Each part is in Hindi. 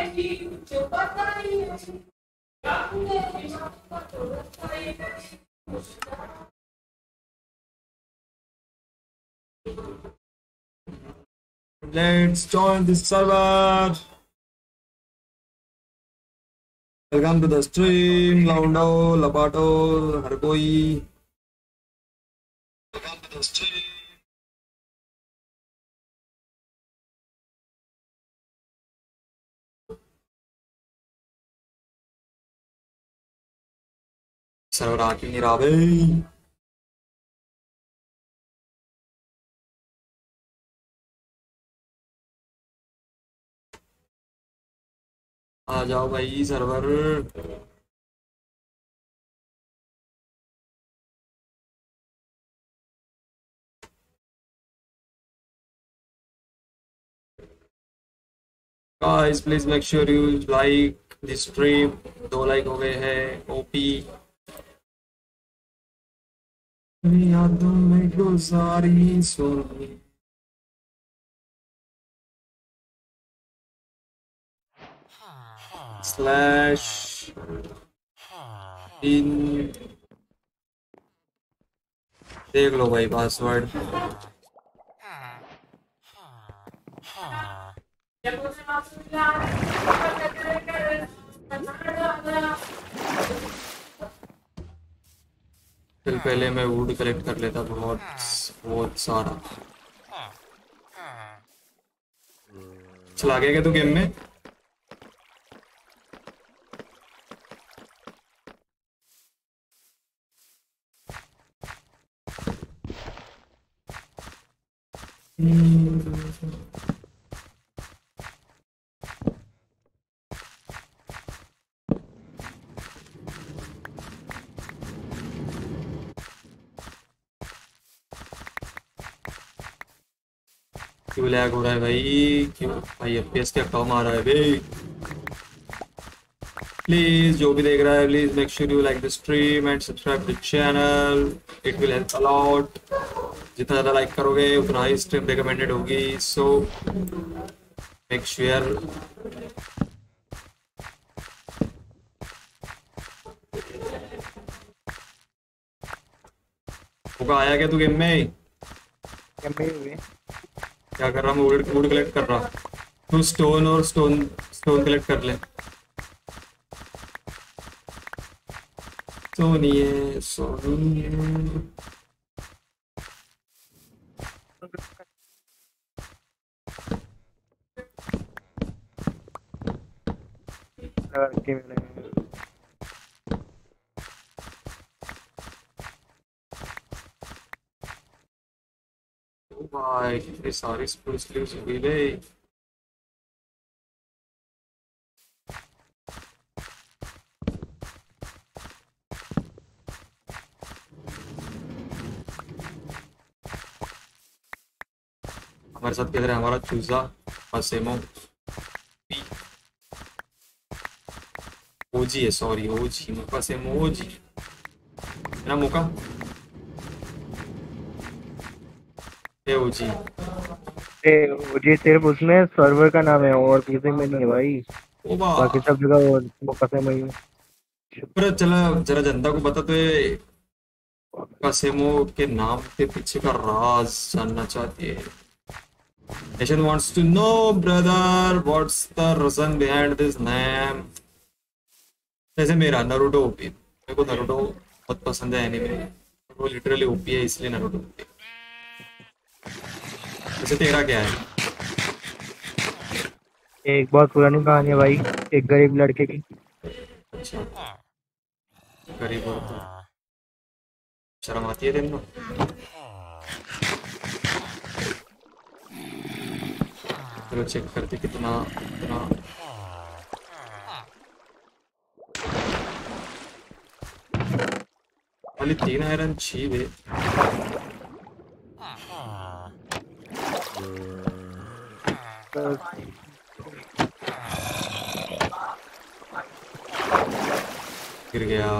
Let's join this server. Welcome to the stream, Laundo, Labato, हर कोई. Welcome to the stream. Server आ क्यों नहीं रहा भाई? आ जाओ भाई server. Guys, please make sure you like the stream. 2 like हो गए हैं. ओपी यादों में गुजारी सोनी. स्लैश इन देख लो भाई पासवर्ड. फिर पहले मैं वुड कलेक्ट कर लेता बहुत बहुत सारा. चला गया क्या तू गेम में? क्यों लैग हो रहा है भाई? क्यों भाई? एफपीएस क्या कम आ रहा है भाई? प्लीज जो भी देख रहा है, please make sure you like the stream and subscribe the channel. It will help a lot. जितना ज़्यादा लाइक करोगे उतना ही स्ट्रीम रिकमेंडेड होगी. So make sure. होगा आया क्या तू गेम में? क्या कर रहा? मैं वुड कलेक्ट कर रहा. तू स्टोन और स्टोन कलेक्ट कर ले. सोनिए सोनिए भाई कितनी सारी स्लीव्स हो गई भाई. हमारे साथ किधर है हमारा चूजा पसेमो? ओजी है, सॉरी ओजी पसेमो ओजी ना मुका है ओजी. ओजी सिर्फ उसमें सर्वर का नाम है और पीसी में नहीं है भाई. बाकी सब जगह वो पसेमो ही है. पर चला जरा जनता को बता तो पसेमो के नाम के पीछे का राज जानना चाहती है. Nation wants to know, brother, what's the reason behind this name? जैसे मेरा नारुतो ओपी. मेरे को नारुतो बहुत पसंद है एनीमे. वो लिटरली ओपी है इसलिए नारुतो ओपी. वैसे तेरा क्या है? एक बहुत पुरानी कहानी है भाई, एक गरीब लड़के की. अच्छा गरीब औरत. शर्म आती है तेरे को? चलो चेक करते कितना कितना. खाली 3 आयरन चाहिए. गिर गया.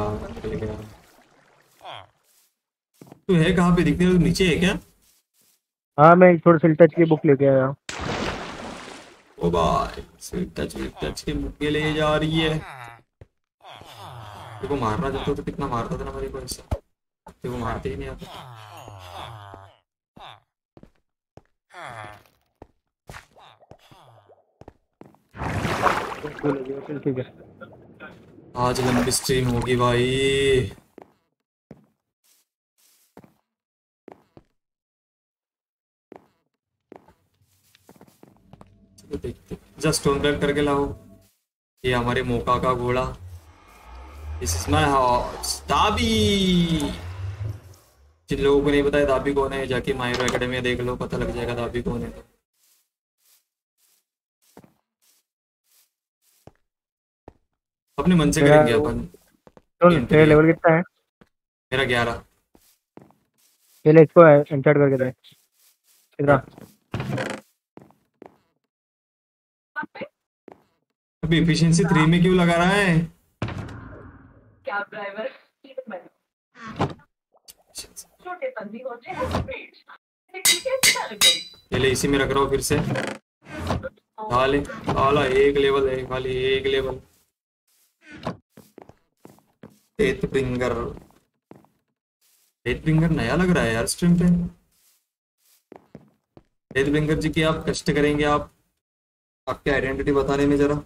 तू है कहाँ पे? दिखने नीचे है क्या? हाँ मैं थोड़ा सी टच की बुक लेके आया. ओ भाई स्वीट टच के मुक्के ले जा रही है। देखो मारना चाहता तो कितना मारता था ना मेरे को ऐसा। देखो मारते ही नहीं आता। ठीक है। आज लंबी स्ट्रीम होगी भाई। चलो देखते। जस्ट स्टोन बैक करके लाओ। ये हमारे मौका का घोड़ा। दिस इज माय हाउस दाबी। जिन लोगों को नहीं पता है दाबी कौन है जाके मायरो एकेडमी देख लो पता लग जाएगा दाबी कौन है। अपने मन से मेरा करेंगे अपन। सुन, तेरा एंट्री लेवल कितना है? मेरा 11। पहले इसको एंटर करके दे। इधर अभी एफिशिएंसी 3 में क्यों लगा रहा है? कैब ड्राइवर छोटे बंदी होते हैं पहले इसी में रख रहा हूँ फिर से। खाली खाला एक लेवल है खाली एक लेवल। डेथब्रिंगर डेथब्रिंगर नया लग रहा है यार स्ट्रीम पे। डेथब्रिंगर जी की आप कष्ट करेंगे आप आपकी आइडेंटिटी बताने में जरा।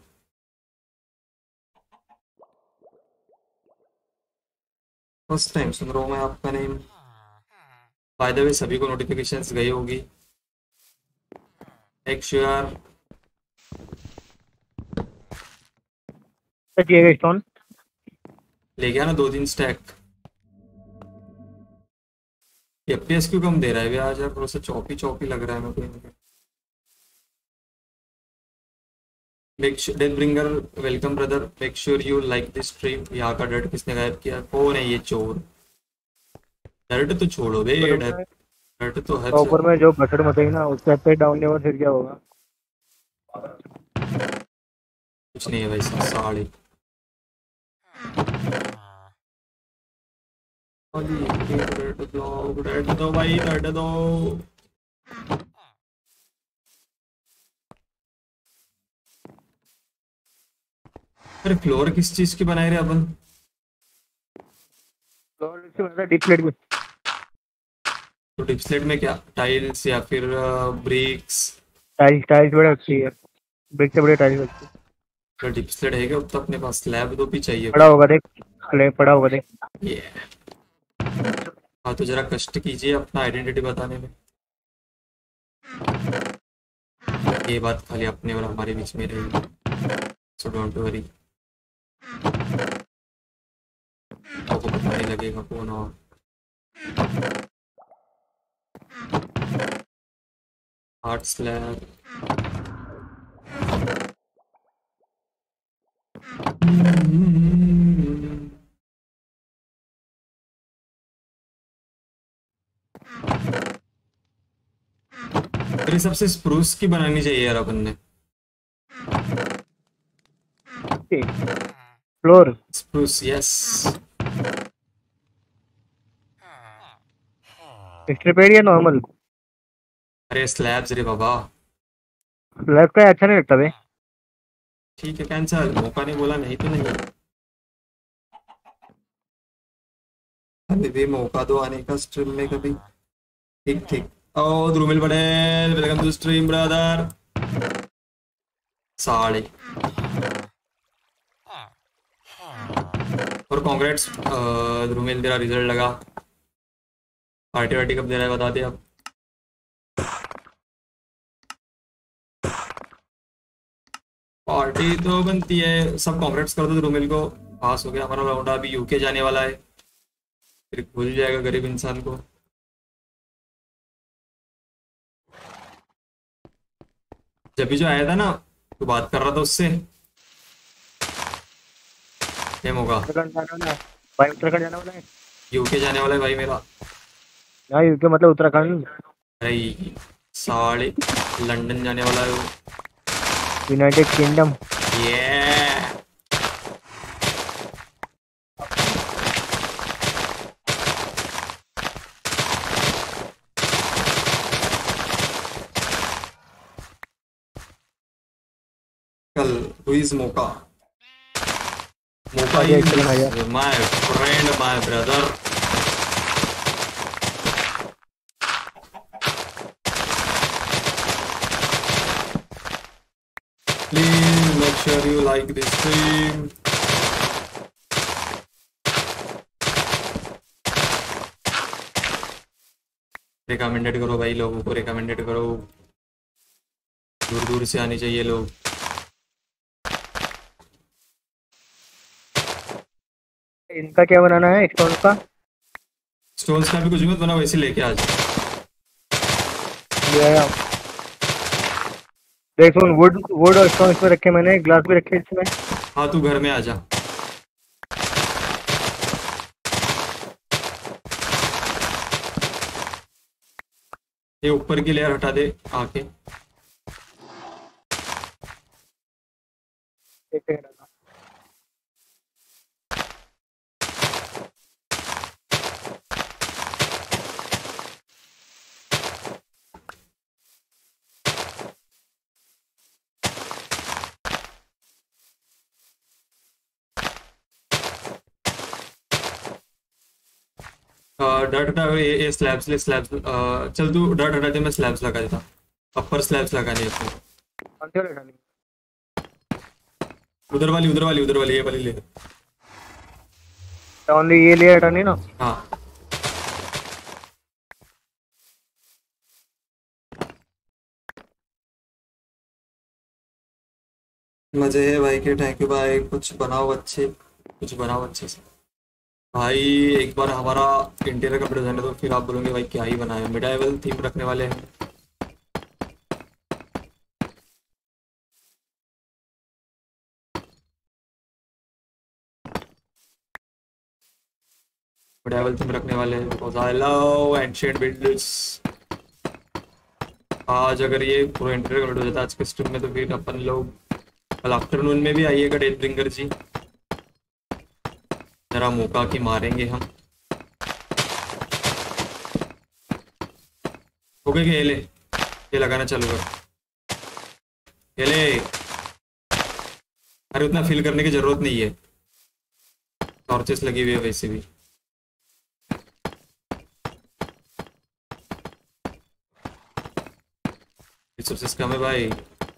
फर्स्ट टाइम सुन रहा हूँ मैं आपका नेम। बाय द वे सभी को नोटिफिकेशंस गई होगी। एक श्योर स्टोन ले गया ना 2-3 स्टैक। एफपीएस क्यों कम दे रहा है भैया आज यार थोड़ा सा चौपी चौपी लग रहा है मेरे को। Death Bringer welcome brother make sure you like this stream. यहाँ का डर्ट किसने गायब किया? कौन है ये चोर? डर्ट तो छोड़ो बे। डर्ट तो हर ऊपर में जो बटन मचेगी ना उसके पे डाउन लेवल फिर क्या होगा? कुछ नहीं है वैसा साड़ी। डर्ट दो भाई डर्ट दो। अरे फ्लोर किस चीज की बनाए रहे अपन? डिस्प्ले में तो डिस्प्लेट में क्या टाइल्स या फिर ब्रिक्स? टाइल्स बड़े अच्छी है। ब्रिक से बड़े टाइल्स अच्छी। तो डिस्प्लेट है क्या तो अपने पास स्लैब तो भी चाहिए। पड़ा होगा देख। स्लैब पड़ा होगा देख। ये हाँ तो जरा कष्ट कीजिए अपना आइडेंटिटी बताने में। ये बात खाली अपने और हमारे बीच में रहेगी सो डोंट वरी। आपको पता नहीं लगेगा कौन और। आर्ट स्लैब मेरे सबसे स्प्रूस की बनानी चाहिए यार अपन ने। Floor spruce yes. एक्सट्रीपेड या नॉर्मल? अरे स्लैब्स रे बाबा। स्लैब का अच्छा नहीं लगता बे। ठीक है कैंसर मौका नहीं बोला नहीं तो नहीं। अभी भी मौका दो आने का स्ट्रीम में कभी। ठीक ठीक ओ Dhrumil Patel welcome to stream brother. साढ़े और कांग्रेट्स ध्रुमिल तेरा रिजल्ट लगा। पार्टी वार्टी कब दे रहा है बता दे आप। पार्टी तो बनती है सब कांग्रेट्स कर दो ध्रुमिल को। पास हो गया हमारा राउंड अभी यूके जाने वाला है फिर भूल जाएगा गरीब इंसान को। जब भी जो आया था ना तो बात कर रहा था उससे। सेम होगा। भाई उत्तराखंड जाने वाला है। यूके जाने वाला है भाई मेरा। हाँ यूके मतलब उत्तराखंड। अरे साले लंदन जाने वाला है वो। United Kingdom. ये कल who is Mocha? Mocha आजा, is चल आजा। my friend, my brother. Please make sure you like this stream. Recommended करो भाई, लोगों को रिकमेंडेड करो, दूर दूर से आने चाहिए लोग। इनका क्या बनाना है स्टोन का? स्टोन्स का भी कुछ मत बना, वैसे लेके आ जाओ। ले आया। देख सुन, वुड वुड और स्टोन इसमें रखे मैंने, ग्लास भी रखे इसमें। हाँ तू घर में आ जा। ये ऊपर की लेयर हटा दे आके। एक सेकंड। डर्ट हटा, ये स्लैब्स ले, स्लैब्स। चल तू डर्ट हटा दे, मैं स्लैब्स लगा देता। अपर स्लैब्स लगानी है अपने। कौन सी वाली डाली? उधर वाली, उधर वाली, उधर वाली, ये वाली ले। ओनली ये लेयर हटानी ना? हाँ मजे है भाई के। थैंक यू भाई। कुछ बनाओ अच्छे, कुछ बनाओ अच्छे से भाई। एक बार हमारा इंटीरियर का प्रेजेंट है तो फिर आप बोलोगे भाई क्या ही बनाया। मिडाइवल थीम रखने वाले हैं। मिडाइवल थीम रखने वाले हैं because I love ancient builds. आज अगर ये पूरा इंटीरियर कंप्लीट हो जाता है आज के स्ट्रीम में, तो फिर अपन लोग कल आफ्टरनून में भी आइएगा डेथ ब्रिंगर जी, जरा मौका की मारेंगे हम। हो गए ये ले, ये लगाना चालू कर। ये ले, अरे उतना फिल करने की जरूरत नहीं है, टॉर्चेस लगी हुई है वैसे भी। रिसोर्सेस कम है भाई।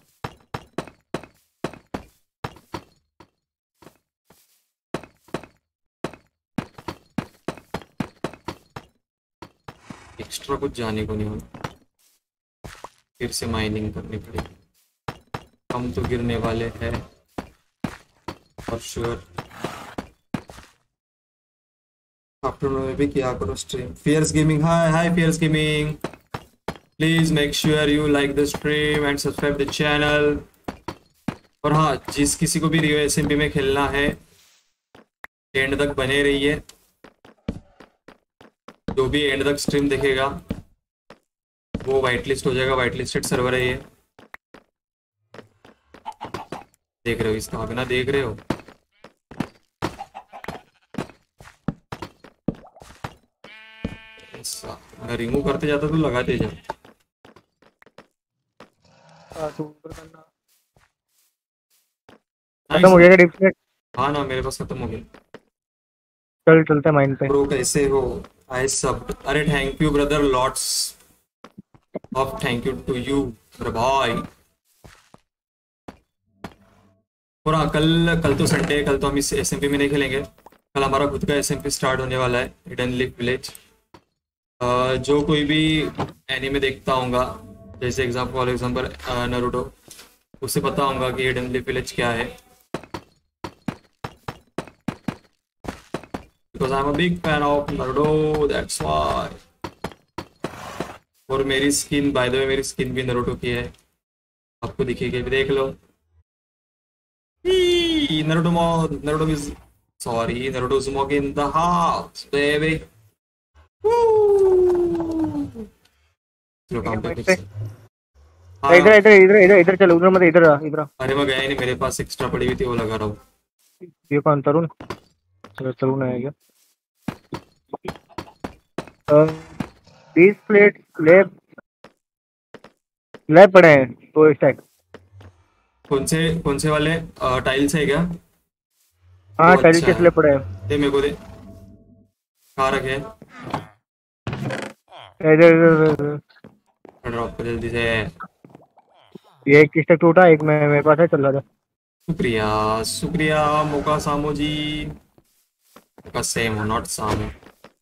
एक्स्ट्रा कुछ जाने को नहीं होगा, फिर से माइनिंग करनी पड़ेगी। हम तो गिरने वाले हैं और श्योर। आफ्टरनून में भी किया करो stream. Fierce Gaming, hi hi Fierce Gaming. Please make sure you like the stream and subscribe the channel. और हाँ, जिस किसी को भी रियो एसएमपी में खेलना है एंड तक बने रहिए। जो भी एंड तक स्ट्रीम देखेगा वो वाइट लिस्ट हो जाएगा। वाइट लिस्टेड सर्वर है ये, देख रहे हो इसका बिना, देख रहे हो। मैं रिमूव करते जाता तो लगाते जा। खत्म हो गया डिस्प्ले? हाँ ना, मेरे पास खत्म हो गया। चल चलते माइन पे। ब्रो कैसे हो? आई सब, अरे thank you brother, lots of thank you to you भाई। और हाँ, कल तो संडे है, कल तो हम इस एसएमपी में नहीं खेलेंगे। कल हमारा खुद का एसएमपी स्टार्ट होने वाला है, हिडन लीफ विलेज। जो कोई भी एनीमे देखता होगा, जैसे फॉर एग्जांपल नारुतो, उसे पता होगा कि हिडन लीफ विलेज क्या है। Because I'm a big fan of Naruto, that's why. और मेरी स्किन, बाय द वे मेरी स्किन भी नारुतो की है, आपको दिखेगी भी, देख लो। Naruto mod, Naruto is sorry, Naruto Smoke in the house, baby. चलो काम पे फिर से। हाँ, इधर इधर इधर इधर इधर चल, उधर मत, इधर आ, इधर आ। अरे मैं गया ही नहीं, मेरे पास एक्स्ट्रा पड़ी हुई थी वो लगा रहा हूँ। ये कौन? तरुण? चलो तरुण आएगा। these plates lab पड़े हैं तो स्टैक। कौन से वाले टाइल्स है क्या? हाँ वो टाइल अच्छा के है। स्लेब पड़े हैं। दे मेरे को दे। कहाँ रखे? इधर इधर इधर। ड्रॉप कर जल्दी से। ये एक किस तक टूटा, एक में मेरे पास है, चल रहा था। शुक्रिया। शुक्रिया मोका सामो जी। मोका सेम हो नॉट सामो।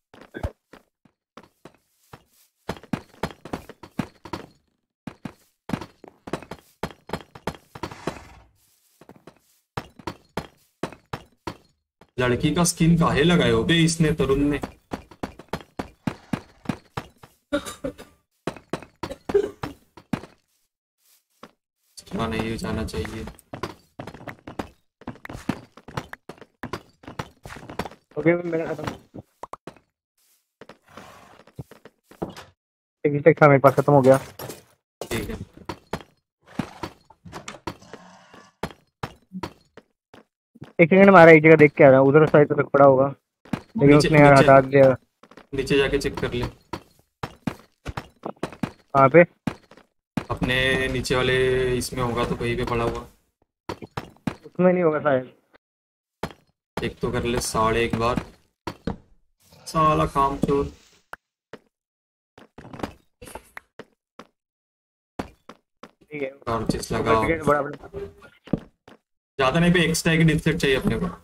लड़की का स्किन काहे लगाए हो बे इसने, तरुण ने? क्या नहीं जाना चाहिए। ओके मेरा खत्म। एक किस तक था मेरे पास, खत्म हो गया। ठीक है। एक सेकंड मारा, एक जगह देख के आ रहा हूँ, उधर साइड तक पड़ा होगा लेकिन नीचे उसने यार नीचे हटा दिया। नीचे जाके चेक कर ले। वहाँ पे अपने नीचे वाले इसमें होगा तो कहीं पे पड़ा हुआ। उसमें नहीं होगा शायद। चेक तो कर ले साढ़े एक बार। साला काम चोर। ठीक है। चार्जेस वो कर लगाओ। सके तो बड़ा बड़ा। ज्यादा नहीं पे एक्स्ट्रा की डिपसेट चाहिए अपने को।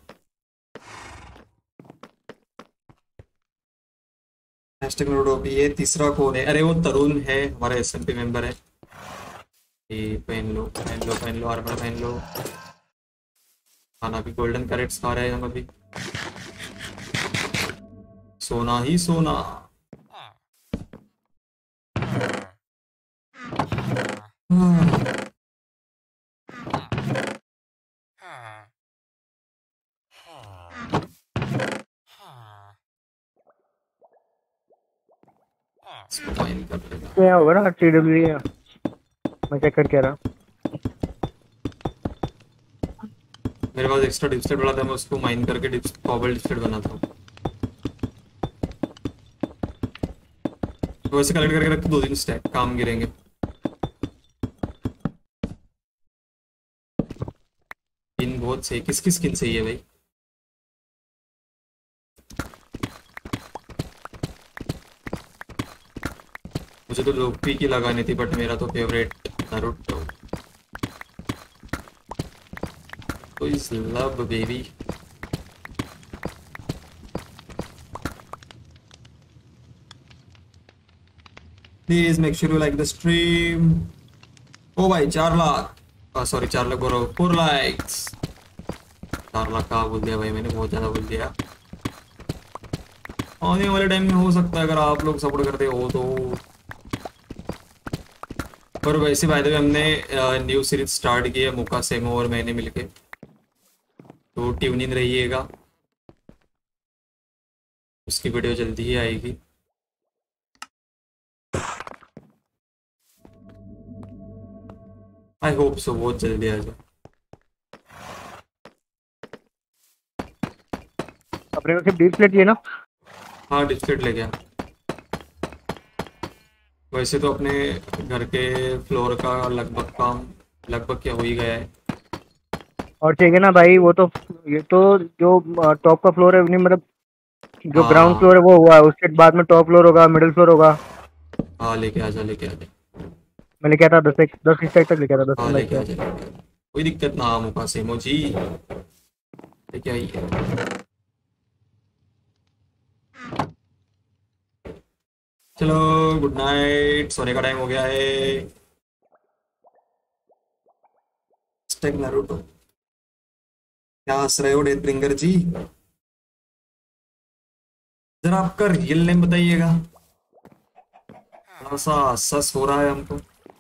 हैशटैग नोडोपी। ये तीसरा कौन है? अरे वो तरुण है, हमारा एसएमपी मेंबर है। ये पहन लो पहन लो पहन लो, आर्मर पहन लो। खाना भी गोल्डन कैरेट्स खा रहे हैं हम अभी। सोना ही सोना। हाँ। इसको फाइन कर लेगा। क्या होगा ना TW, मैं चेक करके आ रहा। मेरे पास एक्स्ट्रा डिपसेट वाला था, मैं उसको माइन करके कॉबल डिपसेट बनाता हूँ। तो वैसे कलेक्ट करके रख, 2 दिन स्टैक काम गिरेंगे। स्किन बहुत सही। किसकी स्किन सही है भाई? मुझे तो लोकपी की लगानी थी बट मेरा तो फेवरेट नारुतो। तो is love baby. Please make sure you like the stream. ओ भाई 4 लाख। सॉरी 4 लाख बोल रहा हूँ, 4 लाइक्स। 4 लाख कहाँ बोल दिया भाई मैंने, बहुत ज्यादा बोल दिया। आने वाले टाइम में हो सकता है अगर आप लोग सपोर्ट करते हो तो। और वैसे बाय द वे हमने न्यू सीरीज स्टार्ट की है मुका सेमो और मैंने मिलके। तो ट्यून इन रहिएगा, उसकी वीडियो जल्दी ही आएगी। आई होप सो बहुत जल्दी आ जाए। अपने को सिर्फ डीप प्लेट चाहिए ना। हाँ डिस्प्लेट ले गया। वैसे तो अपने घर के फ्लोर का लगभग काम लगभग क्या हो ही गया है। और चाहिए ना भाई, वो तो ये तो जो टॉप का फ्लोर है नहीं, मतलब जो ग्राउंड हाँ फ्लोर है वो हुआ है, उसके बाद में टॉप फ्लोर होगा, मिडिल फ्लोर होगा। हाँ लेके आ जा लेके आ जा। मैं लेके आता 10 स्टैक तक लेके आता, 10 हाँ 15 लेके आ स्टैक। जा लेके आ जा। कोई दिक्कत ना मुका सेमो जी, लेके आइए। चलो गुड नाइट, सोने का टाइम हो गया है। Steak Naruto. क्या हंस रहे हो डेथ ब्रिंगर जी? जरा आपका रियल नेम बताइएगा, थोड़ा सा सस हो रहा है हमको।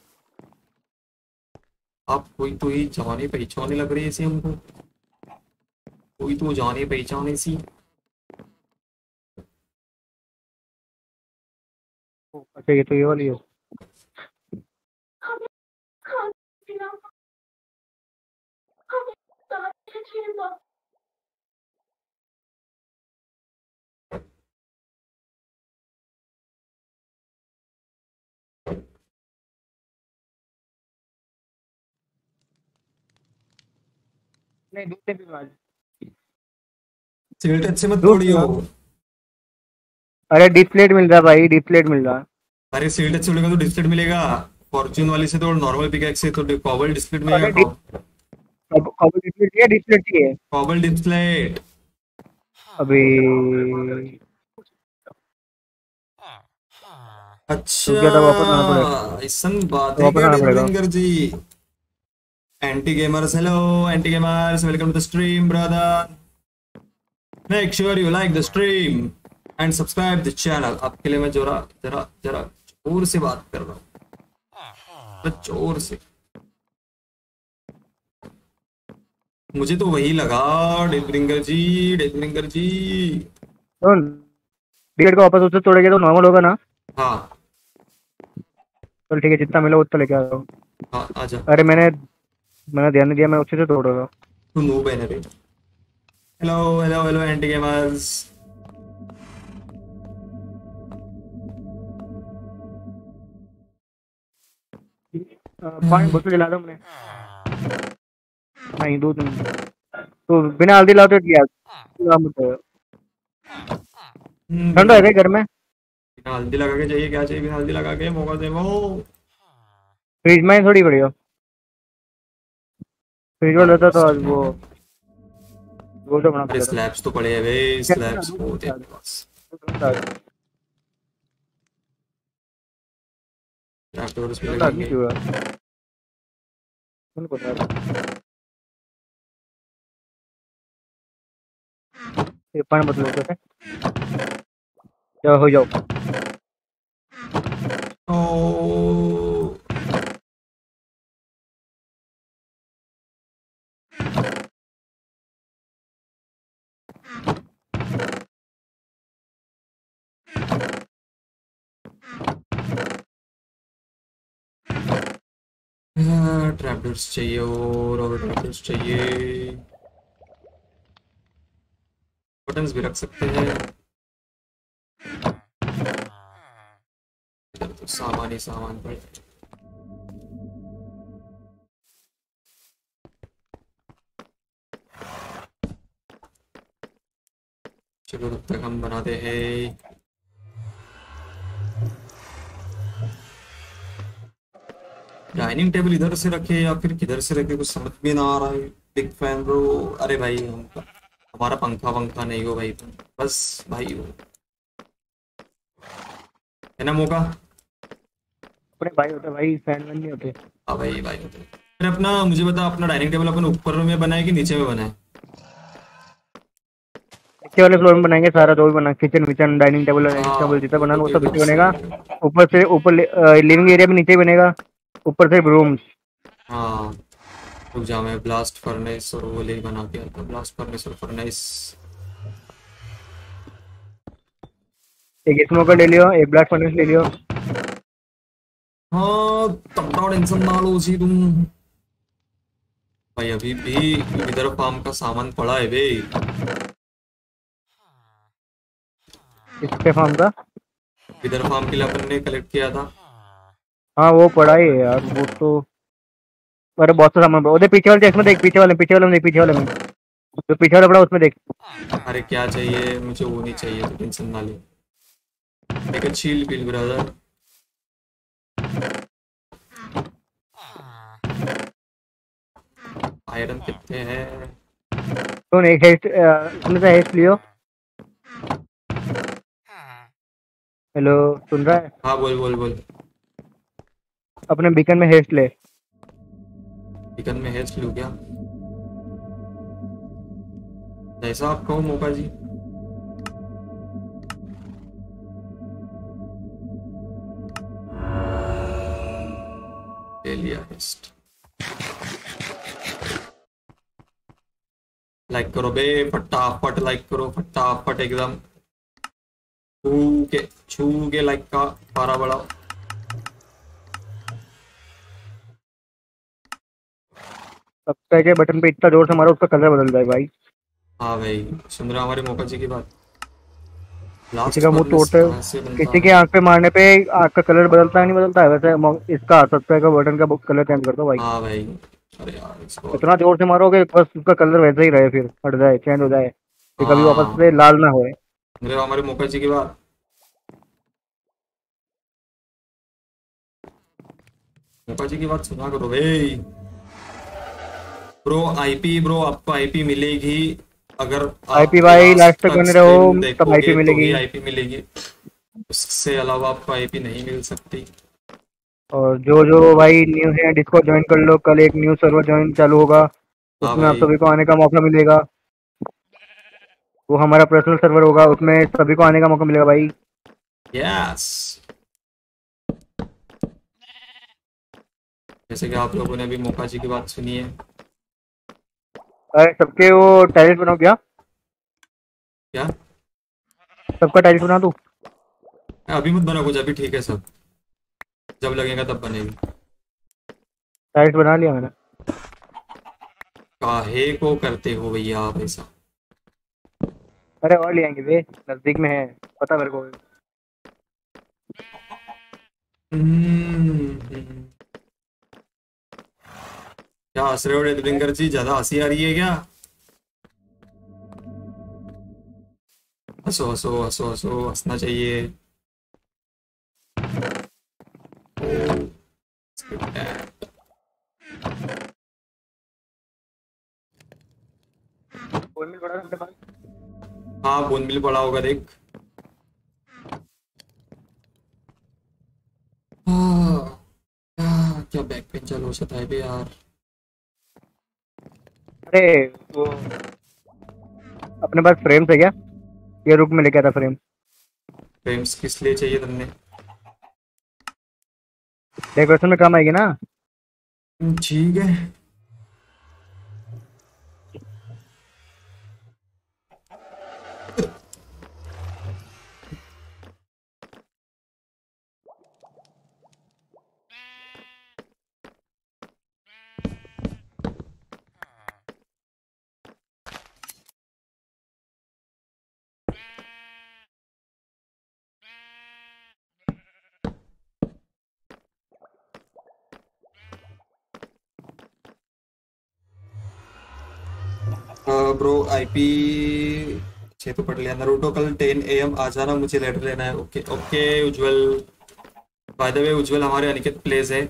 आप कोई तो ही जाने पहचाने लग रही है सी हमको। कोई तो जाने पहचाने सी। अच्छा ये तो ये वाली है। नहीं दूसरे भी आज सिगरेट अच्छे मत तोड़ियो। अरे डीप प्लेट मिल रहा है भाई, डीप प्लेट मिल रहा है। अरे सिगरेट अच्छे तोड़ेगा तो डिस्प्लेट मिलेगा। फॉर्च्यून वाली से तो नॉर्मल पिकैक्स से तो कॉबल डिस्प्लेट अरे मिलेगा। कॉपर डीप प्लेट चाहिए, डीप प्लेट चाहिए कॉबल डिस्प्लेट। अभी। अच्छा तो क्या था, वापस आना पड़ेगा, ऐसा बात है वापस क्या आना पड़ेगा। डेविंगर जी? Anti gamers, hello anti gamers, welcome to the stream brother. Make sure you like the stream and subscribe the channel. आपके लिए मैं जरा जरा जरा जोर से बात कर रहा हूँ, जोर से। मुझे तो वही लगा डेविंगर जी, डेविंगर जी। तो डीप प्लेट को वापस उससे तोड़ेंगे तो नॉर्मल होगा ना? हाँ चल ठीक है, जितना मिला उतना लेके आ रहा हूँ। हाँ आजा। अरे मैंने ध्यान नहीं दिया, मैं उसी से तोड़ रहा था। तू नूब है ना रे। Hello hello hello anti gamers. पानी बोतल दिला दो मैंने। नहीं दूध नहीं, तो बिना हल्दी लाते किया ठंडा है क्या घर में? बिना हल्दी लगा के चाहिए? क्या चाहिए बिना हल्दी लगा के? मौका दे वो। फ्रिज में थोड़ी बढ़िया, फ्रिज में रहता तो आज वो तो बना अरे देता। स्लैब्स तो पड़े हैं भाई, स्लैब्स होते हैं मेरे पास। ट्रैक्टर्स भी लगेंगे। पानी बदलो कैसे? जाओ हो जाओ। ओ ट्रैक्टर्स चाहिए और ट्रैक्टर्स चाहिए। बटन्स भी रख सकते हैं। इधर तो सामान ही सामान पड़े। चलो तब तक हम बनाते हैं। डाइनिंग टेबल इधर से रखे या फिर किधर से रखे, कुछ समझ में ना आ रहा है। Big fan bro. अरे भाई हमारा पंखा वंखा नहीं हो भाई, तुम बस भाई हो, है ना मौका? अपने भाई होते भाई, फैन नहीं होते। हाँ भाई भाई होते। फिर अपना मुझे बता, अपना डाइनिंग टेबल अपन ऊपर में बनाए कि नीचे में बनाए? नीचे वाले फ्लोर में बनाएंगे सारा, जो भी बना, किचन विचन डाइनिंग टेबल डाइनिंग हाँ टेबल जितना वो बनाना वो तो सब एकदम नीचे सही बनेगा। है। ऊपर से ऊपर लिविंग एरिया भी नीचे ही बनेगा, ऊपर से रूम्स। हाँ रुक जा, मैं ब्लास्ट फर्नेस और वो ले बना के आता। ब्लास्ट फर्नेस और फर्नेस। एक स्मोकर ले लियो, एक ब्लैक फर्नेस ले लियो। हाँ तब टेंशन ना लो उसी तुम भाई। अभी भी इधर फार्म का सामान पड़ा है भाई। इसके फार्म का इधर फार्म के लिए अपन ने कलेक्ट किया था। हाँ वो पड़ा ही है यार वो तो। अरे बहुत सा सामान पड़ा, उधर पीछे वाले देख में देख, पीछे वाले में देख, पीछे वाले में जो पीछे वाला पड़ा उसमें देख। अरे क्या चाहिए मुझे? वो नहीं चाहिए तो टेंशन ना ले। एक चील पिल ब्रदर। आयरन कितने हैं? सुन एक हेस्ट, इसमें से हेस्ट लियो। हेलो सुन रहा है? हाँ बोल बोल बोल। अपने बीकन में हेस्ट ले। चिकन में हेस्ट लूँ क्या? जैसा आप कहो मौका जी। ले लिया हेस्ट। लाइक करो बे फटाफट, लाइक करो फटाफट एकदम छू के लाइक का पारा बढ़ाओ। सब्सक्राइब के बटन पे इतना जोर से मारो उसका कलर बदल जाए भाई। हाँ भाई सुन रहा हमारे मौका जी की बात। किसी का मुंह तोड़ते, किसी के आंख पे मारने पे आंख का कलर बदलता है नहीं बदलता है, वैसे इसका सब्सक्राइब का बटन का कलर चेंज कर दो भाई। हाँ भाई अरे यार इसको इतना जोर से मारोगे बस उसका कलर वैसा ही रहे, फिर हट जाए, चेंज हो जाए, फिर कभी वापस से हाँ लाल ना होए। मेरे हमारे मोका जी की बात, मोका जी की बात सुना करो भाई। ब्रो आईपी, ब्रो आपको आईपी मिलेगी, अगर आप आईपी भाई लास्ट लास्ट तक तक बने रहो, स्ट्रीम तब आईपी देखोगे तो ही मिलेगी। आईपी मिलेगी, उससे अलावा आपको आईपी नहीं मिल सकती। और जो जो भाई न्यू है डिस्कॉर्ड ज्वाइन कर लो, कल एक न्यू सर्वर ज्वाइन चालू होगा, हाँ उसमें आप भाई। सभी को आने का मौका मिलेगा। वो हमारा पर्सनल सर्वर होगा, उसमें सभी को आने का मौका मिलेगा भाई। यस, जैसे कि आप लोगों ने अभी मोका जी की बात सुनी है। अरे सबके वो टाइल्स बनाओ क्या? क्या? सबका टाइल्स बना दूं? अभी मत बना कुछ, अभी ठीक है सब, जब लगेगा तब बनेगी। टाइल्स बना लिया मैंने। काहे को करते हो भैया आप ऐसा? अरे और ले आएंगे वे, नजदीक में है, पता मेरे को। हम्म, क्या हंस रहे हो डेविंगर जी, ज्यादा हंसी आ रही है क्या? हंसो हंसो हंसो हंसो, हंसना चाहिए। बोल मिल बड़ा अपने पास। हाँ बोन बिल पड़ा होगा देख। हाँ, क्या बैक पेन चालू हो सकता है बे यार। अरे वो अपने पास फ्रेम्स है क्या? ये रुक में लेके आता फ्रेम। फ्रेम्स किस लिए चाहिए तुमने? डेकोरेशन में काम आएगी ना। ठीक है। ब्रो आईपी 6 तो पढ़ लिया। नारुतो कल 10 AM आ जाना, मुझे लेटर लेना है। Okay okay Ujjwal. By the way Ujjwal हमारे अनिकेत प्लेस है,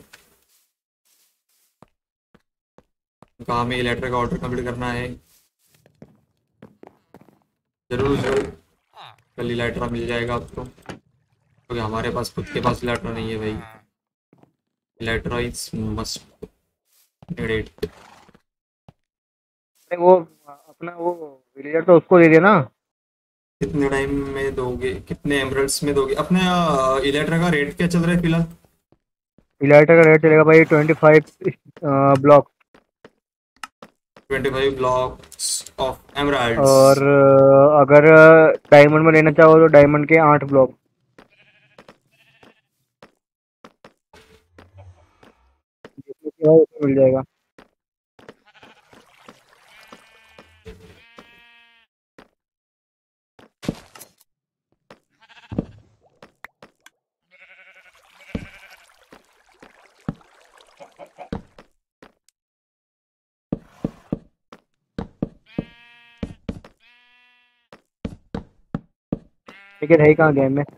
कहाँ में लेटर का ऑर्डर कंप्लीट करना है। जरूर उज्जवल, कल ही लेटर मिल जाएगा आपको, क्योंकि हमारे पास खुद के पास लेटर नहीं है भाई। Letter is must needed. अरे वो अपना वो विलेजर तो उसको दे दिया ना। कितने टाइम में दोगे, कितने एमरल्ड्स में दोगे? अपने इलेक्ट्रा का रेट क्या चल रहा है फिलहाल? इलाइटर का रेट चलेगा भाई 25 ब्लॉक। 25 blocks of emeralds. और अगर डायमंड में लेना चाहो तो डायमंड के 8 ब्लॉक। भाई उसमें मिल जाएगा। लेकिन है ही कहाँ गेम में।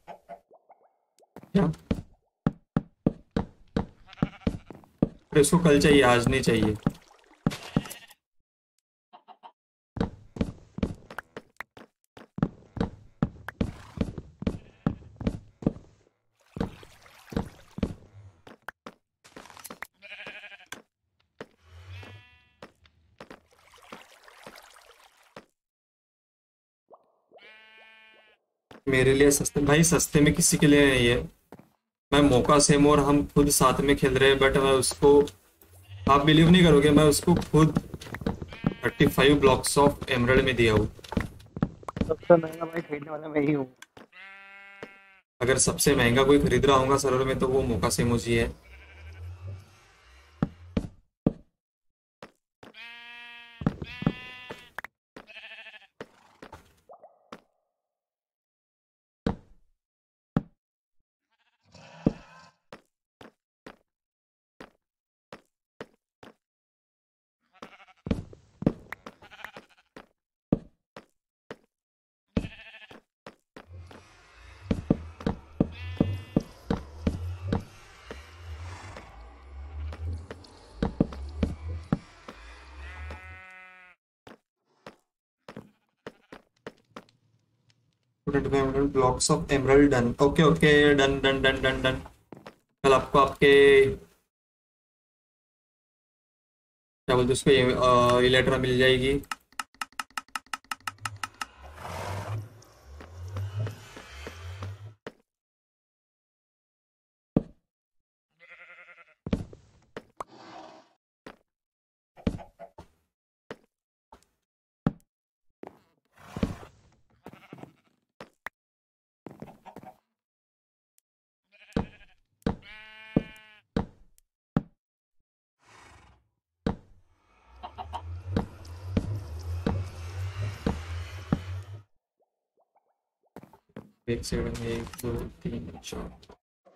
क्या? अरे इसको कल चाहिए, आज नहीं चाहिए। मेरे लिए सस्ते भाई, सस्ते में किसी के लिए नहीं है। मैं मौका सेम और हम खुद साथ में खेल रहे हैं, बट मैं उसको, आप बिलीव नहीं करोगे, मैं उसको खुद 35 ब्लॉक्स ऑफ एमरल्ड में दिया हूँ। सबसे महंगा भाई खरीदने वाला मैं ही हूँ। अगर सबसे महंगा कोई खरीद रहा होगा सर्वर में तो वो मौका सेमोजी है। 25 blocks of emerald done. Okay okay, done done done done done. कल आपको आपके क्या बोलते उसको इलेक्ट्रा मिल जाएगी। एक सेकंड में 1 2 3 4।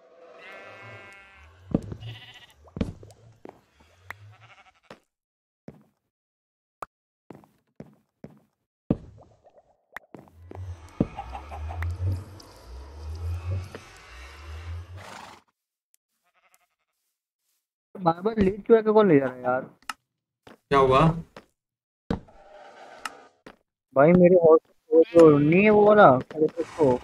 बार बार लीड क्यों आके कौन ले जा रहा है यार? क्या हुआ? भाई मेरे और वो जो नहीं है वो वाला, अरे उसको,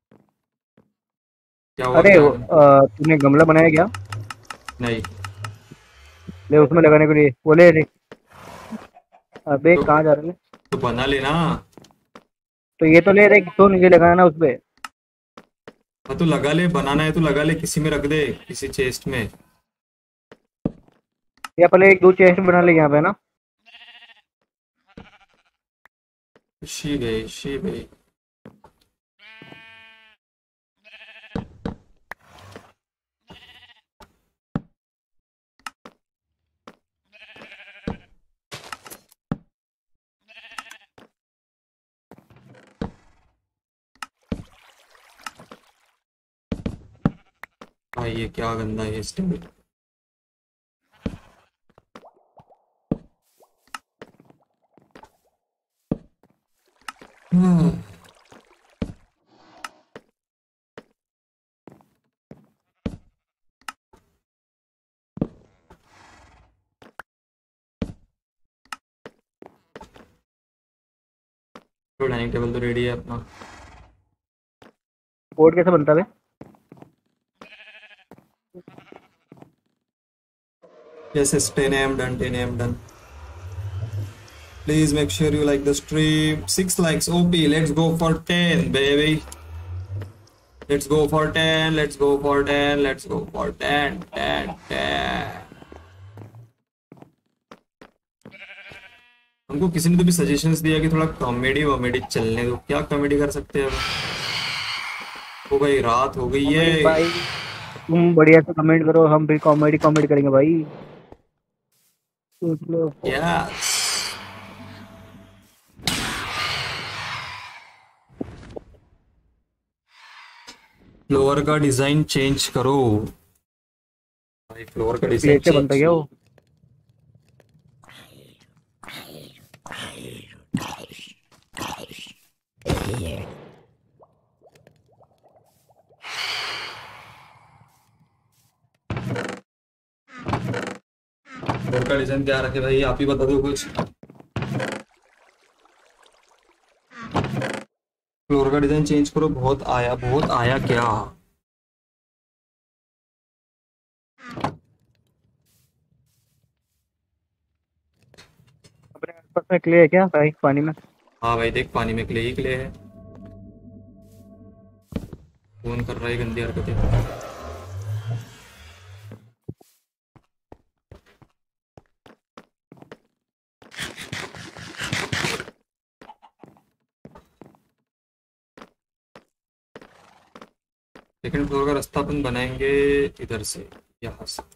क्या हुआ अरे क्या? तूने गमला बनाया क्या? नहीं। ले उसमें लगाने के लिए वो ले ले। अबे तो कहाँ जा रहे हैं? तो बना लेना। तो ये तो ले रहे, तो नीचे लगाना ना उसपे। हाँ तो लगा ले, बनाना है तो लगा ले, किसी में रख दे, किसी चेस्ट में। या पहले एक दो चेस्ट बना ले यहाँ पे ना। शी गई शी गई। भाई ये क्या गंदा है स्टेबल। तो डाइनिंग टेबल तो रेडी है अपना। बोर्ड कैसे बनता है? Yes, yes, 10 a.m. done, 10 a.m. done. Please make sure you like the stream. 6 likes, OP. Let's go for 10, baby. Let's go for 10. Let's go for 10. Let's go for 10. 10, 10. हमको किसी ने तो भी सजेशंस दिया कि थोड़ा कॉमेडी वॉमेडी चलने दो। क्या कॉमेडी कर सकते हैं अब? हो गई रात, हो गई है। भाई तुम बढ़िया से कमेंट करो, हम भी कॉमेडी कॉमेडी करेंगे भाई। सोच लो। यस। फ्लोर का डिजाइन चेंज करो भाई, फ्लोर का डिजाइन कैसे बनता है क्या वो? फ्लोर का डिजाइन क्या रखे भाई, आप ही बता दो कुछ। फ्लोर का डिजाइन चेंज करो, बहुत आया, बहुत आया क्या? अपने आसपास में क्ले है क्या भाई पानी में? हाँ भाई देख, पानी में क्ले ही क्ले है। फोन कर रहा है, गंदी हरकतें। सेकंड फ्लोर का रास्ता अपन बनाएंगे इधर से, यहाँ से।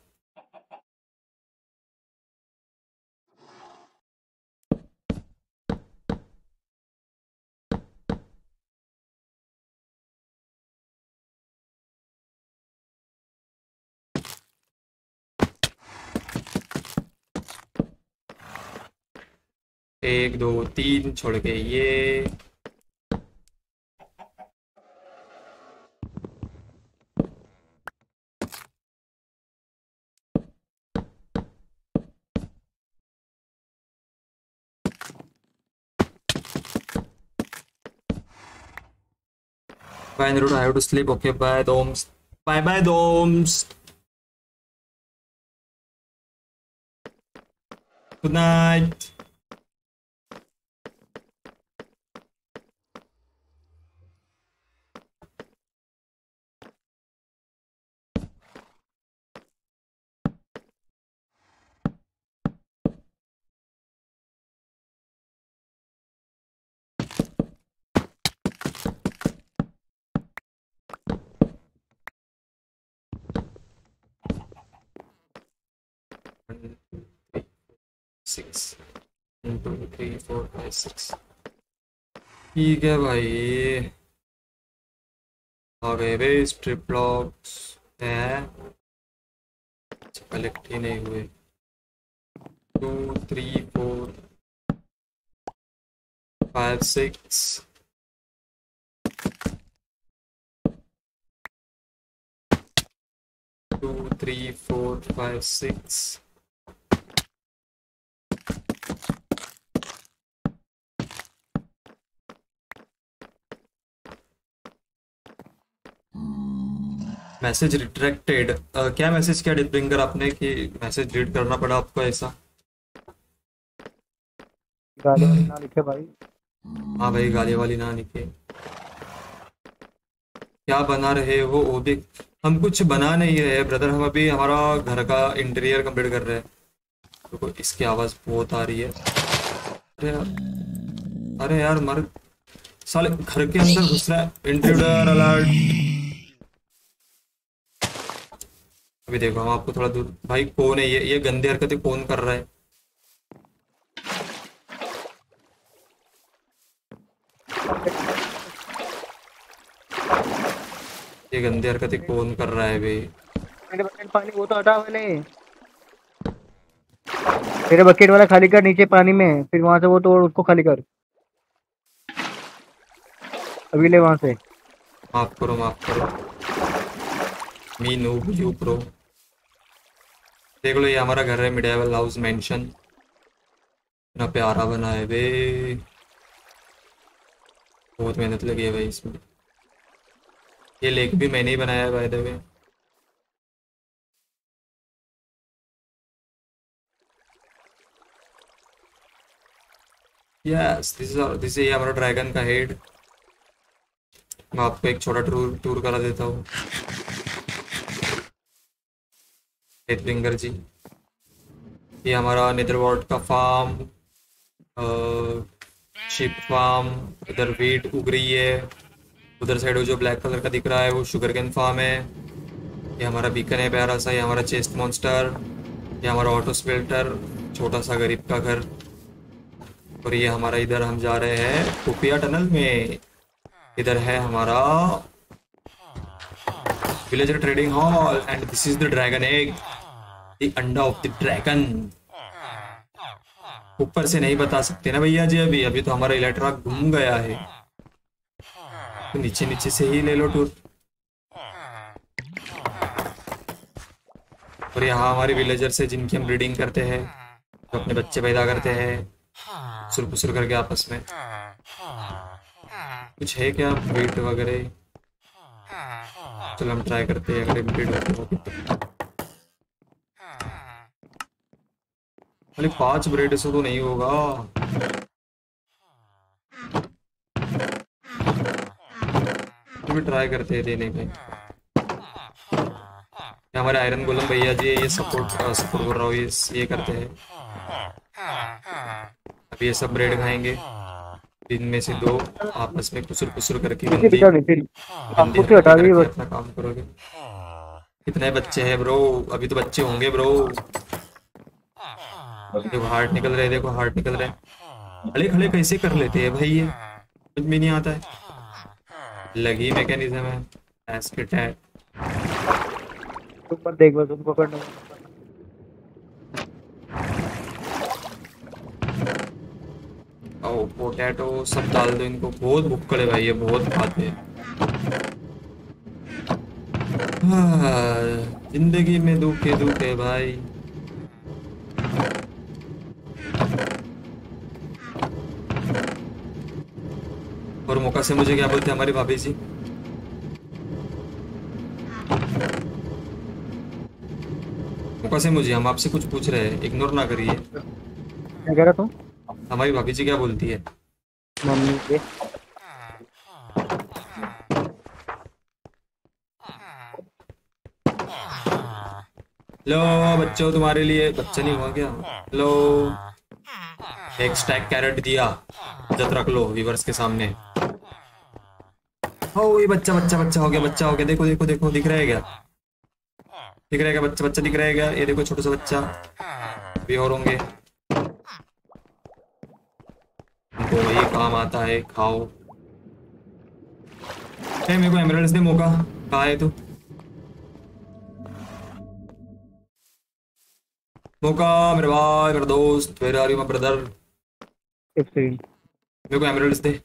एक दो तीन छोड़ के ये। Bye Naruto, I have to sleep. Okay, bye Doms. Bye bye Doms. Good night. Six. 1 2 3 4 5 6. ठीक है भाई, आ गए भाई स्ट्रिप ब्लॉक्स हैं, कलेक्ट ही नहीं हुए। 2 3 4 5 6 2 3 4 5 6 मैसेज रिट्रैक्टेड। क्या मैसेज किया डिथब्रिंगर आपने कि मैसेज रीड करना पड़ा आपको ऐसा? गाली वाली ना लिखे भाई। हाँ भाई, गाली वाली ना लिखे। क्या बना रहे हो ओबी? हम कुछ बना नहीं रहे ब्रदर, हम अभी हमारा घर का इंटीरियर कंप्लीट कर रहे हैं। तो इसकी आवाज बहुत आ रही है। अरे यार, अरे यार मर साले, घर के अंदर घुस रहा है। Intruder alert. अभी देखो हम आपको थोड़ा दूर। भाई कौन है ये गंदी हरकतें कौन कर रहा है? ये गंदी हरकतें कौन कर रहा है भाई? मेरे बकेट पानी वो तो हटा मैंने। मेरे बकेट वाला खाली कर नीचे पानी में, फिर वहां से वो तोड़, उसको खाली कर अभी, ले वहां से। माफ करो माफ करो, मी नूब यू प्रो। देख लो ये हमारा घर है, मिडिएवल हाउस मेंशन। इतना प्यारा बना है बे, बहुत मेहनत लगी है भाई इसमें। ये लेक भी मैंने ही बनाया है by the way. Yes, this is हमारा ड्रैगन का हेड। मैं आपको एक छोटा टूर करा देता हूँ। फिंगर जी, ये हमारा नेदरवॉर्ड का फार्म, शिप फार्म। इधर वीट उग रही है। उधर साइड वो जो ब्लैक कलर का दिख रहा है वो शुगर कैन फार्म है। ये हमारा बीकन है प्यारा सा। ये हमारा चेस्ट मॉन्स्टर। ये हमारा ऑटो स्पेल्टर, छोटा सा गरीब का घर। और ये हमारा, इधर हम जा रहे हैं खुफिया टनल में। इधर है हमारा villager trading hall and this is the dragon egg, the अंडा ऑफ द ड्रैगन। ऊपर से नहीं बता सकते ना भैया जी, अभी तो हमारा इलेक्ट्रा घूम गया है, तो नीचे नीचे से ही ले लो टूर। और यहाँ हमारे विलेजर्स है जिनकी हम ब्रीडिंग करते हैं, जो अपने बच्चे पैदा करते हैं सुर करके आपस में। कुछ है क्या ब्रीड वगैरह? चलो हम ट्राई करते हैं अगर ब्रीड होती तो। खाली 5 ब्रीड से तो नहीं होगा। तो भी ट्राई करते हैं देने के। हमारे आयरन गोलम भैया जी ये सपोर्ट कर रहा हूँ, ये करते हैं। अब ये सब ब्रेड खाएंगे, दिन में से 2 आपस में कुसुर करके अपना काम करोगे। कितने बच्चे हैं ब्रो? अभी तो बच्चे होंगे ब्रो। देखो हार्ट निकल रहे, देखो हार्ट निकल रहे। खड़े खड़े कैसे कर लेते हैं भाई, ये कुछ भी नहीं आता है। लगी मैकेनिज्म है एस्के टैग। ऊपर देख बस उनको पकड़ना। ओ पोटैटो सब डाल दो इनको। बहुत भुक्कड़ है भाई ये, बहुत खाते हैं। जिंदगी में दुख है भाई। और मौका से मुझे क्या बोलते हैं हमारी भाभी जी, कैसे मुझे, हम आपसे कुछ पूछ रहे हैं, इग्नोर ना करिए। क्या कह रहा तू? हमारी भाभी जी क्या बोलती है? मम्मी के लो बच्चों, तुम्हारे लिए, बच्चा नहीं हुआ क्या? लो, एक स्टैक कैरेट दिया, इज्जत रख लो व्यूवर्स के सामने। हो ये बच्चा बच्चा बच्चा हो गया, बच्चा हो गया, देखो देखो देखो, दिख रहा है क्या? दिख रहा है क्या? बच्चा बच्चा दिख रहा है क्या? ये देखो छोटा सा बच्चा, भी और होंगे। तो ये काम आता है, खाओ। मेरे को एमराल्ड्स दे मौका। कहाँ है तू? मौका मेरे भाई, मेरा दोस्त, where are you my brother? 15 मेरे को एमराल्ड्स दे।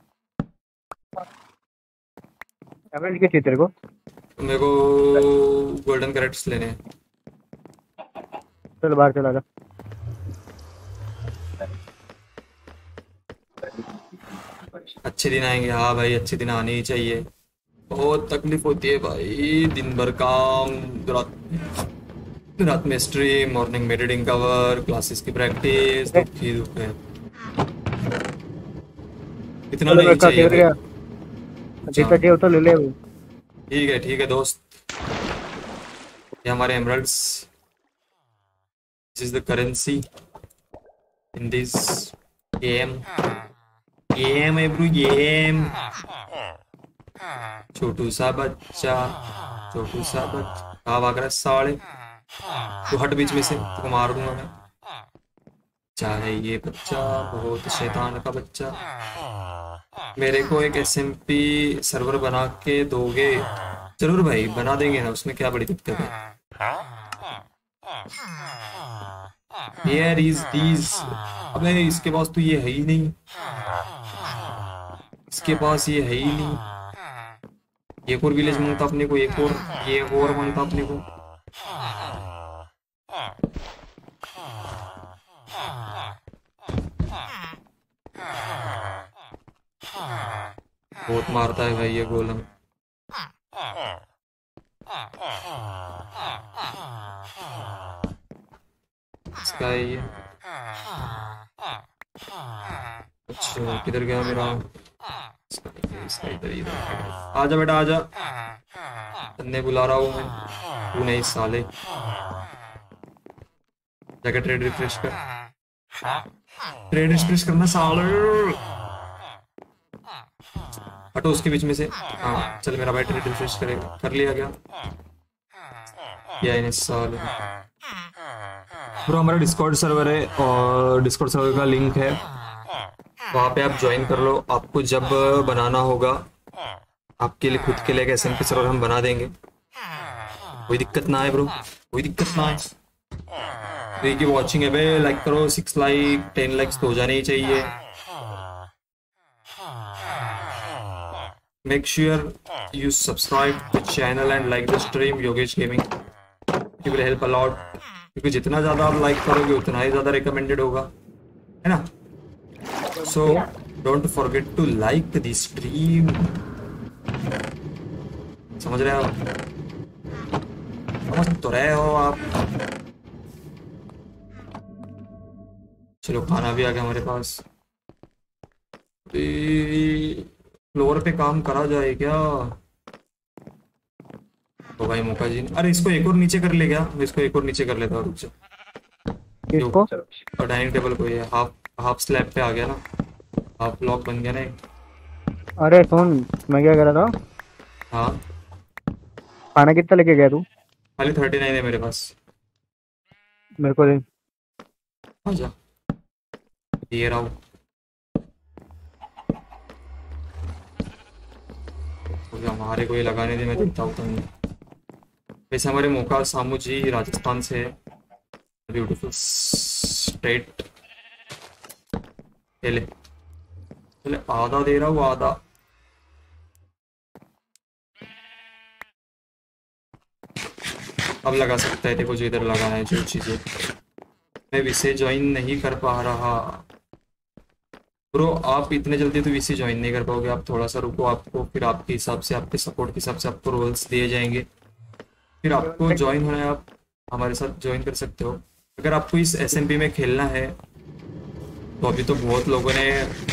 एवरेज के चाहिए तेरे को? मेरे को गोल्डन कैरेट्स लेने हैं। चल बाहर चला जा। अच्छे दिन आएंगे, हाँ भाई अच्छे दिन आने ही चाहिए। बहुत तकलीफ होती है भाई, दिन भर काम, रात में स्ट्रीम, मॉर्निंग में रीडिंग कवर, क्लासेस की प्रैक्टिस, दुख ही दुख है। इतना नहीं चाहिए भाई। जितना चाहिए उतना ले ले। ठीक है दोस्त, ये हमारे emeralds, this is the currency in this game. Game है ब्रो, गेम। छोटू सा बच्चा, छोटू सा बच्चा, कहाँ भाग रहा है साले? तू हट बीच में से, तुझको मार दूंगा मैं। चाहे ये बच्चा बहुत शैतान का बच्चा। मेरे को एक एसएमपी सर्वर बना के दोगे? जरूर भाई, बना देंगे ना, उसमें क्या बड़ी दिक्कत है। Here is these। अबे इसके पास तो ये है ही नहीं, इसके पास ये है ही नहीं। एक और विलेज मांगता अपने को, एक और, ये और मांगता अपने को। बहुत मारता है भाई ये गोलम। इसका है ये। अच्छा किधर गया मेरा? इसका इधर इधर। आजा बेटा आजा, तन्ने बुला रहा हूँ मैं, तू नहीं साले। जाकर ट्रेड रिफ्रेश कर, ट्रेड रिफ्रेश करना साले। हटो उसके बीच में से। हाँ चल मेरा भाई ट्रेड रिफ्रेश करेगा। कर लिया क्या? या साले। ब्रो हमारा डिस्कॉर्ड सर्वर है, और डिस्कॉर्ड सर्वर का लिंक है, वहाँ पे आप ज्वाइन कर लो। आपको जब बनाना होगा, आपके लिए खुद के लिए एक एसएमपी सर्वर हम बना देंगे, कोई दिक्कत ना है ब्रो, कोई दिक्कत ना है। तो ये वॉचिंग है भाई, लाइक करो, 6 लाइक 10 लाइक्स तो हो जाने ही चाहिए। Make sure you subscribe the channel and like the stream Yogesh gaming, it will help a lot. क्योंकि जितना ज़्यादा आप लाइक करोगे उतना ही ज़्यादा रिकमेंडेड होगा, है ना? So don't forget to like the stream. समझ रहे हो? समझ तो रहे हो आप? चलो खाना भी आ गया हमारे पास। फ्लोर पे काम करा जाए क्या? तो भाई मौका जी, अरे इसको एक और नीचे कर ले क्या? मैं इसको एक और नीचे कर लेता हूँ, रुक जा। और डाइनिंग टेबल को ये हाफ स्लैब पे आ गया ना, हाफ ब्लॉक बन गया ना एक। अरे सुन, मैं क्या कर रहा था? हाँ खाना कितना लेके गया तू? खाली 39 है मेरे पास। मेरे को दे। आजा, ये रहा हूँ। हमारे को ये लगाने दे, मैं देखता हूँ तुम। वैसे हमारे मौका सामू जी राजस्थान से है, ब्यूटीफुल स्टेट। ले चले, आधा दे रहा हूँ, आधा। अब लगा सकता है, देखो जो इधर लगाना है जो चीजें। मैं विसे ज्वाइन नहीं कर पा रहा ब्रो। आप इतने जल्दी तो वीसी ज्वाइन नहीं कर पाओगे, आप थोड़ा सा रुको। आपको फिर आपके हिसाब से, आपके सपोर्ट के हिसाब से आपको रोल्स दिए जाएंगे, फिर आपको ज्वाइन होना है। आप हमारे साथ ज्वाइन कर सकते हो। अगर आपको इस एसएमपी में खेलना है तो अभी तो बहुत लोगों ने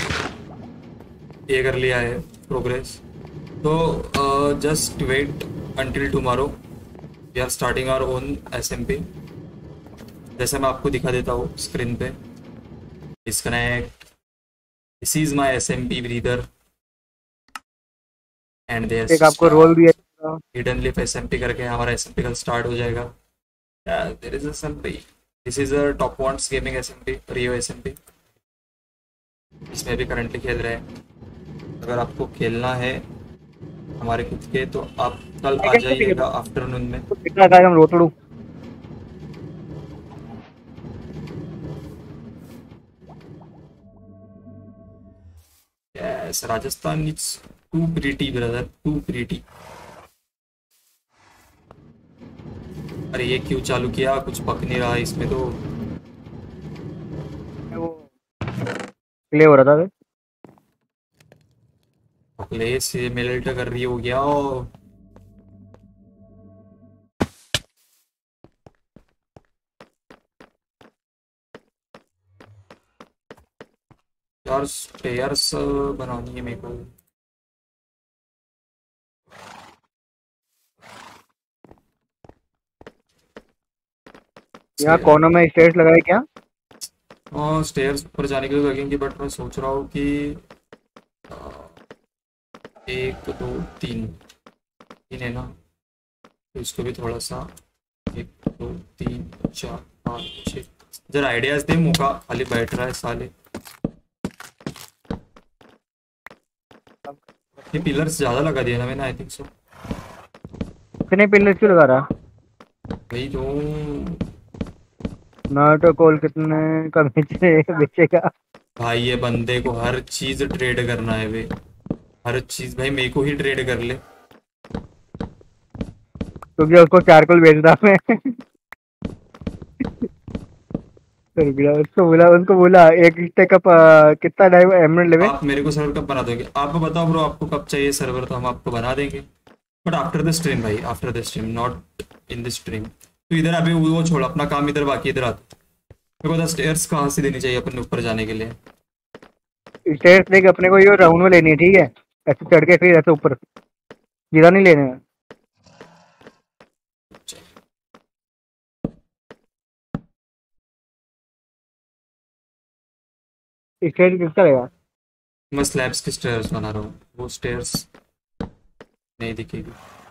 ये कर लिया है प्रोग्रेस, तो just wait until tomorrow, we are starting our own SMP. जैसे मैं आपको दिखा देता हूँ स्क्रीन पे, disconnect, this is my SMP brother and there एक आपको रोल भी है। हिडन लिफ एसएमपी करके हमारा एसएमपी कल स्टार्ट हो जाएगा। There is SMP, this is a top wants gaming SMP, Rio SMP, इसमें भी करंटली खेल रहे हैं। अगर आपको खेलना है हमारे खुद के तो आप कल आ जाइएगा आफ्टरनून में। कितना का हम रोतड़ू yes, Rajasthan it's too pretty brother, too pretty. अरे ये क्यों चालू किया, कुछ पक नहीं रहा इसमें तो। वो प्ले हो रहा था। प्ले से मेल्ट कर रही हो गया यार, स्टेयर्स बनानी है मेरे को। यहाँ कोनों में स्टेज लगाए क्या? हाँ स्टेयर्स ऊपर जाने के लिए लगेंगे, बट मैं सोच रहा हूँ कि 1 2 3 तीन है ना, तो इसको भी थोड़ा सा 1 2 3 4 5 6 जरा आइडियाज दे, मौका खाली बैठ रहा है साले। ये पिलर्स ज्यादा लगा दिया ना मैंने, आई थिंक सो। कितने पिलर क्यों लगा रहा? वही तो नाटो कॉल कितने का बेचेगा? भाई, ये बंदे को हर चीज ट्रेड करना है वे, हर चीज भाई मेरे को ही ट्रेड कर ले, क्योंकि उसको चारकोल बेच रहा मैं। उसको बोला एक स्टेक का कितना टाइम एमराल्ड लेवे। आप मेरे को सर्वर कब बना दोगे? आप बताओ ब्रो, आपको कब चाहिए सर्वर, तो हम आपको बना देंगे, बट आफ्टर द स्ट्रीम भाई, after the stream, not in the stream. तो इधर अभी वो छोड़, अपना काम इधर बाकी, इधर आता मेरे को स्टेयर्स कहाँ से देनी चाहिए अपन ऊपर जाने के लिए? स्टेयर्स देख अपने को ये राउंड में लेनी है, ठीक है? ऐसे चढ़ के फिर ऐसे ऊपर सीधा नहीं लेना है। स्टेयर्स किसका रहेगा? मैं स्लैब्स के स्टेयर्स बना रहा हूँ, वो स्टेयर्स नहीं दिखेगी।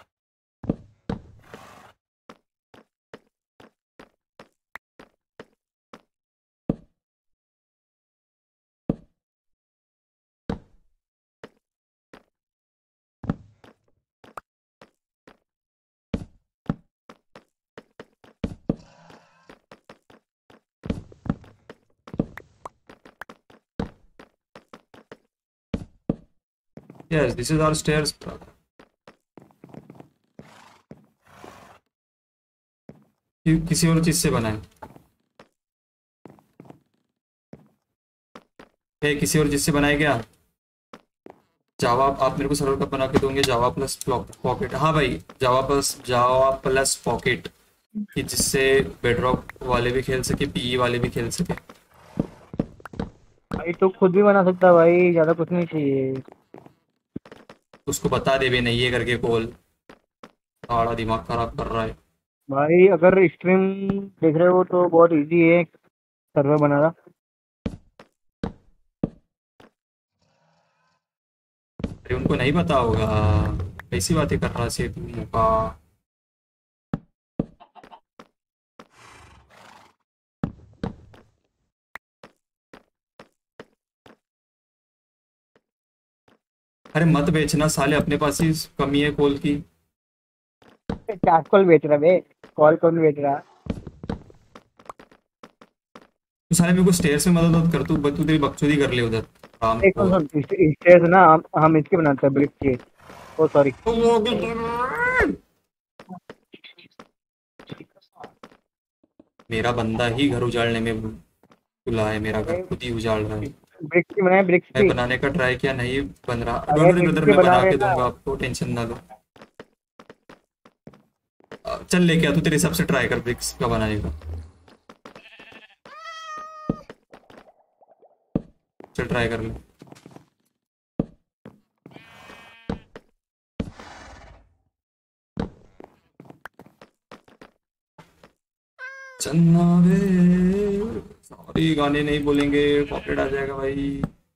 Yes, this is our stairs, brother. किसी और चीज से बना है? किसी और चीज से बनाया क्या? जावा, आप मेरे को सर्वर कब बना के दोगे? जावा प्लस पॉकेट, हाँ भाई, जावा प्लस पॉकेट, कि जिससे बेडरॉक वाले भी खेल सके, पीई वाले भी खेल सके। भाई तो खुद भी बना सकता है भाई, ज्यादा कुछ नहीं चाहिए। उसको बता दे भी नहीं ये करके कॉल, सारा दिमाग खराब कर रहा है भाई अगर स्ट्रीम देख रहे हो तो बहुत इजी है सर्वर बनाना। अरे उनको नहीं पता होगा, कैसी बातें कर रहा है तू मौका। अरे मत बेचना साले, अपने पास ही कमी है कॉल की। कॉल बेच रहा बे, कॉल कौन बेच रहा? तू साले मेरे को स्टेयर्स में मदद कर, तू तेरी बकचोदी कर ले उधर काम को। स्टेयर्स ना हम इसके बनाते हैं, ब्रिक्स के। ओ सॉरी, मेरा बंदा ही घर उजाड़ने में बुला है, मेरा घर खुद ही उजाड़ रहा है। ब्रिक्स की बनाए, ब्रिक्स मैं की। बनाने का ट्राई किया, नहीं बन रहा। ब्रदर मैं बना के दूंगा आपको, टेंशन ना लो। चल लेके आ, तू तेरे हिसाब से ट्राई कर ब्रिक्स का बनाने का। चल ट्राई कर ले। चन्ना वे, सॉरी गाने नहीं बोलेंगे, कॉपीराइट आ जाएगा भाई।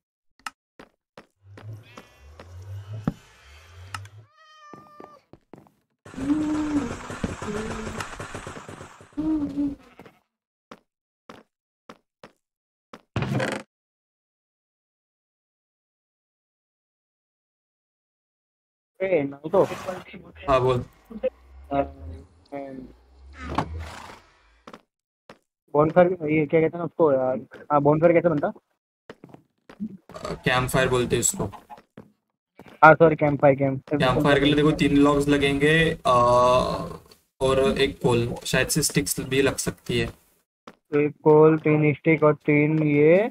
ए ना तो हाँ बोल। बॉनफायर ये क्या कहते हैं ना उसको यार। हाँ बॉनफायर कैसे बनता? कैंप फायर बोलते हैं उसको। हाँ sorry campfire campfire के लिए देखो 3 लॉग्स लगेंगे, और एक कोल, शायद से स्टिक्स भी लग सकती है। एक कोल 3 स्टिक और 3 ये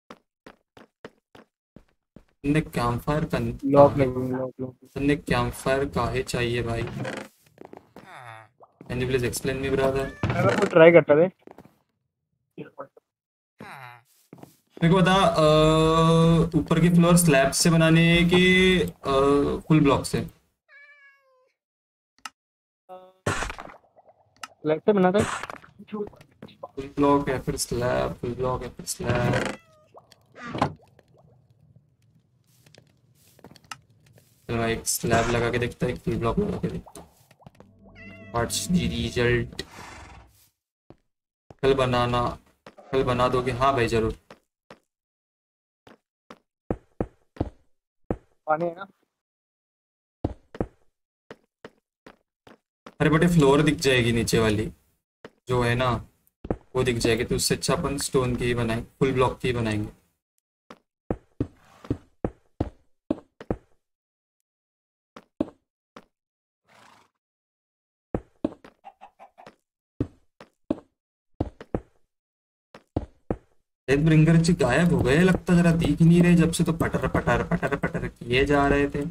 तुमने कैंप फायर लॉक लगेंगे लॉक। तुमने कैंप फायर काहे चाहिए भाई? Can you please explain me brother? मैं तो ट्राई करता थे। मेरे को बता, ऊपर की फ्लोर स्लैब से बनाने हैं कि फुल ब्लॉक से? लेफ्ट से बनाता है। फुल ब्लॉक या फिर स्लैब, फुल ब्लॉक या फिर स्लैब? चलो मैं एक स्लैब लगा के देखता हूँ, एक फुल ब्लॉक लगा के देखता हूँ। What's the result? कल बना दोगे? हाँ भाई जरूर। पानी है ना? अरे बटे फ्लोर दिख जाएगी नीचे वाली जो है ना, वो दिख जाएगी, तो उससे अच्छा अपन स्टोन की ही बनाएंगे, फुल ब्लॉक की ही बनाएंगे। डेथ ब्रिंगर जी गायब हो गए लगता, जरा दिख ही नहीं रहे जब से, तो पटर पटर पटर पटर किए जा रहे थे।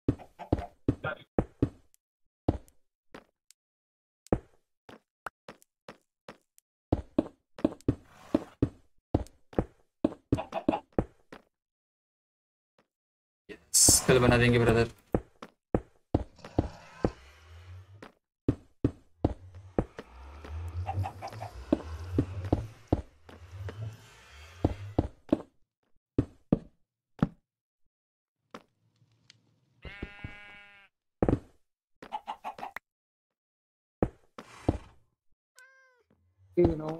कल बना देंगे ब्रदर। You know.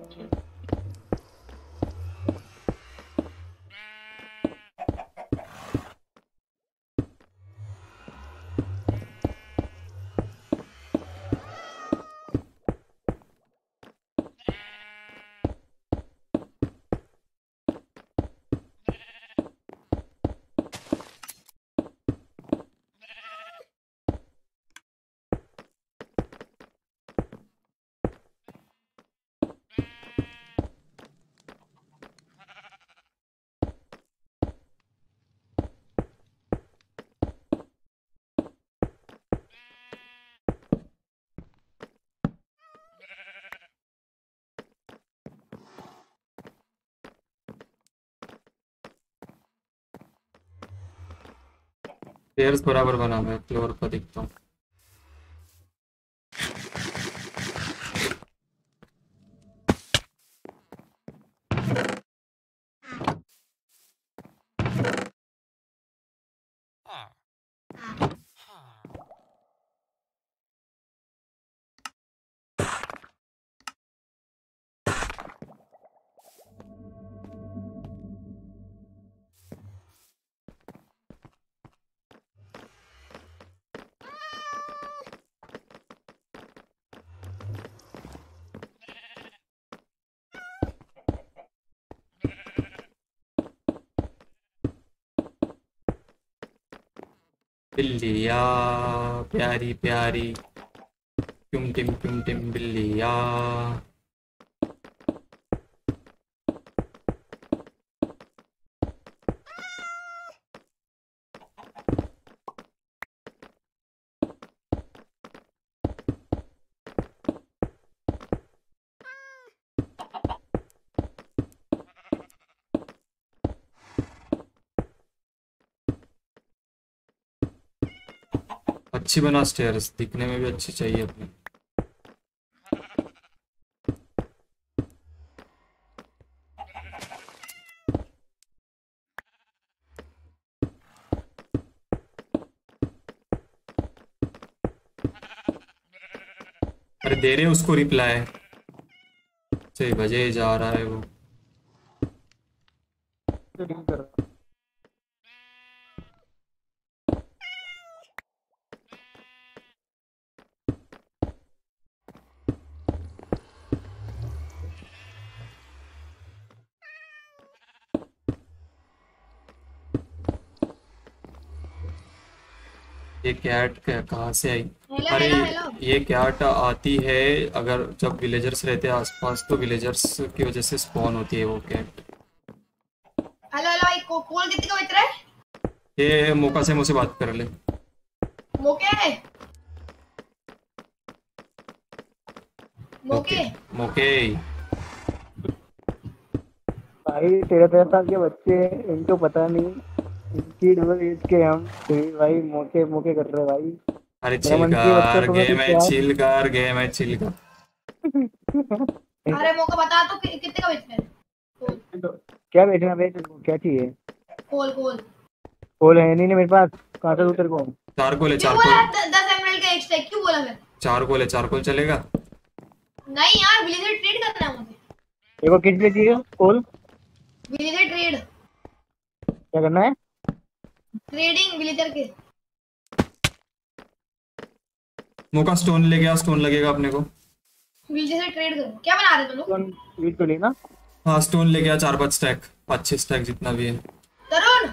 स्टेयर्स बराबर बना, मैं फ्लोर पर दिखता हूँ। बिल्लिया प्यारी प्यारी, क्यूम टिम बिल्लिया। अच्छी बना स्टेयर्स, दिखने में भी अच्छी चाहिए अपने। अरे दे रहे उसको रिप्लाई से बजे जा रहा है वो। तो डील कर रहा ये कैट कहाँ से आई? हेलो अरे हेलो हेलो। ये कैट आती है अगर जब विलेजर्स रहते हैं आसपास, तो विलेजर्स की वजह से स्पॉन होती है वो कैट। हेलो हेलो भाई, कॉल कितने का बज रहा है? ये मौका से मुझसे बात कर ले। मोके ओके मोके ओके। भाई 13 साल के बच्चे इनको पता नहीं, इनकी डबल एज के हम फिर भाई मौके मौके कर रहे भाई। अरे मेरा चिल मन किया बच्चा कर, तो मैं गेम कुछ है, यार चिल कर, गेम है, चिल कर। अरे मोका बता तो कितने का बज रहा है? क्या बेचना बेच, क्या चाहिए? कॉल कॉल बोल है नहीं मेरे पास, कहाँ से दूँ तेरे को? चारकोल है, क्यों बोला? चारकोल। 10 एमएल का एक्स्ट्रा क्यों बोला फिर? चारकोल है, चारकोल चलेगा? नहीं यार, विलेजर ट्रेड करना है मुझे। देखो किस लिए चाहिए कॉल? विलेजर ट्रेड, क्या करना है? ट्रेडिंग विलेजर के। मौका स्टोन ले गया, स्टोन लगेगा अपने को। विलेजर से ट्रेड करो। क्या बना रहे तुम लोग? वीट तो लेना। हाँ स्टोन ले गया, 4-5 स्टैक, 5-6 स्टैक जितना भी है। तरुण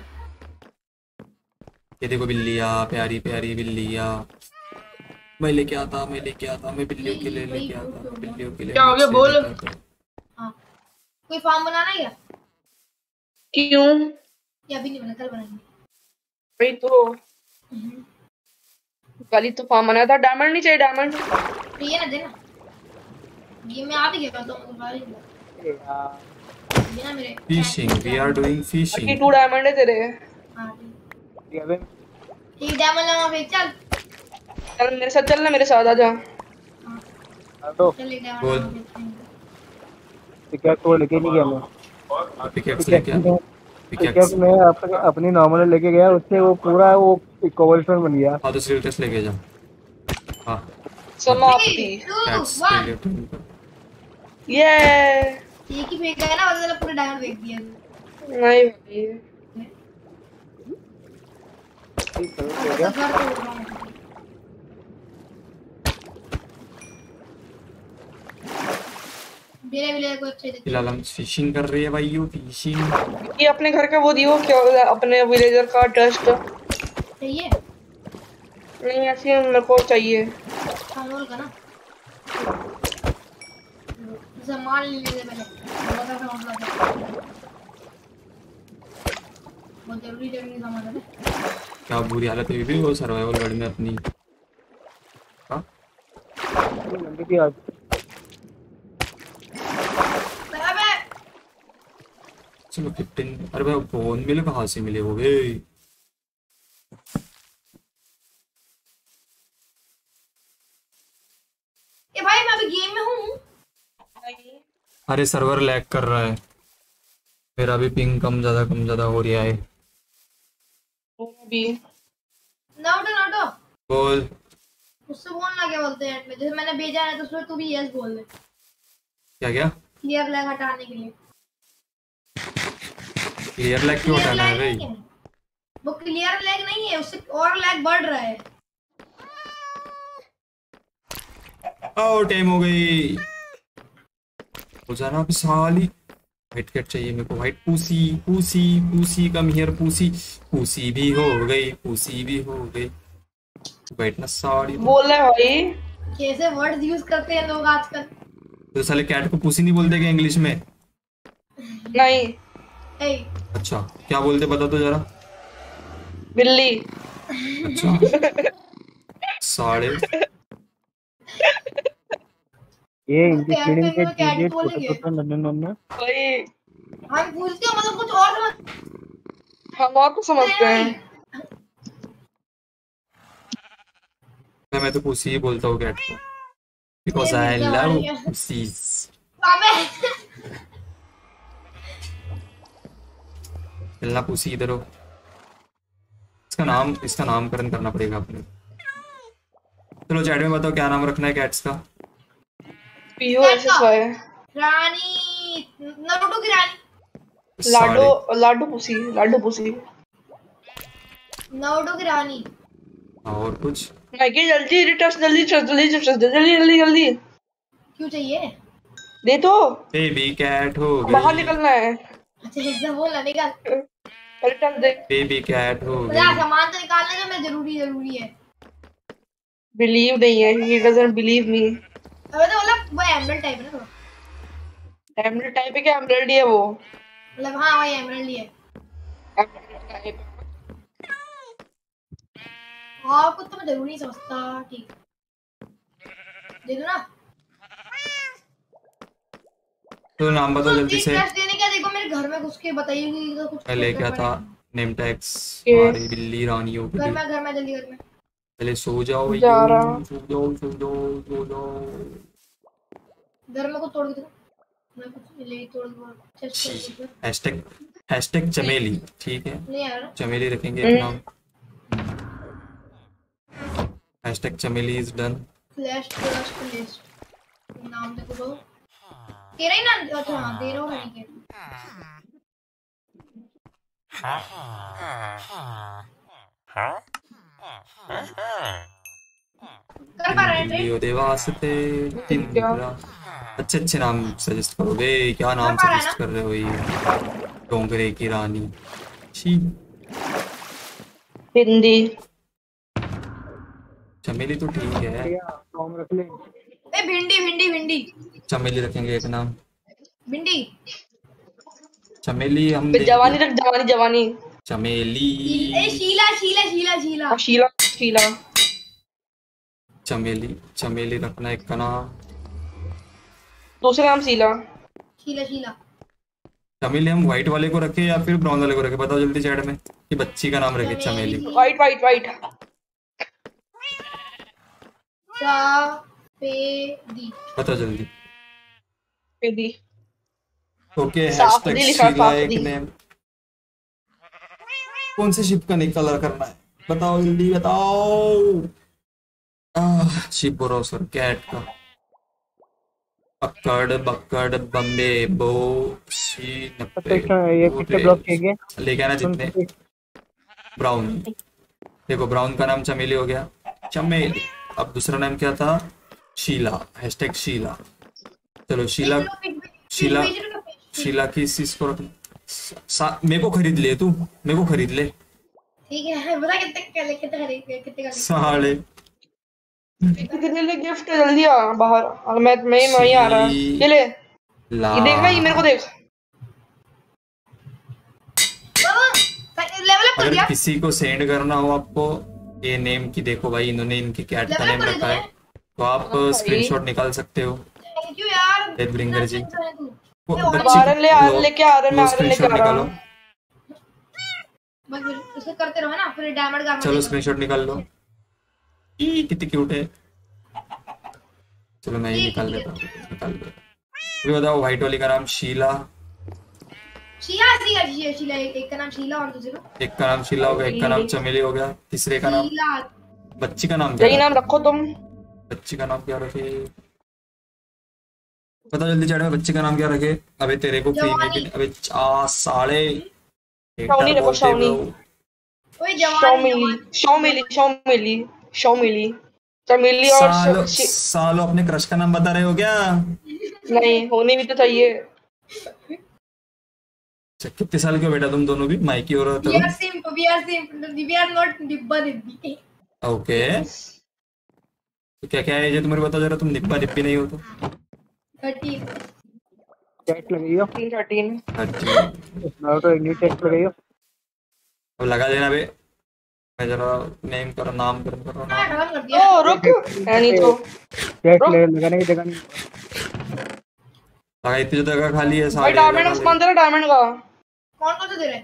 ये देखो बिल्लिया, प्यारी प्यारी बिल्लिया। मैं लेके आता, मैं लेके आता, मैं बिल्लियों के लिए लेके आता, बिल्लियों के लिए। क्या हो गया, बोल। हाँ, कोई फार्म बनाना है क्या? क्यों? या अभी नहीं बना, कल बनाएंगे। भाई तो कल ही तो फार्म बनाया था। डायमंड नहीं चाहिए? डायमंड तो ये ना देना, गेम में आ भी गया तो बिना मेरे fishing, we are doing fishing. 2 diamond है तेरे। हाँ अबे ठीक, डायमंड लगा पे चल। चल मेरे साथ, चल ना मेरे साथ आजा। तो चल एक बोल। डायमंड क्या तो लेके नहीं गया मैं। पिकेक्स ले क्या? क्या पिकेक्स। मैं अपनी नॉर्मल लेके गया, उससे वो पूरा वो कोबलस्टोन बन गया। हाँ तो स्लेटेस लेके जा। हाँ समाप्ति। 2 कैट्स 1। ले ले। ये एक ही फेंका है ना, मतलब पूरे डायमंड फेंक दिया। नहीं भाई, हो गया। घर तोड़ रहा हूँ। मेरे विलेज को अच्छे देते। फिलहाल हम फिशिंग कर रही है भाई, यू फिशिंग। ये अपने घर का वो दियो, क्या अपने विलेजर का ट्रस्ट चाहिए नहीं, ऐसे मेरे को चाहिए। कानून का ना सामान ले ले पहले। बहुत जरूरी सामान है। क्या बुरी हालत हुई थी वो सर्वाइवल वर्ल्ड में अपनी। हाँ मंडी की आज चलो 15। अरे भाई बोन मिल कहाँ से मिले वो बे? ये भाई मैं अभी गेम में हूँ। अरे सर्वर लैग कर रहा है, मेरा भी पिंग कम ज्यादा हो रहा है। भी नाउटो नाउटो बोल। उससे बोलना क्या बोलते हैं में, जैसे मैंने भेजा है तो उसमें तू भी यस बोल दे। क्या क्या? क्लियर लैग हटाने के लिए। क्लियर लैग क्यों क्लियर हटाना है लैग भाई? नहीं है, वो क्लियर लैग नहीं है, उससे और लैग बढ़ रहा है। ओ टाइम हो गई, हो जाना अभी साली। व्हाइट कैट चाहिए मेरे को, व्हाइट पूसी पूसी पूसी कम हियर पूसी। पूसी भी हो गई, पूसी भी हो गई। बैठना साड़ी बोल रहे भाई। कैसे वर्ड्स यूज करते हैं लोग आजकल। तो साले कैट को पूसी नहीं बोलते क्या इंग्लिश में? नहीं, ए अच्छा क्या बोलते बता तो जरा। बिल्ली। अच्छा साढ़े। ये इनकी कैट फीडिंग पे के कैट चीजें बोलेंगे। छोटे नन्हे भाई हम पूछते हो मतलब कुछ और समझ हम और को समझते हैं। मैं तो पुसी ही बोलता हूँ कैट को, बिकॉज आई लव पुसीज। अबे चलना पुसी इधर हो। इसका नामकरण करना पड़ेगा अपने। चलो चैट में बताओ क्या नाम रखना है कैट्स का। PUSSY रानी, नारुतो की रानी, लाडो पुसी नारुतो की रानी। और कुछ माइकी जल्दी जल्दी क्यों चाहिए? दे तो, बेबी कैट हो बाहर गई, निकलना है। अच्छा एकदम बोल निकाल। रिटर्न दे। बेबी कैट हो मुझे गई। सामान तो निकालने जो मैं जरूरी है। बिलीव नहीं है, he doesn't believe me। अबे तो मतलब वो एमरल्ड टाइप है ना थोड़ा। एमरल्ड टाइप है क्या? एमरल्ड ही है वो। मतलब हाँ वही एमरल्ड ही है। Emerald type. और कुछ तो मैं जरूर नहीं समझता। ठीक दे दो ना। तो नाम बताओ जल्दी से। फ्लैश देने क्या? देखो मेरे घर में घुस के बताइए तो कुछ मैं ले क्या था नेम टैग्स। Yes. हमारी बिल्ली रानियों के लिए। घर में जल्दी घर में। पहले सो जाओ जा भैया, रहा। सो जाओ। घर में कुछ तोड़ के दो। मैं कुछ ले तोड़ दूँ चेस्ट कर। हैशटैग चमेली, ठीक है नहीं आ रहा। चमेली रखेंगे एक नाम। हैशटैग चमेली इज डन। फ्लैश लिस्ट नाम देखो तो तेरा ही नाम। अच्छा हाँ दे रहा हूँ नहीं के कर पा रहे हैं ट्रेन। वीडियो देवास्ते इंद्रा। अच्छे नाम सजेस्ट करो बे। क्या नाम कर पा रहा है सजेस्ट कर रहे हो ये? डोंगरे की रानी छी। हिंदी चमेली तो ठीक है। टॉम रख ले। ए भिंडी चमेली रखेंगे एक नाम। भिंडी। चमेली हम जवानी रख, जवानी। चमेली ए शीला। शीला। चमेली रखना एक का नाम। दूसरा नाम शीला। शीला चमेली हम व्हाइट वाले को रखे या फिर ब्राउन वाले को रखे? बताओ जल्दी चैट में कि बच्ची का नाम रखे चमेली। वाइट। सफेदी। बताओ जल्दी। पेदी। ओके साफदी हैशटैग लिखा, शीला एक साफदी। नेम। कौन से शिप का कलर करना है? बताओ जल्दी बताओ। शिप ब्रोसर कैट का। बक्कड़ बम्बे बो सी नप्पे। ये कितने ब्लॉक चाहिए? लेके आना जितने। ब्राउन, देखो ब्राउन का नाम चमेली हो गया। चमेली। अब दूसरा नाम क्या था? शीला। हैशटैग शीला। चलो शीला की इस चीज को रखना। मेरे को खरीद ले तू, मेरे को खरीद ले। ठीक है बता कितने का साले कितने ले गिफ्ट? जल्दी आ बाहर। और मैं वहीं आ रहा। ये ले, ये देख ना, ये मेरे को देख। लेवल अप कर अगर दिया। किसी को सेंड करना हो आपको ये नेम की, देखो भाई इन्होंने इनकी कैट का नेम रखा है, तो आप स्क्रीनशॉट निकाल सकते हो। थैंक यू यार। ब्रिंगर जी आरन लेके आ रहा। मैं आरन लेके आ रहा हूं। बस उसको करते रहो ना, फिर डायमंड का। चलो स्क्रीनशॉट निकाल लो। कितनी क्यूट है। चलो मैं ही निकाल देता हूँ। निकाल दो। अभी बताओ व्हाइट वाली का नाम शीला। शीला एक का नाम शीला और दूसरे का एक का नाम शीला हो गया, एक का नाम चमेली हो गया, तीसरे का नाम। शीला। बच्ची का नाम क्या यही नाम रखो तुम। बच्ची का नाम क्या रखे? बताओ जल्दी चैट में बच्ची का नाम क्या रखे? अबे तेरे को अबे साले शाउनी रखो, शाउनी। ओए जवानी। शौमिली चमेली और सालो अपने क्रश का नाम बता रहे हो क्या? नहीं, होनी भी तो चाहिए। कितने साल के हो बेटा तुम दोनों भी? माइकी और we are not डिब्बा डिब्बी। ओके तो क्या है ये तुम्हारे? बताओ जरा, तुम डिब्बा डिब्बी नहीं हो तो। 13 चेस्ट लगाइयो। 13 तो एक न्यू चेस्ट लगाइयो। अब लगा देना बे। मैं जरा नेम करो, नाम करो डबल कर दिया। ओ रुक, नहीं तो चेस्ट लगाने की जगह नहीं। लगा, इतनी जगह खाली है भाई। डायमंड का सामान दे रहा, डायमंड का। कौन से दे रहे हैं?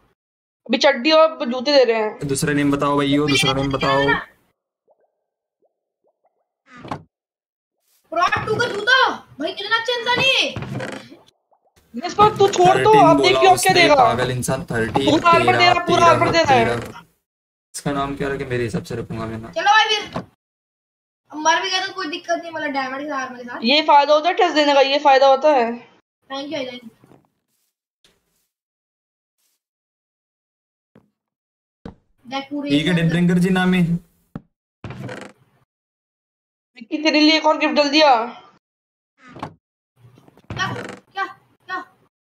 अभी चड्डी और जूते दे रहे हैं। दूसरा नेम बताओ भाई, दूसरा नेम बताओ। प्रॉट 2 का जूता भाई कितना अच्छा इंसान है। इस पर तू छोड़ तो 13 अब देख बोला क्या उसने, देगा। पागल इंसान। 13 पूरा आर्मर दे रहा, पूरा आर्मर दे रहा है। इसका नाम क्या रखे? मेरे हिसाब से रखूंगा मैं ना। चलो भाई फिर अब मर भी गया तो कोई दिक्कत नहीं, मतलब डायमंड के आर्मर के साथ। ये फायदा होता है टेस्ट देने का, ये फायदा होता है। Thank you thank you. देख पूरे ठीक है, डेथ ब्रिंगर जी नाम है। विक्की तेरे लिए एक और गिफ्ट डाल दिया। क्या क्या क्या?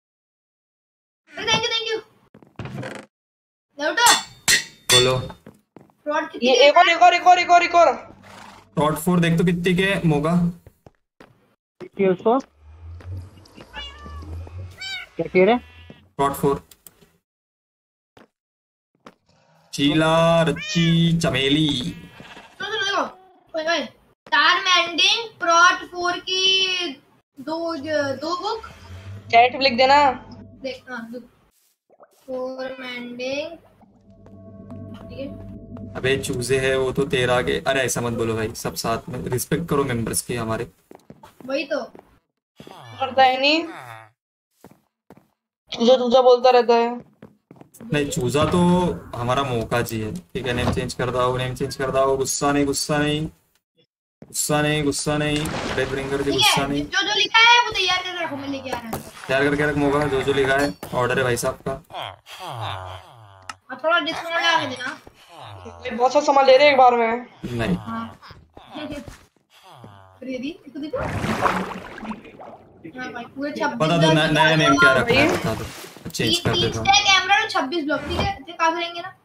थैंक यू लौटो। बोलो। प्रॉट कितनी ये के? एक और टॉट 4 देख तो कितनी के मोगा। कि उसको क्या कह रहे? टॉट 4 चीला रच्ची चमेली। सुनो सुनो देखो ओए ओए स्टार मैंडिंग प्रॉट 4 की दो बुक चैट में लिख देना। देख हां 4 मैंडिंग ठीक है। अबे चूजे है वो तो तेरा के। अरे ऐसा मत बोलो भाई, सब साथ में रिस्पेक्ट करो मेंबर्स की हमारे। वही तो करता है नहीं, तुझा बोलता रहता है। नहीं, चूजा तो हमारा मौका जी है। ठीक है, नेम चेंज कर दो, नेम चेंज कर दो। गुस्सा नहीं गुस्सा नहीं गुस्सा नहीं गुस्सा नहीं। डेथ ब्रिंगर जी ठीक गुस्सा है, नहीं। जो जो लिखा है वो तैयार करके रखो, मैं लेके आ रहा हूँ। तैयार करके रख मोगा, जो जो लिखा है। ऑर्डर है भाई साहब का। और थोड़ा डिस्काउंट लगा के देना। ये बहुत सा सामान ले रहे हैं एक बार में। नहीं, हाँ फिर ये भी इसको देखो। हाँ भाई पूरे 26 बता दो नया नेम क्या रखना है, बता दो, चेंज कर 3 देता हूँ। स्टैक एमराल्ड और 26 ब्लॉक। ठीक है ये काफी रहेंगे ना,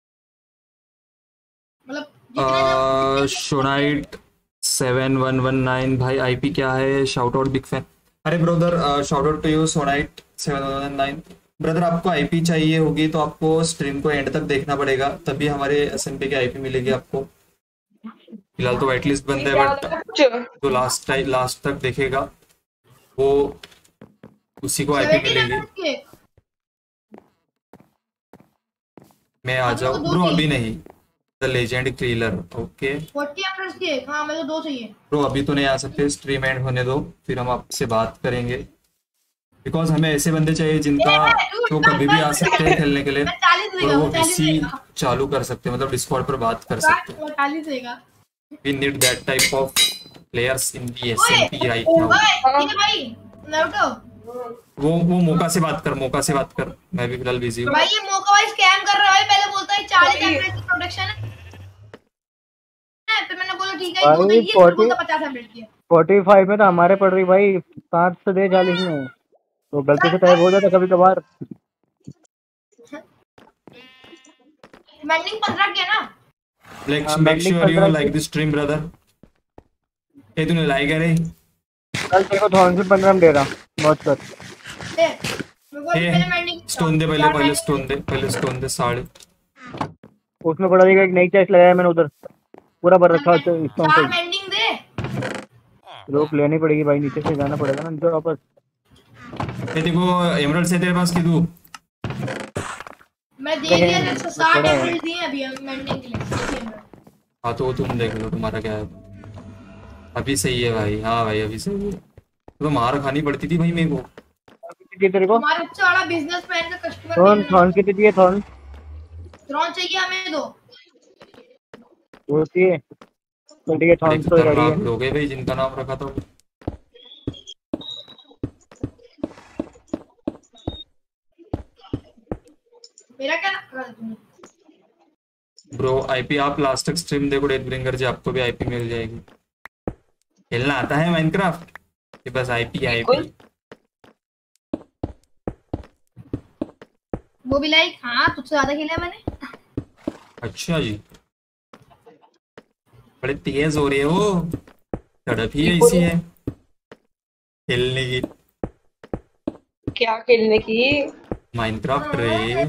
मतलब जितने शोनाइट 7119 भाई आईपी क्या है? Shout out big fan. अरे brother, shout out to you Sonite 7119। Brother आपको आईपी चाहिए होगी तो आपको स्ट्रीम को एंड तक देखना पड़ेगा, तभी हमारे एसएनपी की आईपी मिलेगी आपको। फिलहाल तो वाइट लिस्ट बंद है, बट जो लास्ट तक देखेगा वो उसी को आईपी मिलेगी। मैं आ जाऊँ ब्रो? अभी नहीं, the legend killer. Okay 40 emerald की है। हाँ मेरे को 2 चाहिए ब्रो, अभी तो नहीं आ सकते, स्ट्रीम एंड होने दो फिर हम आपसे बात करेंगे। बिकॉज हमें ऐसे बंदे चाहिए जिनका जो कभी भी आ सकते हैं खेलने के लिए, मैं 40 और देगा, वो वो 40 पीसी देगा। चालू कर सकते हैं, मतलब डिस्कॉर्ड पर बात कर सकते हैं। 40 देगा। We need that type of players in the OA SMP right now. ओए ठीक है भाई नारुतो वो मौका से बात कर, मौका से बात कर, मैं भी फिलहाल बिजी हूँ। भाई ये मौका भाई स्कैम कर रहा है। पहले बोलता है 40 एमराल्ड की प्रोडक्शन है, फिर मैंने बोला ठीक है भाई 2 देगी, फिर बोलता 50 एमराल्ड की है। 45 में तो हमारे पड़ रही भाई, 7 से दे 40 में तो गलती से टाइप हो जाता कभी कभार। मैंडिंग 15 की है ना। Make sure you like this stream brother. ये तूने लाइक है रे? कल तेरे को 15 में दे रहा बहुत कर। ले मैं बोल पहले मैंडिंग स्टोन दे, पहले स्टोन दे, पहले स्टोन दे। 6.5 उसमें पड़ा रहेगा, एक नई चेस्ट लगाया मैंने उधर, पूरा भर रखा है स्टोन से। 4 मैंडिंग दे। रोक लेनी पड़ेगी भाई, नीचे से जाना पड़ेगा ना नीचे वापस। ये देखो एमराल्ड से तेरे पास किधू? मैं दे दिया 60 एमराल्ड दिए अभी मैंडिंग के लिए 60 एमराल्ड। हाँ तो तुम देख लो तुम्हारा क्या है। अभी सही है भाई, हाँ भाई अभी सही है। तो मार खानी पड़ती थी भाई मेरे को। कितनी तेरे को? हमारे अच्छा वाला बिजनेसमैन का कस्टमर थॉर्न कितनी चाहिए? थॉर्न चाहिए हमें दो। वो चाहिए तो ठीक है। थॉर्न तो रेडी है। लोग हैं भाई जिनका नाम रखा था। मेरा क्या नाम रखा तुमने? ब्रो आईपी आप लास्ट तक स्ट्रीम देखो डेथ ब्रिंगर जी, आपको भी आईपी मिल जाएगी। खेलना आता है माइनक्राफ्ट? ये बस आईपी आईपी। वो भी लाइक हाँ तुझसे ज्यादा खेला मैंने। अच्छा जी, बड़े तेज हो रहे हो, तड़प ही ऐसी है खेलने की। क्या खेलने की? माइनक्राफ्ट रे।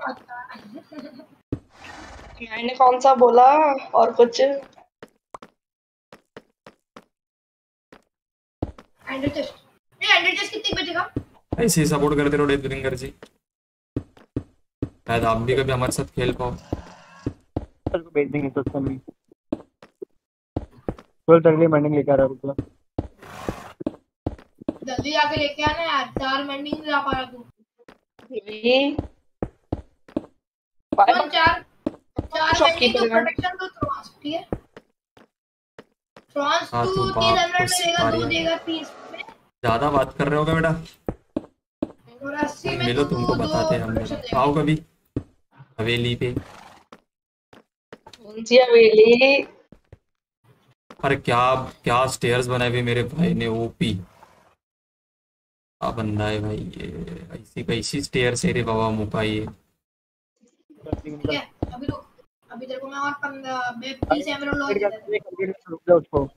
मैंने कौन सा बोला? और कुछ एंडर चेस्ट कितने बचेगा? ऐसे ही सपोर्ट करते रहो डेथ ब्रिंगर जी, शायद आप भी कभी हमारे साथ खेल पाओ। भेज देंगे तो कल तक लिए मंडिंग लेकर आ रहा हूँ। जल्दी आके लेके आना यार, 4 मेंडिंग नहीं ला पा रहा तू। ये कौन 4 शॉप मेंडिंग तो कीपर है। प्रोटेक्शन तो थ्रॉन्स, ठीक है। थ्रॉन्स हाँ, तू तू 30 बाप एमराल्ड को में देगा, तू सिखा देगा 30 में, ज्यादा बात कर रहे हो क्या बेटा? और 80 में मिलो तू तुमको 2 बताते हैं हम प्रोटेक्शन लोग। देगा। आओ कभी हवेली पे। कौन सी हवेली? अरे क्या क्या स्टेयर्स बनाए हुए मेरे भाई ने, ओपी। क्या बंदा है भाई ये, ऐसी कैसी स्टेयर्स है रे बाबा मुका ये। ठीक है, अभी तेरे को मैं और 15 मैं 30 एमराल्ड और दे देता हूं। रुक जा उसको।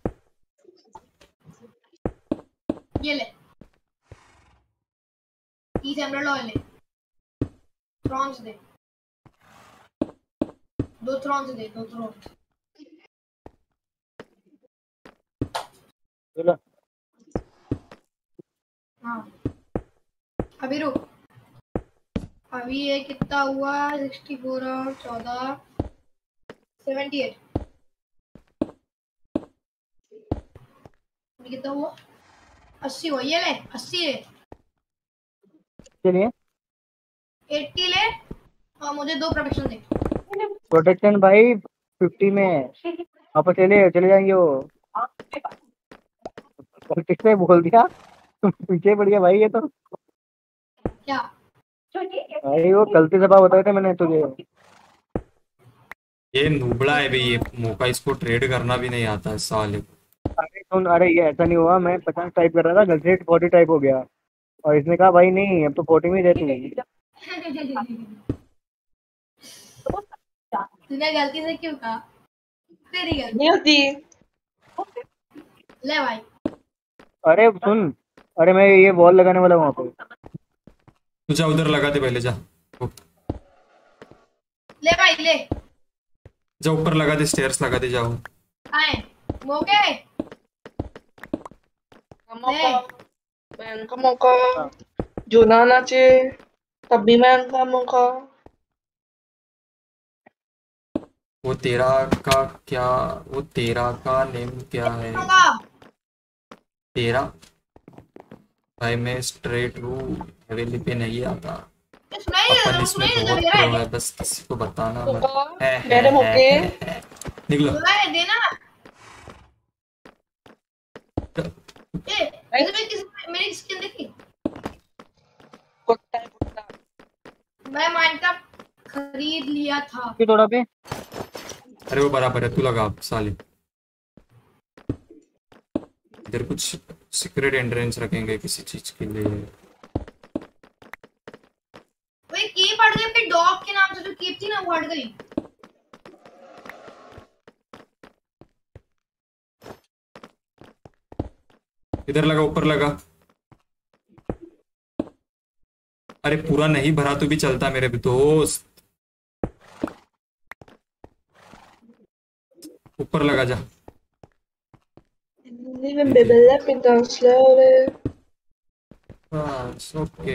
ये ले 30 एमराल्ड और ले, थ्रॉन्स दे, 2 थ्रॉन्स दे, 2 थ्रॉन्स। चलो हाँ अभी रुक, अभी ये कितना हुआ, 64 और 14 78, अभी कितना हुआ, 80 हुआ। ये ले 80 ले, चलिए 80 ले और मुझे 2 प्रोटेक्शन दे। प्रोटेक्शन भाई 50 में है। आप चले जाएंगे वो। किसने बोल दिया? पीछे पड़ गया भाई ये तो। क्या भाई वो गलती से बात बताए थे मैंने तुझे। ये नुबड़ा है भाई ये मौका, इसको ट्रेड करना भी नहीं आता है साले। अरे सुन, अरे ये ऐसा नहीं हुआ, मैं 50 टाइप कर रहा था, गलती से 40 टाइप हो गया और इसने कहा भाई नहीं अब तो 40 में देती है। तूने गलती से क्यों कहा? तेरी गलती। नहीं होती। ले भाई, अरे सुन, अरे मैं ये बॉल लगाने वाला हूँ वहाँ पे। तू जा उधर लगा दे पहले, जा ले भाई ले, जा ऊपर लगा दे, स्टेयर्स लगा दे, जाओ। आए मौके मौका, मैन का मौका, जो ना नाचे तब भी मैन का मौका। वो तेरा का क्या, वो तेरा का नेम क्या है? तेरा भाई मैं स्ट्रेट हूँ, हवेली पे नहीं आता। अपन इसमें बहुत प्रो है, बस किसी को बताना मत। मेरे मौके निकलो। देना। मेरी स्किन देखी, कुत्ता है कुत्ता। मैं माइनक्राफ्ट खरीद लिया था। थोड़ा पे अरे वो बराबर है, तू लगा साले। इधर कुछ सीक्रेट एंट्रेंस रखेंगे किसी चीज के लिए। वही कीप हट गई अपने डॉग के नाम से, जो कीप थी ना वो हट गई। इधर लगा, ऊपर लगा। अरे पूरा नहीं भरा तो भी चलता मेरे भी दोस्त। ऊपर लगा जा। Even baby let me down slowly. बस ओके।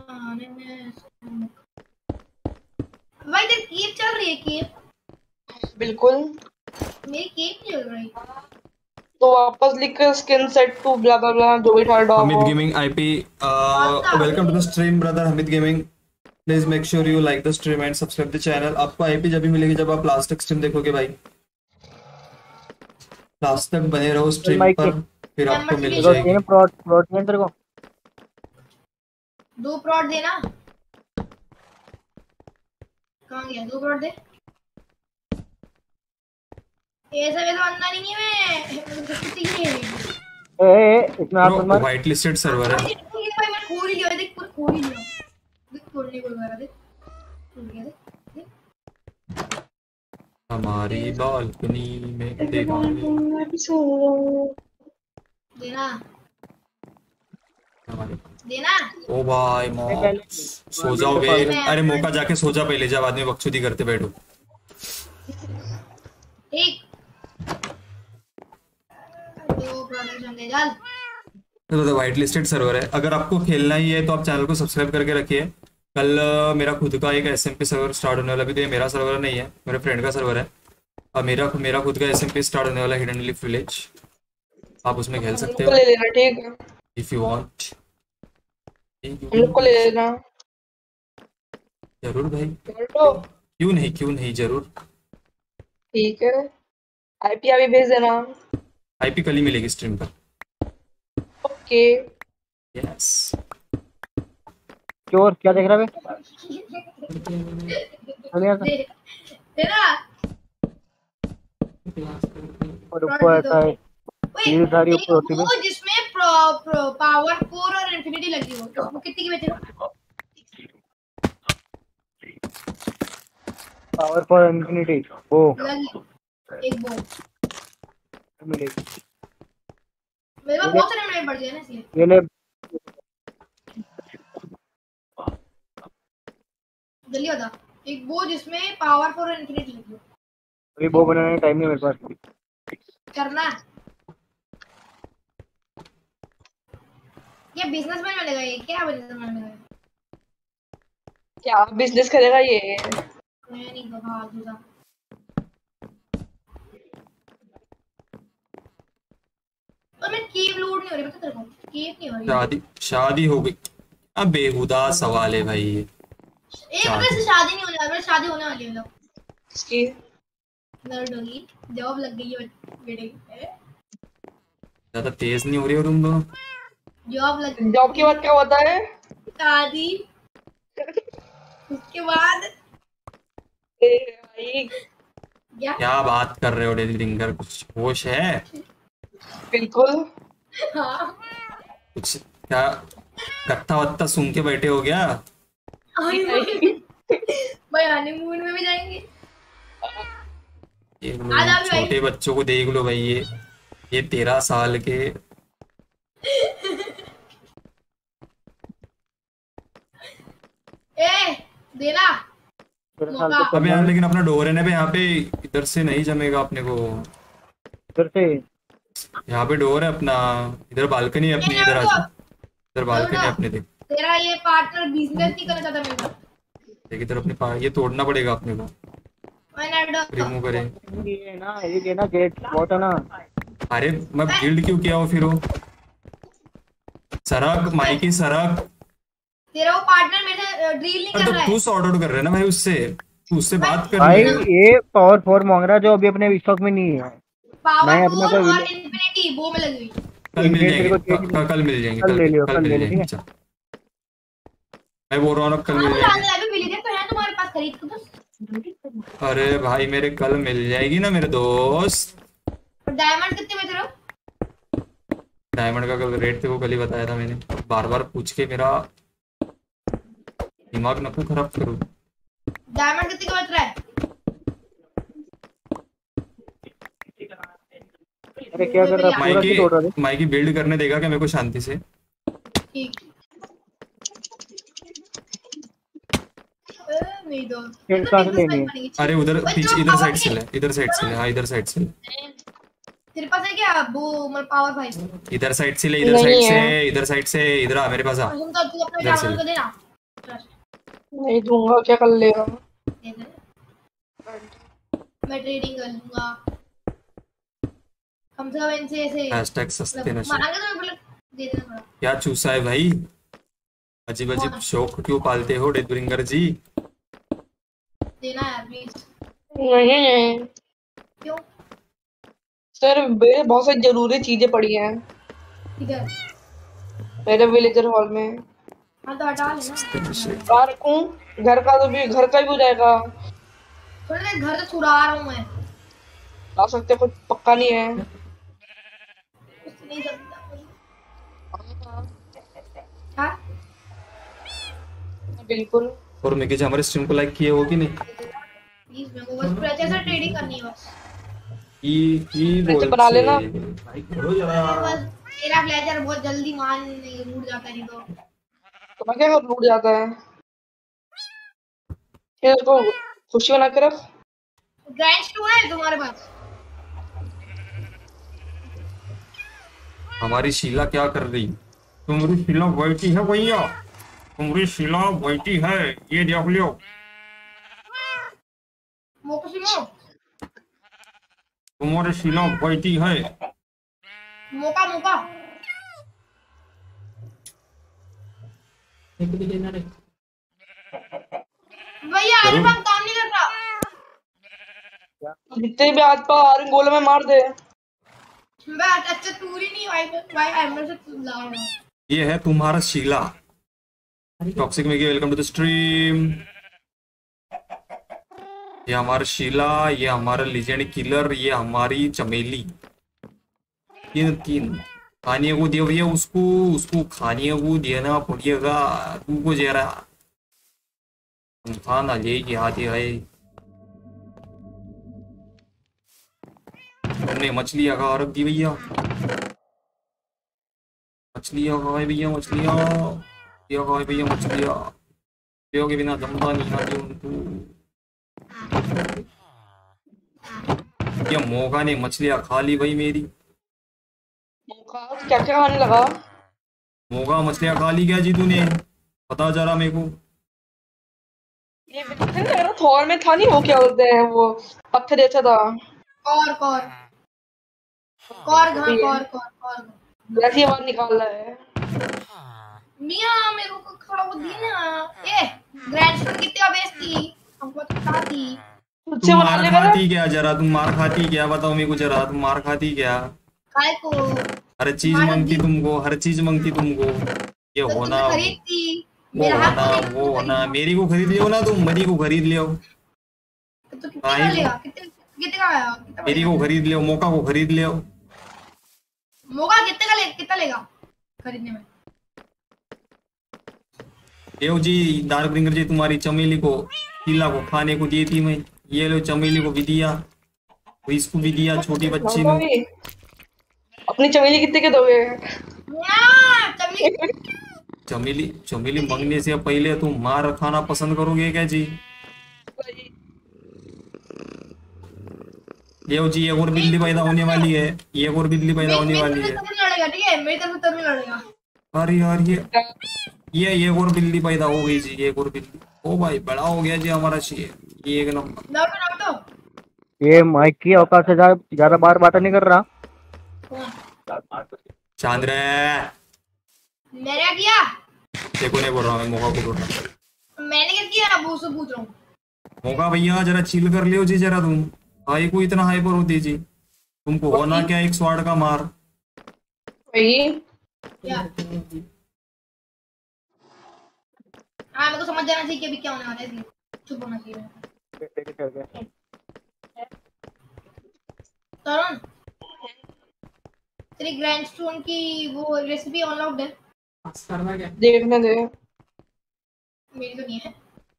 भाई तेरी कीप चल रही है? कीप बिल्कुल। मेरी कीप नहीं चल रही। तो वापस लिख skin set to blah blah blah जो भी था dog. Hamid Gaming IP, welcome to the stream brother Hamid Gaming. Please make sure you like the stream and subscribe the channel. आपको IP जब भी मिलेगी जब आप लास्ट तक स्ट्रीम देखोगे भाई, लास्ट तक बने रहो स्ट्रीम पर, फिर आपको मिल जाएगी। प्लॉट में तेरे को 2 प्लॉट देना। कहाँ गया? 2 प्लॉट दे। ऐसा वैसा बंदा नहीं है मैं। इसमें आप ब्रो व्हाइट लिस्टेड सर्वर है। भाई मैं खोल ही लिया, देख पूरा खोल ही लिया। देख खोलने को लगा, देख खोल गया, देख। हमारी बालकनी में देगा देना देना। ओ भाई मॉम सो जाओ बे। अरे मौका जाके सो जा पहले, जब आदमी बकचोदी करते बैठो। एक 2 प्रोडक्शन दे चल। तो व्हाइट लिस्टेड सर्वर है, अगर आपको खेलना ही है तो आप चैनल को सब्सक्राइब करके रखिए। कल मेरा खुद का एक SMP सर्वर स्टार्ट होने वाला, भी तो ये मेरा सर्वर नहीं है, मेरे फ्रेंड का सर्वर है। और मेरा खुद का SMP स्टार्ट होने वाला, हिडन लीफ विलेज। आप उसमें खेल सकते हो ले लेना, ठीक है। If you want. हम लोग को ले लेना। जरूर भाई, कर लो। क्यों नहीं जरूर। ठीक है, आईपी अभी भेज देना। आईपी कल ही मिलेगी स्ट्रीम पर। ओके। यस। चोर क्या देख रहा है बे? चल यहाँ से। तेरा और ऊपर ऐसा है ये सारी ऊपर होती है। वो जिसमें पावर 4 और इंफिनिटी लगी हो, वो कितनी की बेचेगा? पावर फॉर इंफिनिटी वो लगी एक बो। मिलेगी। मेरे पास बहुत सारे मिनट बढ़ गए ना इसलिए। ये ले जल्दी बता। एक बो जिसमें पावर 4 और इंफिनिटी लगी हो। अभी वो बनाने का टाइम नहीं मेरे पास। करना है। ये बिजनेसमैन बनेगा, ये क्या बिजनेसमैन बनेगा? क्या बिजनेस करेगा ये? मैं नहीं बाबा दूंगा। और मैं कीव लूट नहीं हो रही, पता तेरे को? कीव नहीं हो रही। शादी हो गई। अब बेहुदा सवाल है भाई ये। एक वजह से शादी नहीं होने वाली, शादी होने वाली है। लोग इसकी नर्ड होगी, जॉब लग गई है बेटे की। ज्यादा तेज नहीं हो रही हो तुम दोनों। जॉब के बाद क्या होता है? शादी। उसके बाद भाई क्या बात कर रहे हो डेली रिंगर, कुछ होश है? बिल्कुल। हाँ। कुछ क्या कत्ता वत्ता सुन के बैठे हो गया? भाई हनीमून में भी जाएंगे। ये छोटे बच्चों को देख लो भाई, ये 13 साल के। देना अब यार लेकिन अपना डोर है ना यहाँ पे, इधर से नहीं जमेगा अपने को। इधर से यहाँ पे डोर है अपना, इधर बालकनी है अपनी, इधर आजा। इधर बालकनी है अपने, देख तेरा ये पार्टनर बिजनेस नहीं करना चाहता मेरे साथ। देख इधर अपने ये तोड़ना पड़ेगा अपने को। रिमूव करें ये ना गेट बहुत है ना। अरे मैं बिल्ड क्यों किया हूँ फिर वो सरक माइकी सरक। तेरा वो पार्टनर मेरे से डील नहीं कर रहा है। तू सॉर्ट आउट कर रहे ना भाई, उससे तू उससे बात कर भाई। ये पावर 4 मांग रहा है जो अभी अपने स्टॉक में नहीं है। पावर 4 और इंफिनिटी वो में लगी हुई। कल मिल जाएंगे, कल मिल जाएंगे, कल ले लियो, कल मिल जाएंगे। मैं बोल रहा हूँ कल मिल जाएंगे। तो है तुम्हारे पास, खरीद को तो। अरे भाई मेरे कल मिल जाएगी ना मेरे दोस्त। डायमंड कितने में तेरा? डायमंड का कल रेट थे वो कल ही बताया था मैंने, बार बार पूछ के मेरा दिमाग न को खराब करो। डायमंड कितने का बच रहा है? अरे क्या कर रहा है? माइकी बिल्ड करने देगा क्या मेरे को शांति से? ठीक। नहीं दो। कहां से लेनी है? अरे उधर पीछे, इधर साइड से ले, इधर साइड से ले। हाँ इधर साइड से ले। तेरे पास है क्या वो मतलब पावर 5? इधर साइड से ले, इधर साइड से, इधर साइड से, इधर आ मेरे पास आ। तुम तो तू अपने डायमंड को देना। नहीं दूंगा, क्या कर लेगा? मैं ट्रेडिंग कर लूंगा कम से कम इनसे ऐसे। हैशटैग सस्ते नशे। मांगे तो मतलब दे देना थोड़ा। क्या चूसा है भाई, अजीब अजीब शौक क्यों पालते हो डेथब्रिंगर जी? देना यार प्लीज। नहीं क्यों सर, मेरे बहुत सारी जरूरी चीजें पड़ी हैं मेरे विलेजर हॉल में। हाँ तो हटा लेना। कार रखूं? घर का तो भी, घर का भी हो जाएगा। थोड़ी देर घर से छुड़ा रहा हूँ मैं। ला सकते, कुछ पक्का नहीं है। कुछ नहीं सकता। बिल्कुल। और मैं कि हमारे स्ट्रीम को लाइक किए हो कि नहीं? प्लीज मेरे को बस प्रेचर से ट्रेडिंग करनी है बस। बोल बना लेना भाई, करो जरा। बस मेरा प्लेजर बहुत जल्दी मान नहीं रूठ जाता है, नहीं तो मैं क्या कर, रूठ जाता है। ये इसको खुशी बना के रख। ग्राइंड स्टोन है तुम्हारे पास? हमारी शीला क्या कर रही? तुम्हारी शीला बैठी है भैया, तुम्हारी शीला बैठी है, ये देख लो। तुम्हारी शीला बैठी है। मौका मौका भैया आयरन बम काम नहीं कर रहा। जितने भी हाथ पा आयरन गोले में मार दे। बस अच्छा तूर ही नहीं भाई एमर से ला रहा हूं। ये है तुम्हारा Sheela. Toxic Maggie welcome to the stream. ये हमारा शीला, ये हमारा लीजेंड किलर, ये हमारी चमेली। तीन तीन खाने को दिया भैया उसको, उसको खाने को देना पड़ेगा। तू को दे रहा खाना ले आते है। हमने मछलियां खा रख दी भैया, मछलियां खाए भैया, मछलियां खाए भैया, मछलियां पियो के बिना दमदा नहीं आती उनको। ये मोगा ने मछलियां खा ली भाई मेरी। क्या क्या खाने लगा? मोगा मछलियां खा ली क्या जी तूने? बता जरा मेरे को। ये थॉर में था नहीं वो, क्या बोलते हैं वो पत्थर जैसा था। कौर कौर कौर घा कौर कौर कौर ऐसी आवाज निकाल रहा है। मियां मेरे को थोड़ा वो दी ना। ए ग्रैंडसन कितनी बेइज्जती हमको तो पता थी। तुम मार खाती क्या जरा? तुम मार खाती क्या? बताओ मेरे को जरा, तुम मार खाती क्या? काय को हर चीज मांगती तुमको, हर चीज मांगती तुमको। ये तो होना खरीदती वो मेरा हाथ होना तो वो होना। मेरी को खरीद लियो ना तुम, मरी को खरीद लियो। तो कितना लेगा? कितने कितने का आया? कितना मेरी को खरीद लियो, मौका को खरीद लियो। मोगा कितना लेगा खरीदने में? देव जी दार ब्रिंगर जी, तुम्हारी चमेली को शीला को खाने को दी थी मैं। ये लो चमेली को भी दिया, इसको भी दिया, छोटी बच्ची ने। अपनी चमेली कितने के दोगे? चमेली चमेली मांगने से पहले तुम मार खाना पसंद करोगे क्या जी? देव जी एक और बिल्ली पैदा होने वाली है, ये एक और बिल्ली पैदा होने वाली है। ठीक है मेरी तरफ तो लड़ेगा। अरे यार ये एक और बिल्ली पैदा हो गई जी, एक और बिल्ली। ओ भाई बड़ा हो गया जी हमारा शेर, ये एक नंबर। ये माइक की औकात से ज्यादा बार बात नहीं कर रहा। चांद्र मैंने क्या किया? देखो नहीं बोल रहा मैं, मौका को बोल रहा हूँ। मैंने क्या किया? वो से पूछ रहा हूँ। मौका भैया जरा चिल कर लियो जी जरा। तुम भाई को इतना हाइपर होती जी, तुमको होना क्या 108 का मार। क्या? हाँ मेरे को समझ जाना चाहिए कि अभी क्या होने वाला है, इसलिए चुप होना चाहिए। तरुण तेरी ग्रैंडस्टोन की वो रेसिपी अनलॉक्ड है? देखने दे। मेरी तो नहीं है।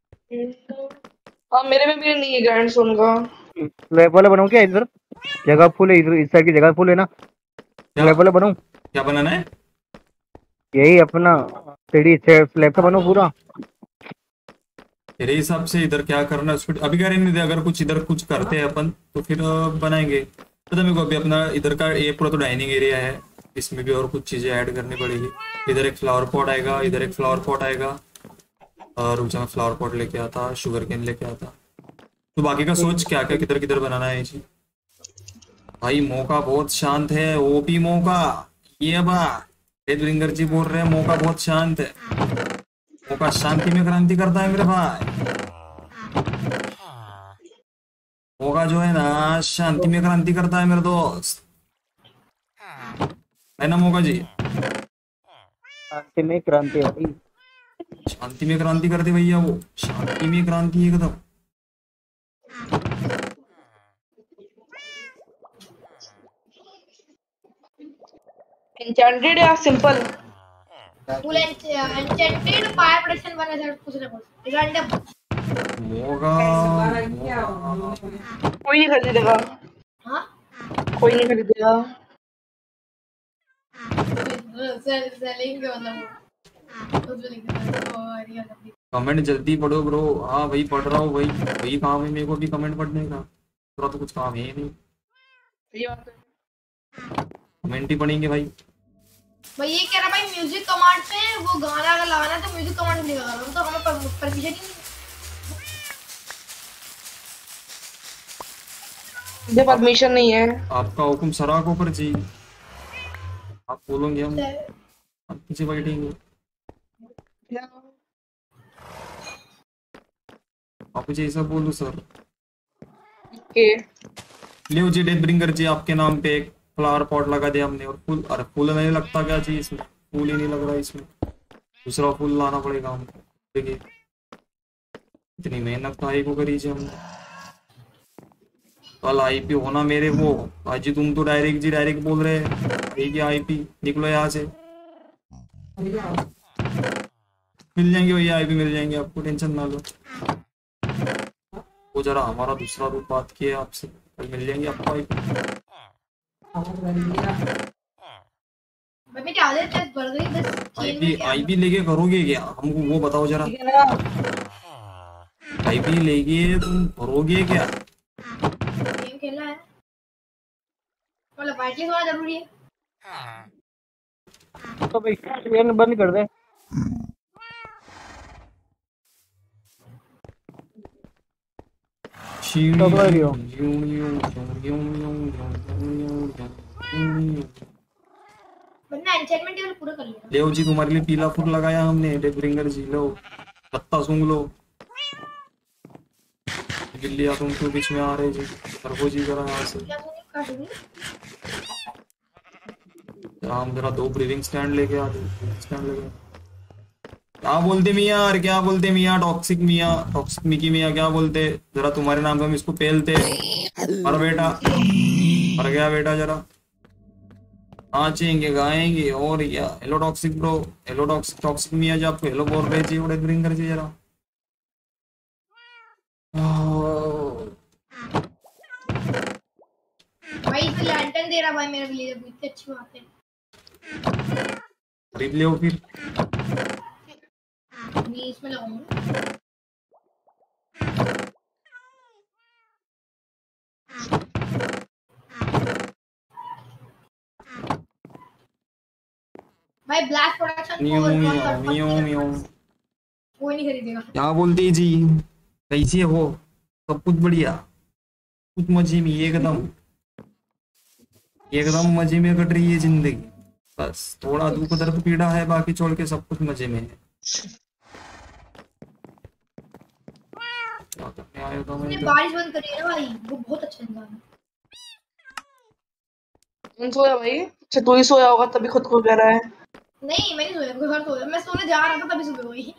हाँ मेरे में भी नहीं है ग्रैंडस्टोन का। स्लैब वाला बनाऊं क्या? इधर जगह फुल है, इधर इस साइड की जगह फुल है ना। स्लैब वाला बनाऊं? क्या बनाना है? यही अपना सीढ़ी स्लैब का बनाऊं पूरा। तेरे हिसाब से इधर क्या करना है उसको अभी करेंगे नहीं दे। अगर कुछ इधर कुछ करते हैं अपन तो फिर बनाएंगे। पता मेरे को अभी अपना इधर का ये पूरा तो डाइनिंग एरिया है, इसमें भी और कुछ चीजें ऐड करनी पड़ेगी। इधर एक फ्लावर पॉट आएगा, इधर एक फ्लावर पॉट आएगा, और मैं फ्लावर पॉट लेके आता, शुगर केन लेके आता। तो बाकी का सोच क्या क्या किधर किधर बनाना है जी। भाई मौका बहुत शांत है, ओपी मौका। ये ब्रिंगर जी बोल रहे हैं मौका बहुत शांत है। मौका शांति में क्रांति करता है मेरे भाई। मौका जो है ना शांति में क्रांति करता है मेरे दोस्त, है ना मौका जी? शांति में क्रांति है, शांति में क्रांति करते भैया, वो शांति में क्रांति एकदम। एन्चेंटेड या simple? Full enchanted fire protection 1 कुछ ना कुछ रैंडम। मोगा कोई नहीं खरीदेगा। हाँ कोई नहीं खरीदेगा। सेलिंग मतलब कमेंट जल्दी पढ़ो ब्रो। हाँ भाई पढ़ रहा हूँ भाई, वही काम है मेरे को भी कमेंट पढ़ने का, थोड़ा तो कुछ काम है नहीं। कमेंट ही पढ़ेंगे भाई। भाई ये कह रहा भाई म्यूजिक कमांड पे वो गाना अगर लगाना है तो म्यूजिक कमांड नहीं लगा रहा, तो हमें परमिशन ही नहीं। मुझे परमिशन नहीं है। आपका हुक्म सराख ऊपर जी, आप बोलोगे हम पीछे बैठेंगे। आप मुझे ऐसा बोलो सर। के लियो जी डेथ ब्रिंगर जी, आपके नाम पे एक फ्लावर पॉट लगा दिया हमने। और फूल, अरे फूल नहीं लगता क्या जी इसमें? फूल ही नहीं लग रहा इसमें, दूसरा फूल लाना पड़ेगा हमको। देखिए इतनी मेहनत काहे को करी जी हमने। कल आईपी होना मेरे वो। आज जी तुम तो डायरेक्ट बोल रहे हैं आईपी। निकलो यहाँ से। मिल जाएंगे भैया, आईपी मिल जाएंगे आपको, टेंशन ना लो। वो जरा हमारा दूसरा रूप बात किया आपसे, कल मिल जाएंगे आपको आईपी। मेरी आदत है बढ़ गई बस। आईपी लेके करोगे क्या? हमको वो बताओ जरा। आईपी लेके तुम करोगे क्या? गेम खेलना है मतलब वाइटली होना जरूरी है। तो भाई ये बंद कर दे। वरना एन्चेंटमेंट टेबल पूरा कर लिया। लेओ जी तुम्हारे लिए पीला फूल लगाया हमने, डेथ ब्रिंगर जी। लो पत्ता सूंघ लो। गिल्लिया तुम क्यों बीच में आ रहे जी? तरबो जी जरा यहाँ से। हम जरा 2 ब्रीदिंग स्टैंड लेके आ। स्टैंड लेके क्या बोलते मियाँ? और क्या बोलते मियाँ? टॉक्सिक मियाँ, टॉक्सिक मिकी मियाँ क्या बोलते? जरा तुम्हारे नाम पे हम इसको पेलते। और बेटा मर गया बेटा। जरा नाचेंगे गाएंगे और क्या। Hello toxic bro, hello toxic मियाँ जी, आपको हेलो बोल रहे जी। डेथ ब्रिंगर जी जरा भाई इसे लैंटर्न दे रहा भाई मेरे विलेजर को, इतनी अच्छी बात है। खरीद ले फिर। नहीं इसमें लगाऊंगा। भाई ब्लैक प्रोडक्शन कोई नहीं खरीदेगा। क्या बोलते जी? कैसी है वो? सब कुछ बढ़िया, कुछ मजे में, एकदम मजे में कट रही है जिंदगी। बस थोड़ा दुख दर्द पीड़ा है, बाकी छोड़ के सब कुछ मजे में है। क्या करने आया था मैं? बारिश बंद करिए ना भाई, वो बहुत अच्छा इंसान है। कौन सोया भाई? अच्छा तू ही सोया होगा तभी खुद को कह रहा है। नहीं मैं नहीं सोया, कोई और सोया। मैं सोने जा रहा था तभी सुबह हुई।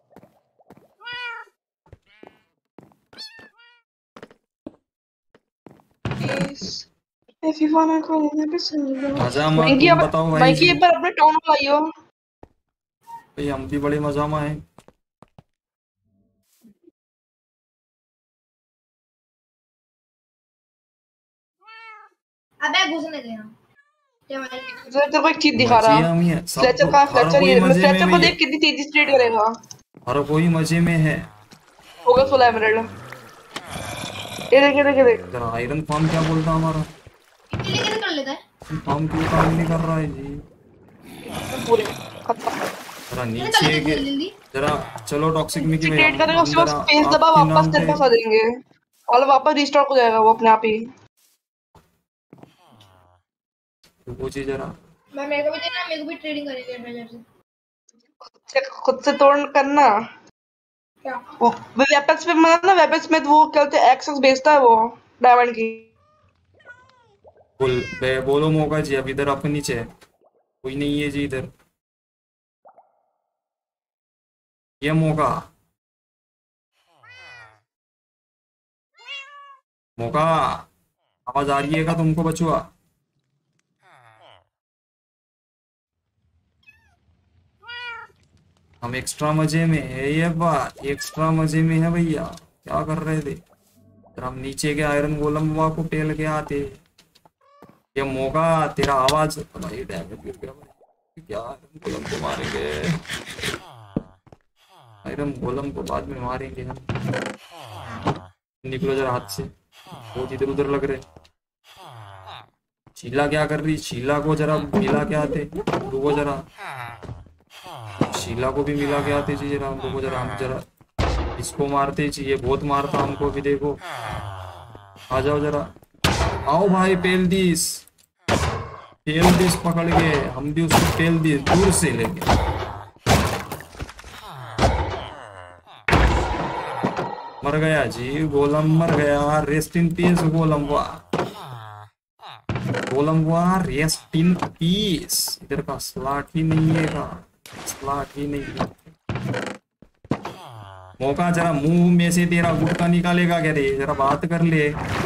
If you wanna go in the मजा में तुम बताओ भाई माइकी एक बार अपने टाउन में लाइयो भाई। हम भी बड़े मजा में हैं। अबे घुसने दे हम। तेरे को एक चीज दिखा रहा। फ्लेचर का फ्लेचर ये फ्लेचर को देख कितनी तेजी से ट्रेड करेगा। हर कोई मजे में है। होगा 16 एमराल्ड। ये देख जरा आयरन फार्म क्या बोलता हमारा? इतने कैसे कर लेता है? फार्म क्यों काम नहीं कर रहा है जी? पूरे जरा नीचे के जरा चलो टॉक्सिक में की ट्रेड करेगा उसके बाद स्पेस दबा वापस तेरे पास आ जाएंगे और वापस रिस्टार्ट हो जाएगा वो अपने आप ही। तो पूछिए जरा। मैं मेरे को भी देना, मेरे को भी ट्रेडिंग करेंगे एडवाइजर से। खुद से तोड़ करना क्या? वो वेपन्स पे मतलब ना वेपन्स में वो क्या बोलते हैं एक्सेस बेचता है वो डायमंड की। बोलो मौका जी। अब इधर आपके नीचे है कोई नहीं है जी। इधर ये मौका आवाज आ रही है क्या तुमको बचुआ? हम एक्स्ट्रा मजे में है। ये बात एक्स्ट्रा मजे में है भैया। क्या कर रहे थे? हम नीचे के आयरन गोलम को पेल के आते। ये मौका तेरा आवाज भाई डैमेज गिर गया भाई। क्या आयरन गोलम को मारेंगे? आयरन गोलम को बाद में मारेंगे हम। निकलो जरा हाथ से, बहुत इधर उधर लग रहे। शीला क्या कर रही? शीला को जरा मिला के आते। रुको जरा, शीला को भी मिला के आते जी। जरा हमको जरा, हम जरा इसको मारते चाहिए। बहुत मारता हमको भी। देखो आ जाओ जरा, आओ भाई। पेल दिस पकड़ के हम भी उसको पेल दिए दूर से लेके। मर गया जी, गोलम मर गया। रेस्ट इन पीस गोलम वाह, गोलम वाह, रेस्ट इन पीस। इधर का स्लॉट ही नहीं है का, स्लॉट ही नहीं है। मौका जरा मुंह में से तेरा गुटका निकालेगा क्या रे, जरा बात कर ले।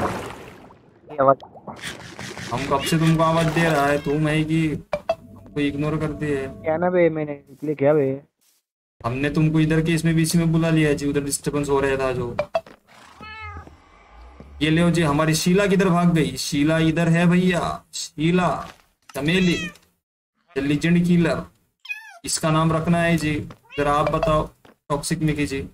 हम कब से तुमको आवाज दे रहा है, तुम है कि हमको इग्नोर करते है। क्या ना बे, मैंने इसलिए क्या बे, हमने तुमको इधर के इसमें बीच में बुला लिया जी, उधर डिस्टरबेंस हो रहा था जो। ये ले जी, हमारी शीला किधर भाग गई? शीला इधर है भैया, शीला चमेली द लीजेंड किलर, इसका नाम रखना है जी। जरा आप बताओ toxic Mickey ji,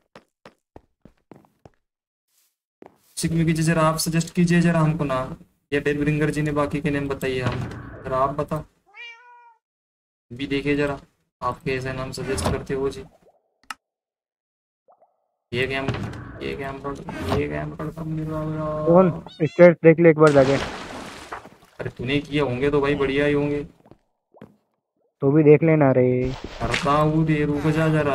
toxic Mickey ji जरा आप सजेस्ट कीजिए जरा हमको नाम, या डेथ ब्रिंगर जी ने बाकी के नेम बताइए हम, जरा आप बताओ भी देखिए जरा, आप कैसे नाम सजेस्ट करते हो जी। ये गेम कर कौन स्टेट देख ले एक बार जाके। अरे तूने किए होंगे तो भाई बढ़िया ही होंगे। तो भी देख लेना रे। करता हूँ दे, रुक जा जरा।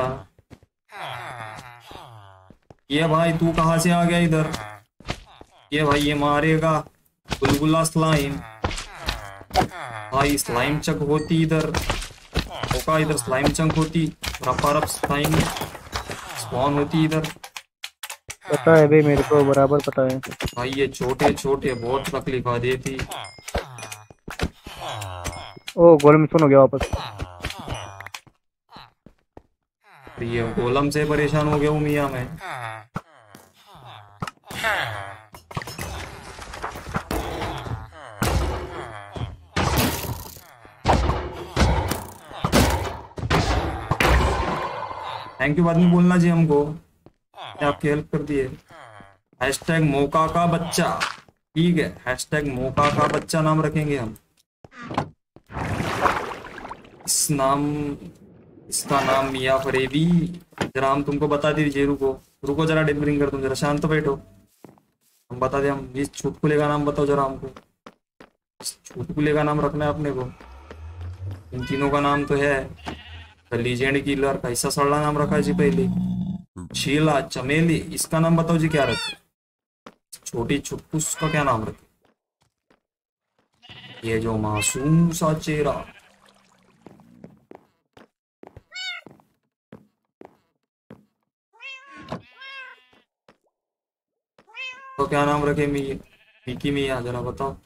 ये भाई तू कहाँ से आ गया इधर? ये भाई ये मारेगा बुलबुला स्लाइम। भाई स्लाइम चक होती इधर, होगा इधर स्लाइम चंक होती, रफ स्लाइम स्पॉन होती इधर। पता है भाई, मेरे को बराबर पता है भाई ये छोटे छोटे बहुत तकलीफा देती। ओ गोलम सुन हो गया वापस। ये गोलम से परेशान हो गया हूँ मियाँ मैं। थैंक यू बाद में बोलना जी हमको, आपकी हेल्प कर दिए। हैशटैग मौका का बच्चा, ठीक है, हैशटैग मौका का बच्चा नाम रखेंगे हम। इसका नाम मिया फरेबी। जरा हम तुमको बता दीजिए, रुको जरा डेथ ब्रिंगर, तुम जरा शांत बैठो, हम बता दें। हम इस चुटकुले का नाम बताओ जरा हमको, इस चुटकुले का नाम रखना है अपने को। इन तीनों का नाम तो है द लीजेंड किलर, कैसा सड़ा नाम रखा है जी पहले। शीला चमेली, इसका नाम बताओ जी क्या रखे? छोटी छुटकुस का क्या नाम रखे? ये जो मासूम सा चेहरा, तो क्या नाम रखे? मिकी मिया, जरा बताओ।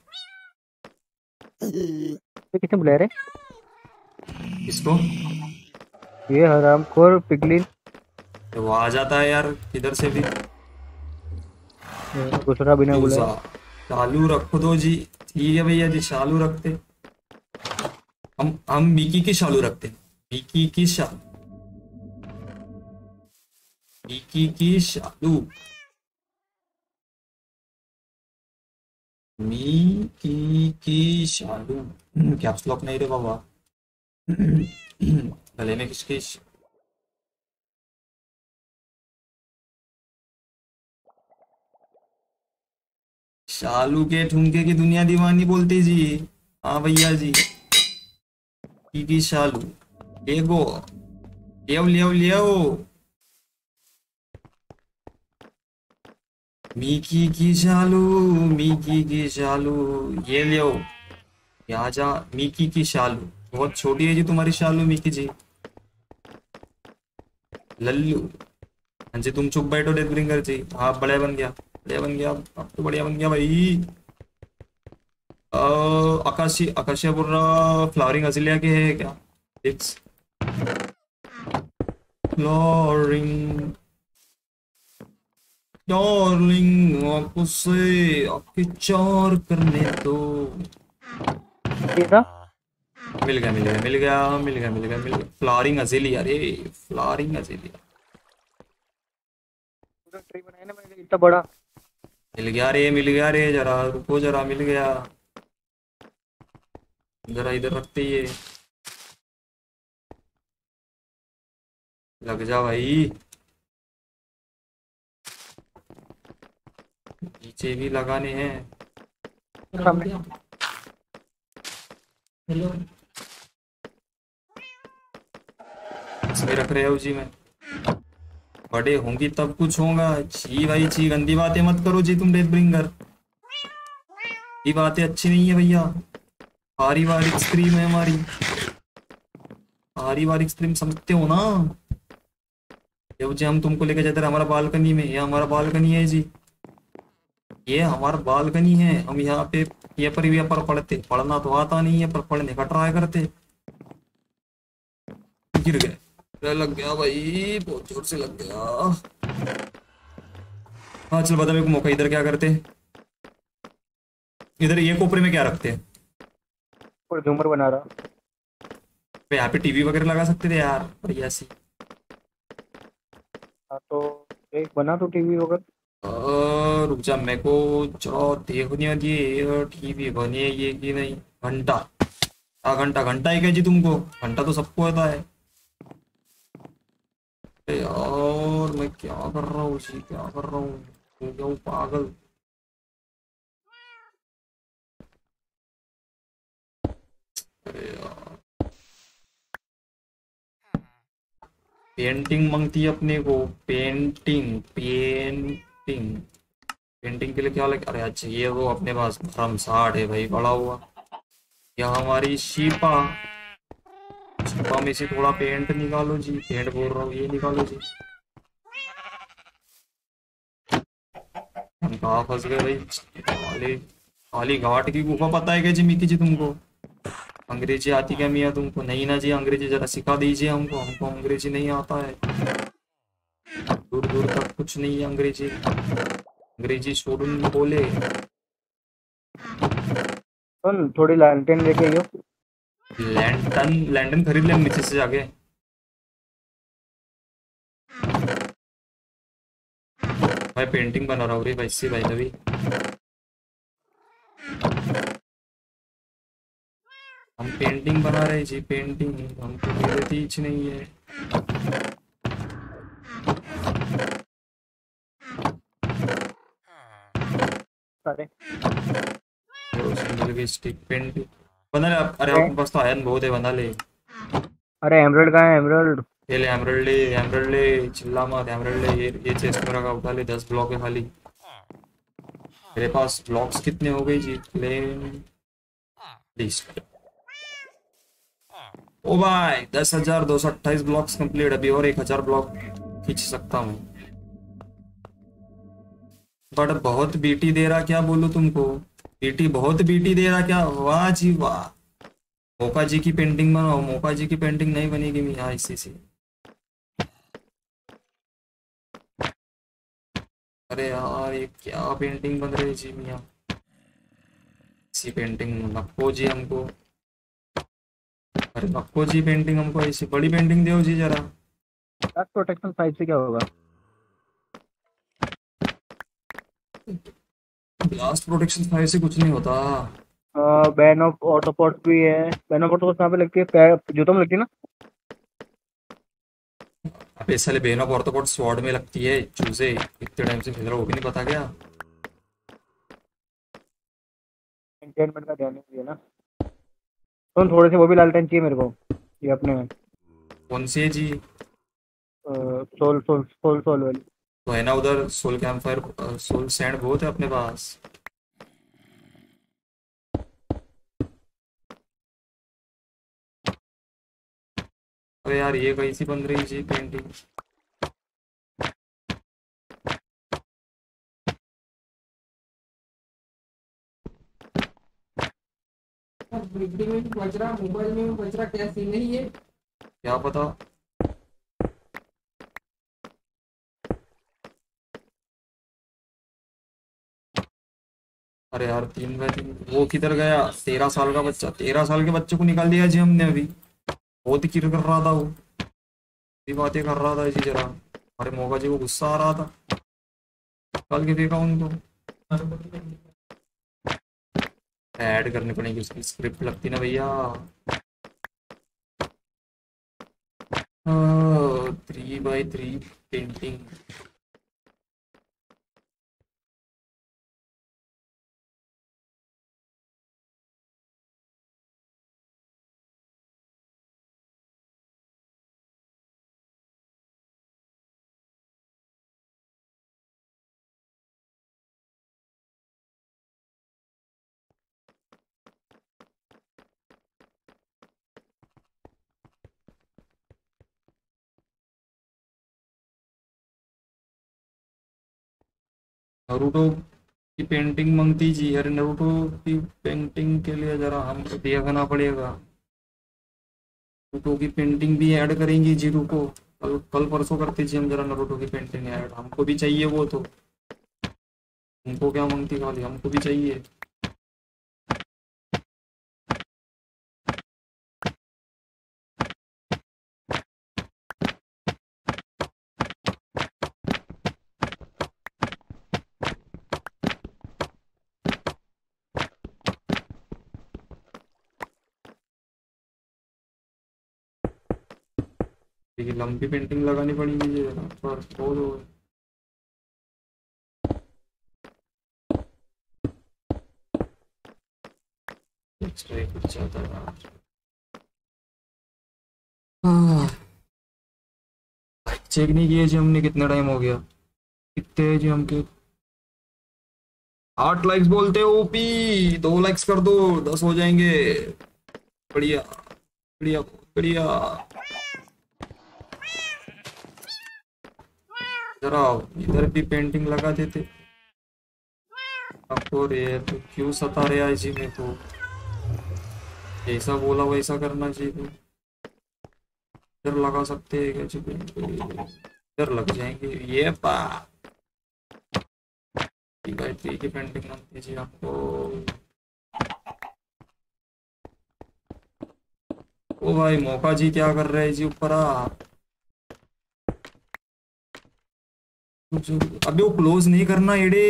किसने बुलाया रे? इसको ये हरामखोर पिगलिन। तो वो आ जाता है यार किधर से भी। दूसरा बिना बुलाया। चालू रखो दो जी, ठीक है भैया जी, चालू रखते। हम मिकी की चालू रखते, मिकी की चालू, मिकी की चालू, मिकी की चालू। कैप्स लॉक नहीं रे बाबा। गले में किसकी शालू के ठुमके की दुनिया दीवानी बोलते जी। हाँ भैया जी, की शालू लेगो, लियो मिकी की शालू, मिकी की शालू, ये लियो, यहाँ जा। मिकी की शालू बहुत छोटी है जी तुम्हारी शालू, मिकी जी। लल्लू, हाँ जी तुम चुप बैठो डेथ ब्रिंगर जी। हाँ बढ़िया बन गया, बढ़िया बन गया, अब तो बढ़िया बन गया भाई। आकाशिया बोल रहा फ्लावरिंग असिलिया के है क्या? इट्स फ्लोरिंग डार्लिंग, आपको से आपके चार करने दो। मिल गया। फ्लावरिंग असिलिया रे, फ्लावरिंग असिलिया ट्री बनाया ना मैंने इतना बड़ा। मिल गया रे, जरा रुको जरा, मिल गया। जरा इधर रखते ही लग जा भाई, नीचे भी लगाने हैं। हेलो, इसमें रख रहे हो जी मैं। बड़े होंगी तब कुछ होगा। छी भाई छी, गंदी बातें मत करो जी तुम डेथ ब्रिंगर। ये बातें अच्छी नहीं है भैया। पारिवारिक स्ट्रीम है हमारी, पारिवारिक स्ट्रीम समझते हो ना। ये जी हम तुमको लेके जाते रहे हमारा बालकनी में, ये हमारा बालकनी है जी, ये हमारा बालकनी है। हम यहाँ पे पेपर पढ़ते, पढ़ना तो आता नहीं है पर पढ़ने का ट्राई करते। गिर गए, अरे लग गया भाई, बहुत जोर से लग गया। हाँ चल बता मेरे को मौका, इधर क्या करते, इधर ये कोपरे में क्या रखते हैं। कोई झूमर बना रहा। पे यहाँ पे टीवी वगैरह लगा सकते थे यार बढ़िया सी। हाँ तो एक बना तो टीवी वगैरह। रुक जा, मेरे को चलो देखने दिए टीवी बनी है ये कि नहीं। घंटा, घंटा घंटा ही क्या जी तुमको, घंटा तो सबको आता है। अरे यार मैं क्या कर रहा हूँ जी, क्या कर रहा हूँ, हो गया हूँ पागल। अरे यार पेंटिंग मांगती है अपने को, पेंटिंग पेंटिंग पेंटिंग के लिए क्या लगे। अरे अच्छा ये वो अपने पास धर्मसाट है भाई पड़ा हुआ। यह हमारी शीपा, शीपा में से थोड़ा पेंट निकालो जी, पेंट बोल रहा हूँ ये निकालो जी। हम कहाँ फंस गए भाई, काली काली घाट की गुफा पता है क्या जी मिकी जी तुमको। अंग्रेजी आती क्या मियाँ तुमको, नहीं ना जी, अंग्रेजी जरा सिखा दीजिए हमको, हमको अंग्रेजी नहीं आता है। दूर दूर तक कुछ नहीं है अंग्रेजी, अंग्रेजी छोड़ून बोले। सुन थोड़ी लैंटेन लेके आइयो। लैंटन, लैंटन खरीद ले नीचे से जाके। भाई पेंटिंग बना रहा हूँ रे भाई से भाई अभी। हम पेंटिंग बना रहे जी, पेंटिंग हमको मिलती ही नहीं है। सारे मिल गई स्टिक पेंटिंग बना ले अरे आपके पास तो आयरन बहुत है, बना ले। अरे एमरल्ड कहाँ है एमरल्ड। ये ले एमरल्ड ले, एमरल्ड ले, चिल्ला मत, एमरल्ड ले, ये चेस्ट में रखा, उठा ले, 10 ब्लॉक है खाली। मेरे पास ब्लॉक्स कितने हो गए जी, प्लेन लिस्ट। ओ भाई 10,228 ब्लॉक्स कंप्लीट, अभी और 1,000 ब्लॉक खींच सकता हूँ। बट बहुत बीटी दे रहा, क्या बोलूं तुमको, बीटी बहुत बीटी दे रहा क्या, वाह जी वाह। मोका जी की पेंटिंग बनाओ, मोका जी की पेंटिंग नहीं बनेगी मियाँ इसी से। अरे यार ये क्या पेंटिंग बन रही है जी मियाँ, इसी पेंटिंग नक्को जी हमको। अरे नक्को जी पेंटिंग हमको, ऐसी बड़ी पेंटिंग दो जी जरा। प्रोटेक्शन 5 से क्या होगा। ब्लास्ट प्रोटेक्शन 5 से कुछ नहीं होता। बैन ऑफ ऑटोपॉट भी है। बैन ऑफ ऑटोपॉट कहाँ पे लगती है, पैर जूतों में लगती है ना। अबे साले बेन ऑफ ऑर्थोपॉड स्वॉर्ड में लगती है, चूजे इतने टाइम से खेल रहा, वो भी नहीं पता क्या। एंटरटेनमेंट का ध्यान नहीं दिया ना। तो थोड़े से वो भी लालटेन चाहिए मेरे को, ये अपने कौन सी है जी। सोल सोल सोल सोल वाली। तो है ना उधर soul campfire, soul sand बहुत है अपने पास। अरे यार ये कैसी बन रही जी पेंटिंग। बिल्डिंग में भी बज रहा, मोबाइल में भी बज रहा, क्या सीन है ये। क्या पता। अरे यार 3 बाय 3 वो किधर गया, 13 साल का बच्चा, 13 साल के बच्चे को निकाल दिया जी हमने अभी। बहुत ही किर कर रहा था वो, ये बातें कर रहा था जी जरा। अरे मोगा जी को गुस्सा आ रहा था, निकाल के फेंका उनको। ऐड करनी पड़ेगी उसकी स्क्रिप्ट लगती ना भैया। 3 बाय 3 पेंटिंग। नरूटो की पेंटिंग मांगती जी। अरे नरूटो की पेंटिंग के लिए जरा हमको देखना पड़ेगा। नरूटो की पेंटिंग भी ऐड करेंगी जी, रुको। कल कल परसों करते जी हम जरा नरूटो की पेंटिंग ऐड, हमको भी चाहिए वो तो। उनको क्या मांगती खाली, हमको भी चाहिए। देखिए लंबी पेंटिंग लगानी पड़ेगी जी जरा, थोड़ा छोड़ दो। एक्स्ट्रा ही कुछ ज्यादा यार। चेक नहीं किया जी हमने, कितना टाइम हो गया। कितने हैं जी हमके? 8 लाइक्स बोलते हो ओपी, 2 लाइक्स कर दो, 10 हो जाएंगे। बढ़िया बढ़िया बढ़िया। जरा इधर भी पेंटिंग लगा देते। आपको रे तो क्यों सता रहे हैं जी मेरे को? जैसा बोला वैसा करना चाहिए तो। इधर लगा सकते हैं क्या जी पेंटिंग? इधर लग जाएंगे ये पा। ठीक है, ठीक है, पेंटिंग लगती जी आपको। ओ भाई मौका जी क्या कर रहे हैं जी ऊपर आ। अबे वो क्लोज नहीं करना एडे।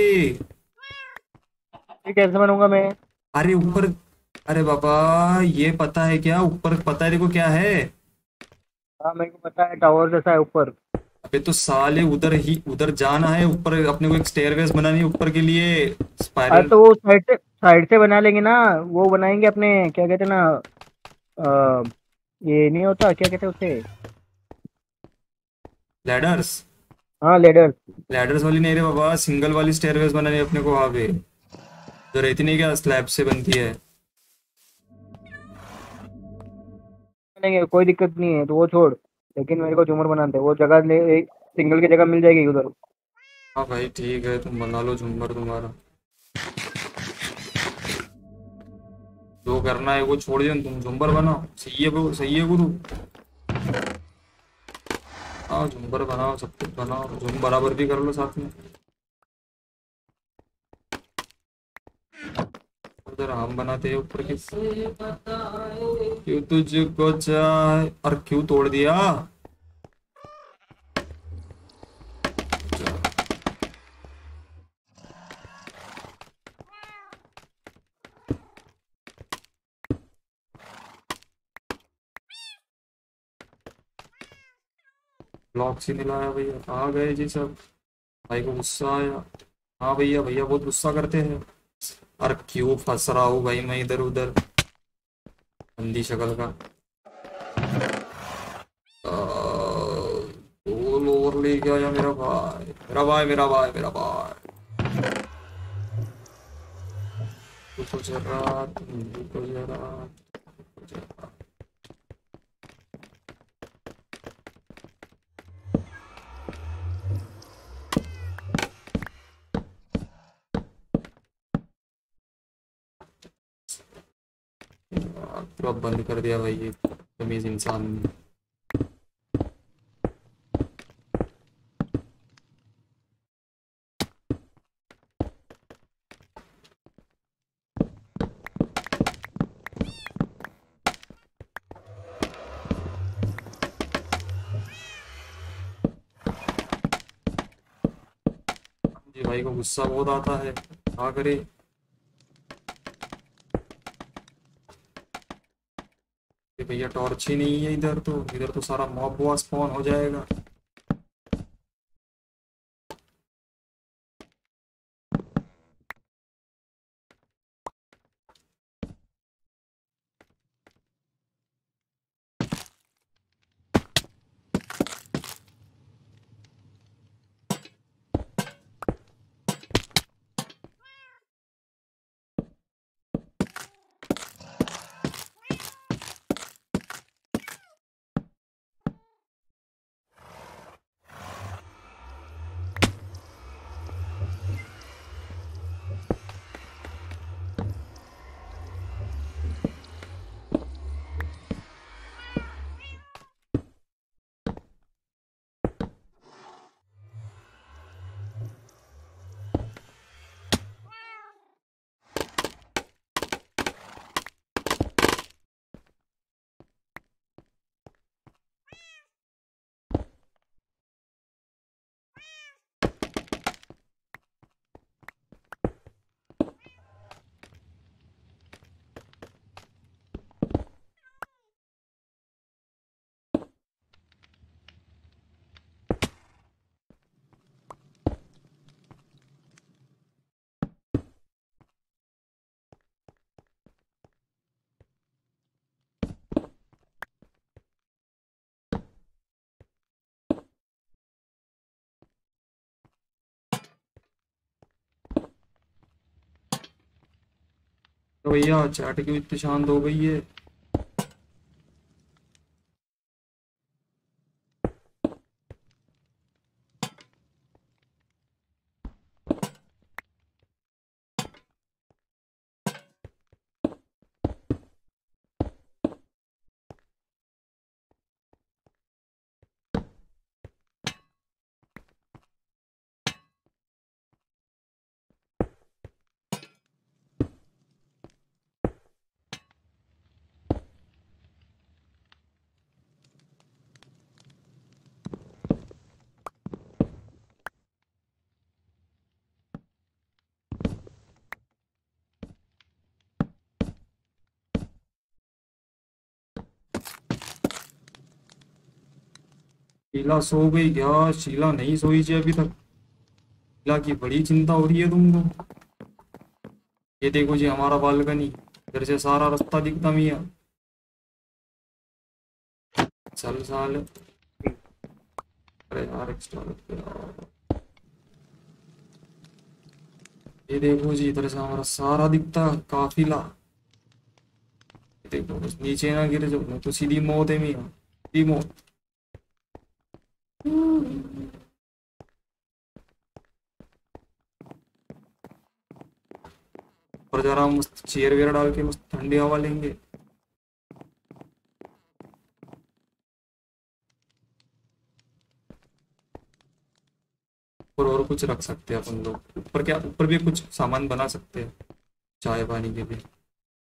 ये कैसे बनूंगा मैं? अरे ऊपर, अरे बाबा ये पता है क्या ऊपर? पता है देखो क्या है। हाँ मेरे को पता है, टावर जैसा है ऊपर। अबे तो साले उधर ही, उधर जाना है ऊपर, अपने को एक स्टेयरवेस बनानी है ऊपर के लिए। अरे स्पाइरल तो वो साइड से बना लेंगे ना। वो बनाएंगे अपने, क्या कहते हैं ना, ये नहीं होता, क्या कहते हैं उसे? लैडर्स। हाँ लेडर। लैडर्स वाली नहीं रे बाबा, सिंगल वाली स्टेयरवेस बनानी है अपने को वहां पे। जो रहती नहीं क्या, स्लैब से बनती है। बनेंगे, कोई दिक्कत नहीं है, तो वो छोड़। लेकिन मेरे को झूमर बनाते हैं, वो जगह ले, एक सिंगल की जगह मिल जाएगी उधर। हाँ भाई ठीक है, तुम बना लो झुम्बर तुम्हारा। जो करना है वो छोड़ दिया, तुम झुम्बर बनाओ। सही है ब्रो, सही है गुरु। हाँ झुम्बर बनाओ, सब कुछ बनाओ, झुम बराबर भी कर लो साथ में। उधर हम बनाते हैं ऊपर की। क्यों तुझको चाहे, और क्यों तोड़ दिया? ब्लॉक से मिलाया भैया, आ गए जी सब। भाई को गुस्सा आया। हाँ भैया, भैया बहुत गुस्सा करते हैं। और क्यों फंस रहा हूँ भाई मैं इधर उधर, गंदी शक्ल का। गोल ओवर ले गया या मेरा भाई, मेरा भाई, मेरा भाई, मेरा भाई। रुको जरा, रुको जरा, रुको जरा। पूरा बंद कर दिया भाई ये तमीज इंसान ने। जी भाई को गुस्सा बहुत आता है, क्या करे। ये भैया टॉर्च ही नहीं है इधर, तो इधर तो सारा मॉब हुआ स्पॉन हो जाएगा। तो भैया चैट क्यों इतनी शांत हो गई है? शीला सो गई क्या? शीला नहीं सोई थी अभी तक। शीला की बड़ी चिंता हो रही है तुमको। ये देखो जी हमारा बालकनी, इधर से सारा रास्ता दिखता मियाँ। चल साल, अरे यार एक्स्ट्रा रख यार। ये देखो जी इधर से हमारा सारा दिखता काफिला। ये देखो बस नीचे ना गिर जाओ, नहीं तो सीधी मौत है मियाँ, सीधी मौत। और जरा मस्त चेयर वेयर डाल के मस्त ठंडी हवा लेंगे। और कुछ रख सकते हैं अपन लोग ऊपर, क्या ऊपर भी कुछ सामान बना सकते हैं चाय पानी के लिए।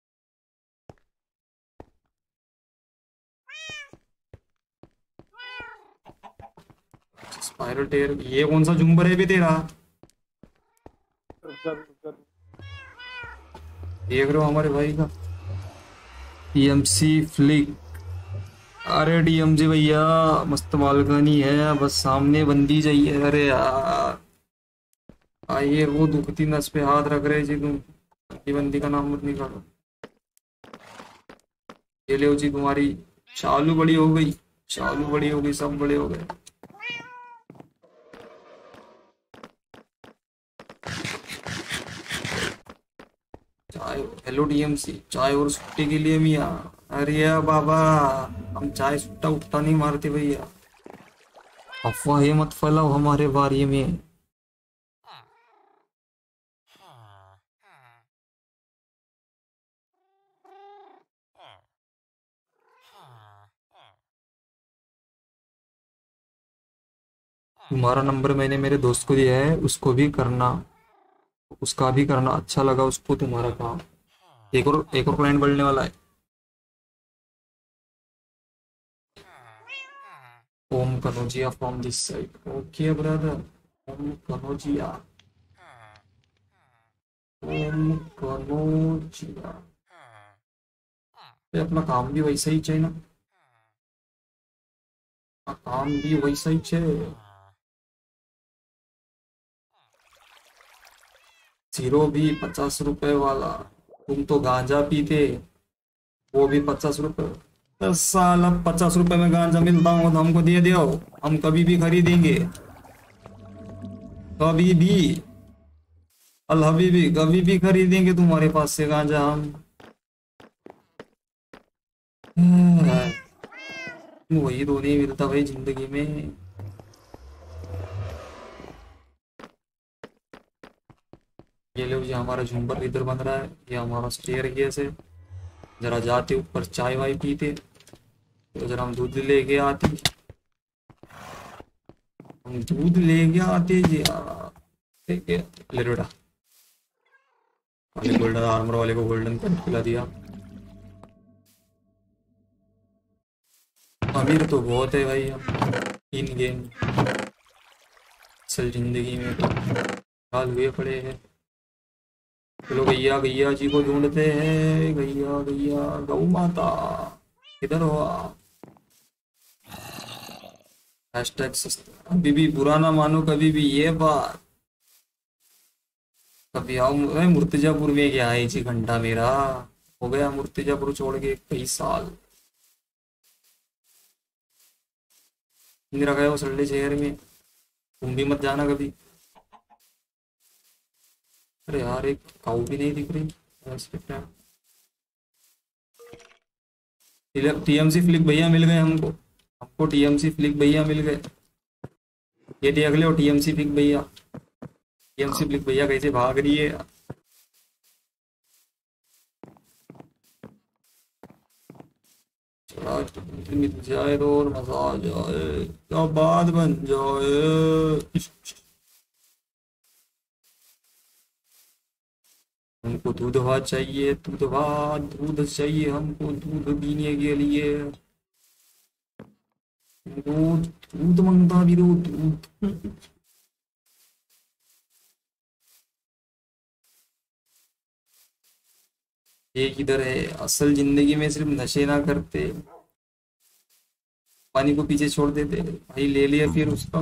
स्पाइरल टेयर, ये कौन सा झुंबर है भी तेरा? देख रहे हो हमारे भाई का टीएमसी फ्लिक। अरे डीएमजी भैया मस्त बालकनी है, बस सामने बंदी चाहिए। अरे यार आइए, वो दुखती नस पे हाथ रख रहे जी तुम। बंदी बंदी का नाम मत निकालो। ये लो जी तुम्हारी चालू बड़ी हो गई, चालू बड़ी हो गई, सब बड़े हो गए। चाय, हेलो डीएमसी, चाय और सुट्टे के लिए मियाँ। अरे बाबा हम चाय सुट्टा उट्टा नहीं मारते भैया, अफवाह मत फैलाओ हमारे बारे में। तुम्हारा नंबर मैंने मेरे दोस्त को दिया है, उसको भी करना, उसका भी करना, अच्छा लगा उसको तुम्हारा काम। एक और क्लाइंट बढ़ने वाला है। Om Kanojia from this side. Okay brother, Om Kanojia, Om Kanojia. ये अपना काम भी वैसा ही चाहिए ना, काम भी वैसा ही चाहिए। जीरो भी 50 रुपए वाला। तुम तो गांजा पीते, वो भी 50 रुपए। 10 साल, अब 50 रुपए में गांजा मिलता हूँ तो हमको दे दो, हम कभी भी खरीदेंगे, कभी भी। अल हबीबी कभी भी खरीदेंगे तुम्हारे पास से गांजा हम। वही तो नहीं मिलता भाई जिंदगी में। ये लो जी हमारा झुंबर इधर बन रहा है, ये हमारा स्टेयरकेस है। जरा जाते ऊपर चाय वाय पीते, तो जरा हम दूध लेके आते, हम दूध लेके आते जी यार। ठीक है ले बेटा, वाले गोल्डन आर्मर वाले को गोल्डन पेन खिला दिया। अमीर तो बहुत है भाई हम इन गेम, असल जिंदगी में तो हाल हुए पड़े हैं। चलो गैया, गैया जी को ढूंढते हैं। गैया गैया गौ माता किधर हो आप? हैशटैग सस्ता, अभी भी बुरा ना मानो कभी भी ये बात। कभी आओ मुर्तिजापुर में क्या है जी, घंटा मेरा हो गया मुर्तिजापुर छोड़ के कई साल। रखा है वो सल्ले शहर में, तुम भी मत जाना कभी। अरे यार एक काऊ भी नहीं दिख रही। टीएमसी फ्लिक भैया मिल गए हमको, हमको टीएमसी फ्लिक भैया मिल गए। ये देख लो टीएमसी फ्लिक भैया, टीएमसी फ्लिक भैया कैसे भाग रही है। मिल जाए तो और मजा आ जाए, क्या बात बन जाए। हमको दूध भात चाहिए, दूध भात, दूध चाहिए हमको दूध पीने के लिए। दूध दूध मांगता भी दो दूध। ये किधर है, असल जिंदगी में सिर्फ नशे ना करते, पानी को पीछे छोड़ देते भाई, ले लिया फिर उसका।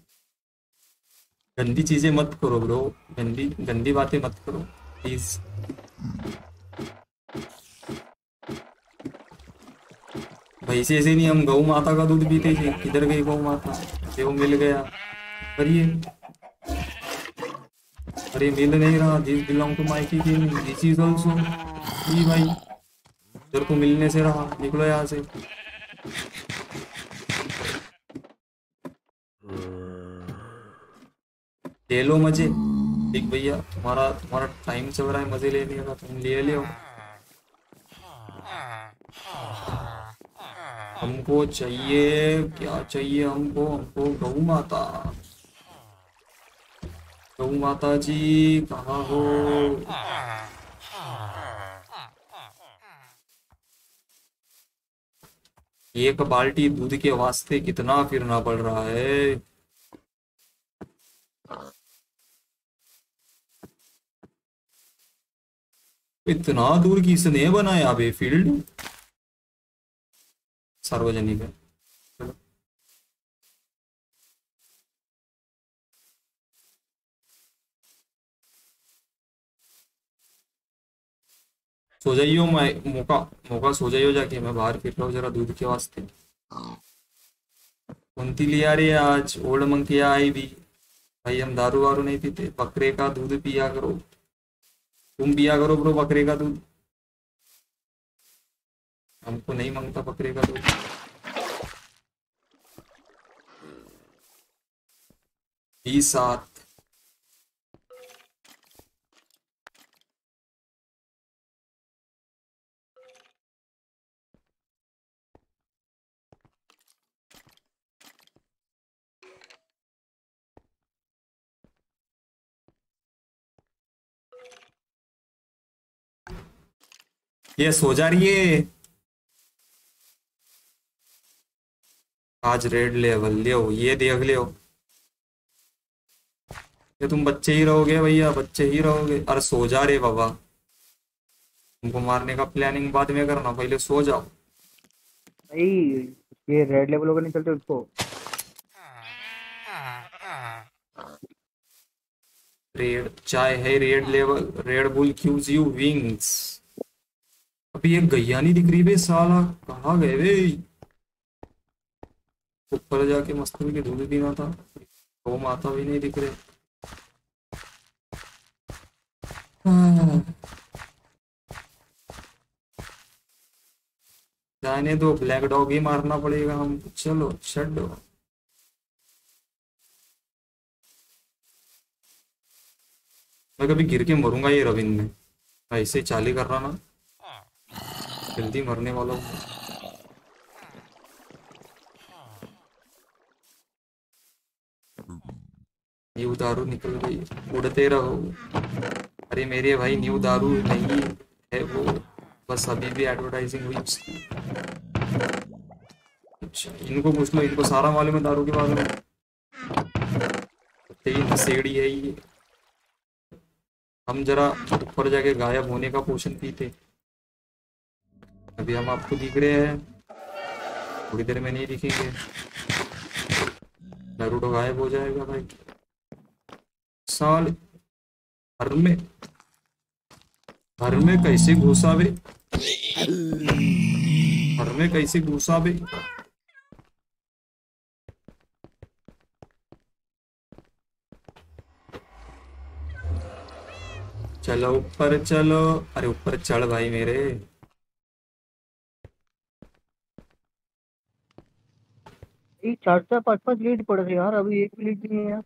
गंदी चीजें मत करो ब्रो, गंदी गंदी बातें मत करो प्लीज। भाई से ऐसे नहीं, हम गौ माता का दूध पीते थे, किधर गई गौ माता, ये वो मिल गया। अरे अरे मिल नहीं रहा, this belong to my king, this is also जी भाई, तेरे को मिलने से रहा, निकलो यहाँ से। ले लो मजे, ठीक भैया, तुम्हारा तुम्हारा टाइम चल रहा है मजे लेने का, तुम ले लो। हमको चाहिए, क्या चाहिए हमको, हमको गौ माता। गौ माता जी कहाँ हो। एक बाल्टी दूध के वास्ते कितना फिरना पड़ रहा है। इतना दूर किसने बनाया बे फील्ड, सार्वजनिक है। सो जाइयो, मैं मौका मौका सो जाइयो जाके, मैं बाहर फिर रहा हूँ जरा दूध के वास्ते। कुंती लिया रे आज, ओल्ड मंकिया आई भी। भाई हम दारू वारू नहीं पीते, बकरे का दूध पिया करो, तुम पिया करो ब्रो बकरे का दूध, हमको नहीं मांगता बकरे का दूध। साथ ये सो जा रही है आज, रेड लेवल लियो, ये देख लियो। ये तुम बच्चे ही रहोगे भैया, बच्चे ही रहोगे। अरे सो जा रे बाबा, तुमको मारने का प्लानिंग बाद में करना, पहले सो जाओ भाई। ये रेड लेवल होकर नहीं चलते उसको। रेड चाय है, red level, Red Bull gives you wings. अभी ये गैया नहीं दिख रही बे साला, कहाँ गए बे। ऊपर जाके मस्त के दूध पीना था, वो माता भी नहीं दिख रहे। जाने दो, ब्लैक डॉग ही मारना पड़ेगा हम। चलो छड्डो, मैं कभी गिर के मरूंगा ये रविन में, ऐसे चाली कर रहा ना, जल्दी मरने वाला हूँ। न्यू दारू निकल गई, उड़ते रहो। अरे मेरे भाई न्यू दारू नहीं है वो, बस अभी भी एडवर्टाइजिंग हुई उसकी। अच्छा इनको पूछ लो, इनको सारा मालूम है दारू के बारे में, तेरी नशेड़ी है ये। हम जरा ऊपर जाके गायब होने का पोषण पीते, अभी हम आपको दिख रहे हैं, थोड़ी देर में नहीं दिखेंगे, नारुतो गायब हो जाएगा भाई। साल घर में कैसे घुसा बे, घर में कैसे घुसा बे। चलो ऊपर चलो, अरे ऊपर चढ़ भाई मेरे। ये 4-4 5-5 लीड पड़ रहे यार, अभी एक लीड भी नहीं है यार।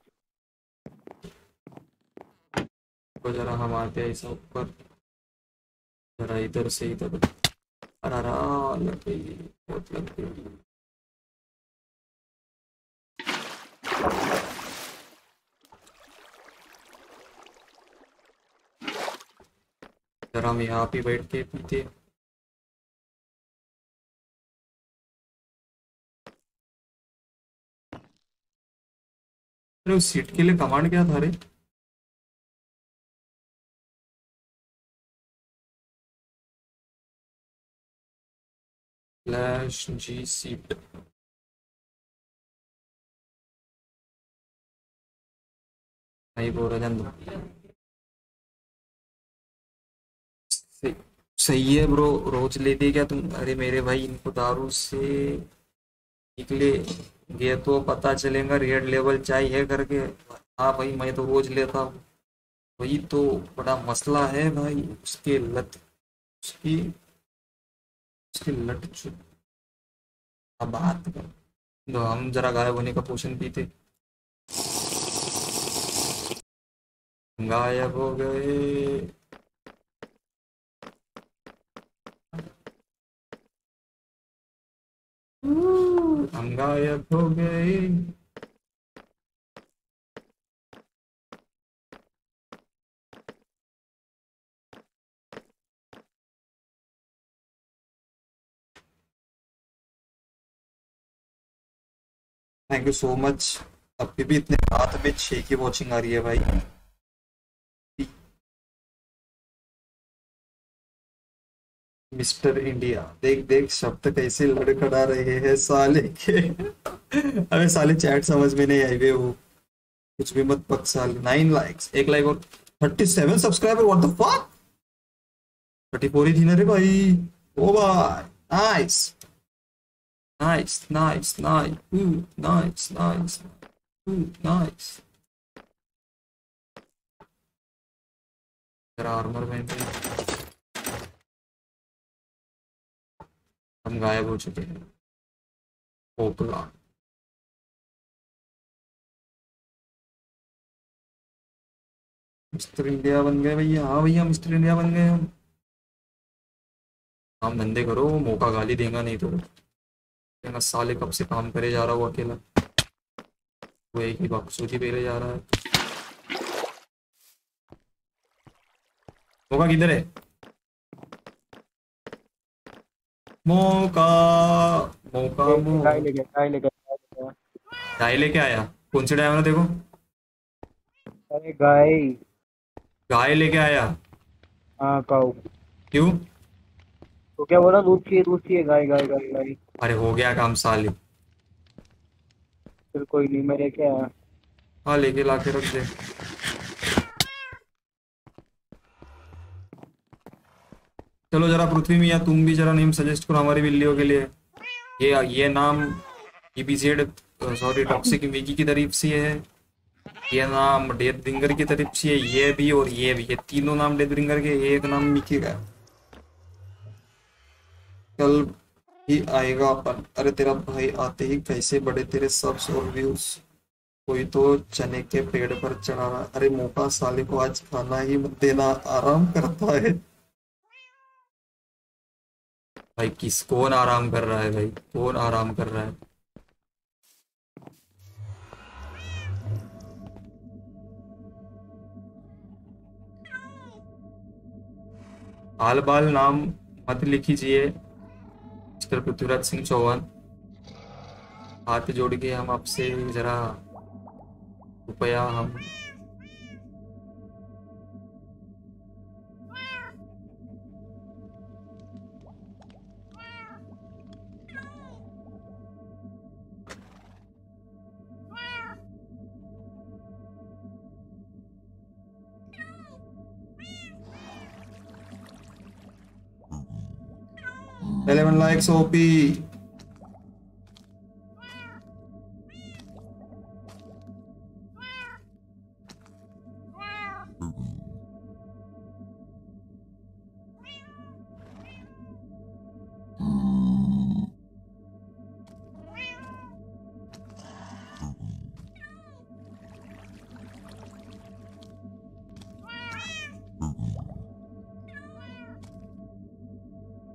तो जरा हम आते हैं ऐसा ऊपर, जरा इधर से इधर। अरारा, लग गई, बहुत लग गई। जरा हम यहाँ पे बैठ के पीते। अरे उस सीट के लिए कमांड क्या था रे? फ्लैश जी सीट। नहीं बोल रहा जान। सही, सही है ब्रो, रोज लेते क्या तुम? अरे मेरे भाई, इनको दारू से निकले गए तो पता चलेगा रेड लेवल चाहिए करके। हाँ भाई, मैं तो रोज लेता हूँ। वही तो बड़ा मसला है भाई, उसके लत, उसकी उसकी लट चुप। अब बात कर तो हम जरा गायब होने का पोषण पीते। गायब हो गए। हम गायब हो गए। Thank you so much. अभी भी इतने रात में 6 की वॉचिंग आ रही है भाई। मिस्टर इंडिया, देख देख शब्द कैसे लड़खड़ा रहे हैं साले के। अबे साले, चैट समझ में नहीं आई वे वो। कुछ भी मत पक साले। 9 लाइक्स, 1 लाइक और 37 सब्सक्राइबर, व्हाट द फक। 34 ही थी ना रे भाई। ओ भाई, nice nice nice nice nice nice nice. तेरा आर्मर में हम गायब हो चुके हैं। पोपला। मिस्टर इंडिया बन गए भैया। हाँ भैया, मिस्टर इंडिया बन गए हम। काम धंधे करो, मौका गाली देगा नहीं तो कहना साले कब से काम करे जा रहा हूँ अकेला। वो एक ही बकचोदी पेले जा रहा है। मौका किधर है? मौका, मौका गाय लेके गाय लेके डाई लेके आया। कौन सी डायमंड देखो? अरे गाय। गाय लेके आया। हाँ काऊ। क्यों? तो क्या बोला, दूध चाहिए दूध चाहिए, गाय गाय गाय गाय। अरे हो गया काम साले। फिर कोई नहीं, मैं लेके आया। हाँ, लेके ला के रख दे। चलो जरा पृथ्वी मिया, तुम भी जरा नेम सजेस्ट करो हमारी बिल्लियों के लिए। ये नाम EBZ, सॉरी, टॉक्सिक विकी की तरफ से है। ये नाम डेथ ब्रिंगर की तरफ से है। ये भी और ये भी, ये तीनों नाम डेथ ब्रिंगर के, एक नाम मिकी का है। कल ही आएगा अपन। अरे तेरा भाई आते ही कैसे बड़े तेरे सब्स और व्यूज। कोई तो चने के पेड़ पर चढ़ा रहा। अरे मौका साले को आज खाना ही मत देना, आराम करता है भाई। कौन आराम कर रहा है भाई? कौन आराम कर रहा है? हाल बाल नाम मत लिखिए मिस्टर पृथ्वीराज सिंह चौहान। हाथ जोड़ के हम आपसे जरा रुपया हम। पहले 1 lakh OP।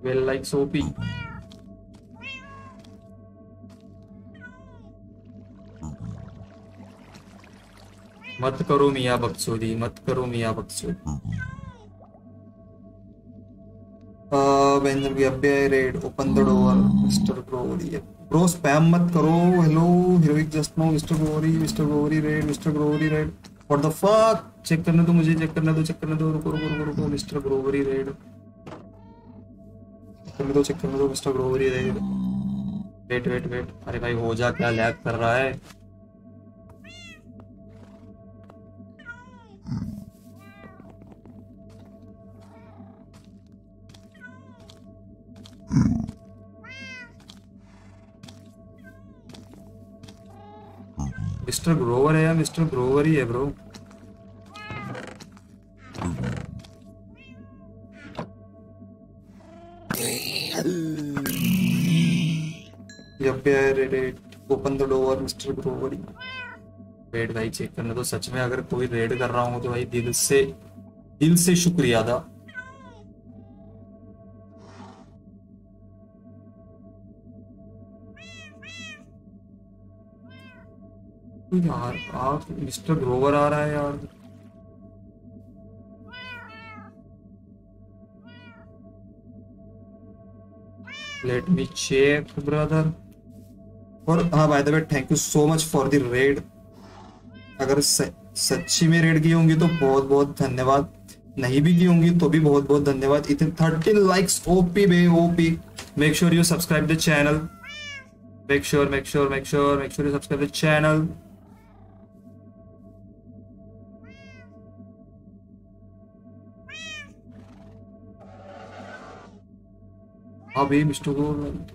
Well, like Soapy. मत करो मियाँ बकचोदी, मत करो मियाँ बकचोदी। When the FBI raid, open the door, Mr. Grovery. Bro, spam मत करो. Hello, heroic just now, Mr. Grovery, Mr. Grovery raid, Mr. Grovery raid. What the fuck? Check करने दो मुझे, चेक करने दो, चेक करने दो. रुको रुको रुको रुको. Mr. Grovery raid. चेक करने दो, Mr. Grovery raid. Wait wait wait. अरे भाई हो जा, क्या लैग कर रहा है? मिस्टर ग्रोवर है या मिस्टर ग्रोवर ही है bro? Open the door Mr Grover. Wait भाई चेक करने तो सच में अगर कोई रेड कर रहा हूँ तो भाई दिल से शुक्रिया था। यार आप मिस्टर ग्रोवर आ रहा है यार। Let me check brother. और हाँ by the way thank you so much for the raid. अगर सच्ची में रेड की होंगी तो बहुत बहुत धन्यवाद, नहीं भी की होंगी तो भी बहुत बहुत धन्यवाद। इतने 13 लाइक्स ओपी बे OP. Make sure you subscribe the channel, make sure you subscribe the channel. अभी मिस्टर को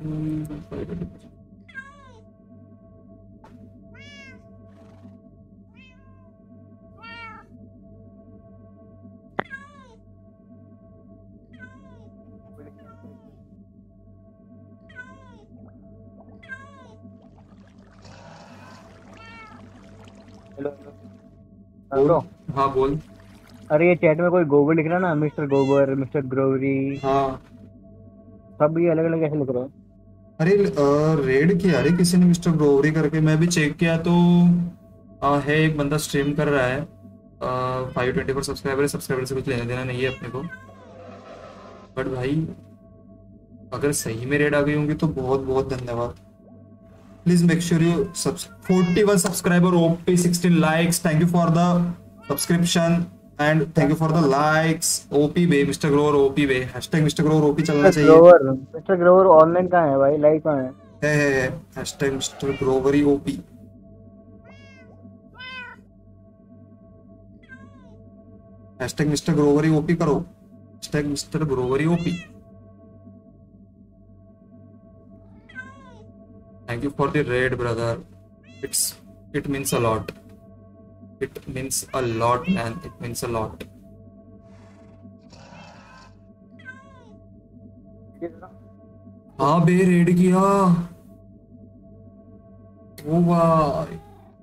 हेलो। हाँ बोल। अरे ये चैट में कोई गोबर लिख रहा है ना, मिस्टर गोबर, मिस्टर ग्रोवरी। हाँ सब ये अलग अलग ऐसे लिख रहा है। अरे रेड किया अरे किसी ने मिस्टर ग्रोवरी करके। मैं भी चेक किया तो है एक बंदा स्ट्रीम कर रहा है। 524 सब्सक्राइबर से कुछ लेना देना नहीं है अपने को। बट भाई अगर सही में रेड आ गई होंगी तो बहुत बहुत धन्यवाद। Please make sure you 41 subscriber OP 16 likes. Thank you for the subscription and thank you for the likes. OP बे मिस्टर ग्रोवर ओपी बे हैशटैग मिस्टर ग्रोवर ओपी चलना चाहिए। मिस्टर ग्रोवर ऑनलाइन कहाँ है भाई, लाइव कहाँ है? Hashtag Mr Grovery OP. Hashtag Mr Grovery OP करो। Hashtag Mr Grovery OP. Thank you for the raid, brother. It means a lot. It means a lot, man. It means a lot. हाँ बे रेड किया। ओ भाई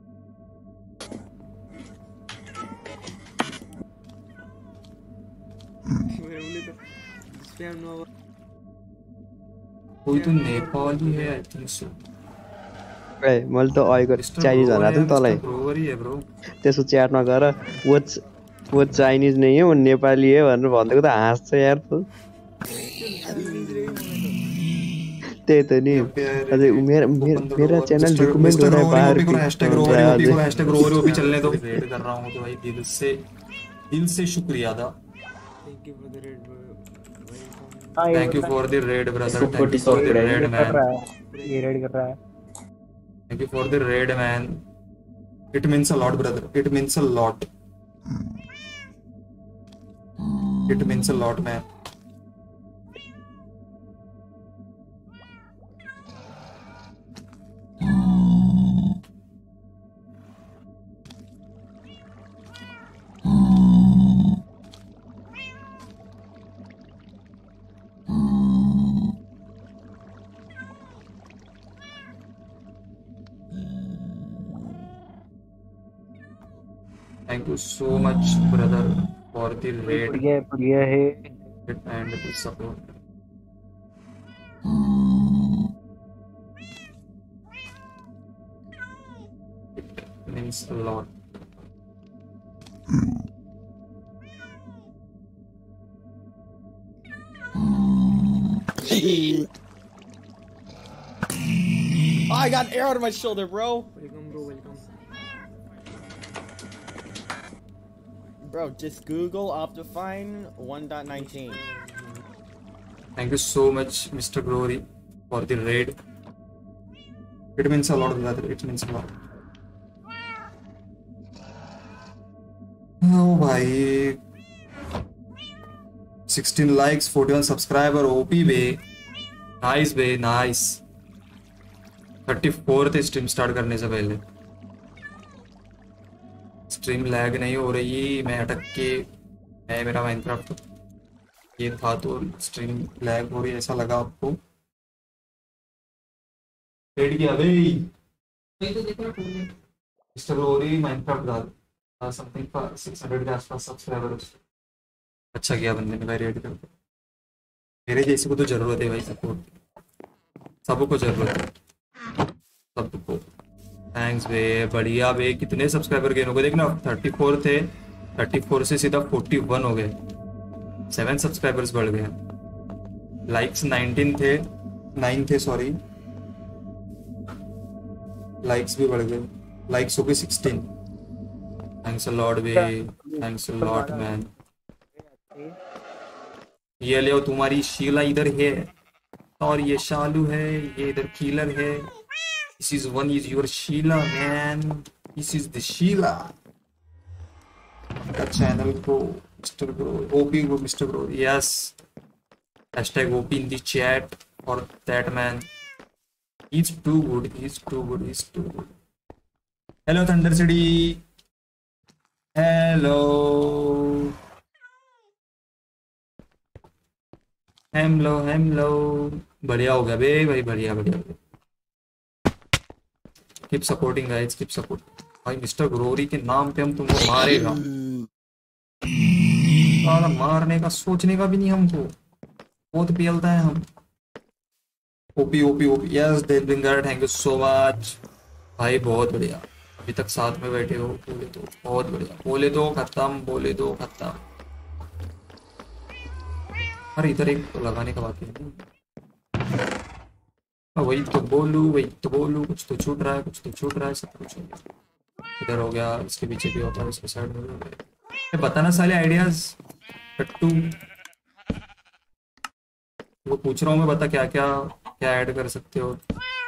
कोई तो नेपाली है आई थिंक सो। मैले त अहिलेको चाइनिज भनेको थिएँ नि तँलाई, त्यसको च्याटमा गएर वो चाइनिज नहीं है वो नेपाली है भनेर भनिदिएको त हाँस्छ यार तँ। त्यही त नि अझै मेरा च्यानल रिकमेन्ड हो रहा है बाहर की। हैशटैग ग्रोवरी ओपी चलने दो। रेड कर रहा हूं तो भाई दिल से शुक्रिया था। Thank you for the raid brother. Thank you for the raid man. ये रेड कर रहा है। Thank you for the raid, man. It means a lot, brother. It means a lot. It means a lot, man. Thank you so much, brother, for the raid बढ़िया है and the support. Thanks a lot. Oh, I got an arrow to my shoulder, bro. Welcome bro welcome. Bro, just Google Optifine 1.19. Thank you so much, Mr. Glory, for the raid. It means a lot, brother. It means a lot. Oh, भाई 16 likes, 41 subscriber, OP बे, nice बे, nice। 34 थे स्ट्रीम स्टार्ट करने से पहले। स्ट्रीम लैग नहीं हो रही, मैं अटक के, मैं मेरा माइनक्राफ्ट ये था तो स्ट्रीम लैग हो रही ऐसा लगा आपको? रेड किया भाई वही तो देख रहा फोन में। मिस्टर ग्लोरी माइनक्राफ्ट डाल समथिंग फॉर 600 के आसपास सब्सक्राइबर। अच्छा किया बंदे ने भाई रेड कर दिया। मेरे जैसे को तो जरूरत है भाई सपोर्ट, सबको जरूरत है, सबको। थैंक्स बे, बढ़िया बे। कितने सब्सक्राइबर गेन हो गए देखना, 34 थे, 34 से सीधा 41 हो गए, 7 सब्सक्राइबर्स बढ़ गए। लाइक्स 19 थे, 9 थे सॉरी, लाइक्स भी बढ़ गए, लाइक्स हो गए 16। थैंक्स अ लॉट बे, थैंक्स अ लॉट मैन। ये ले तुम्हारी शीला इधर है और ये शालू है, ये इधर किलर है। This is one is your Sheila man. This is the Sheila. The channel को Mr. Bro, OP को Mr. Bro. Yes. Hashtag OP in the chat for that man. He's too good. He's too good. He's too good. Hello Thunder City. Hello. Hello. बढ़िया हो गया बे भाई, बढ़िया बढ़िया। Keep supporting guys, keep support. भाई मिस्टर ग्लोरी के नाम पे हम तुमको मारेगा, साला मारने का सोचने का भी नहीं हमको, बहुत पेलता है हम। OP OP OP. Yes Delwinger, thank you so much भाई, बहुत बढ़िया। अभी तक साथ में बैठे हो, बोले तो बहुत बढ़िया, बोले दो खत्म, बोले दो खत्म। अरे इधर एक तो लगाने का बाकी है, वही तो बोलू, कुछ तो छूट रहा है, सब कुछ हो गया। इधर हो गया, इसके पीछे भी होता है, इसके साइड में भी हो गया। बताना साले आइडियाज कट्टू, वो पूछ रहा हूँ मैं, बता क्या क्या क्या ऐड कर सकते हो।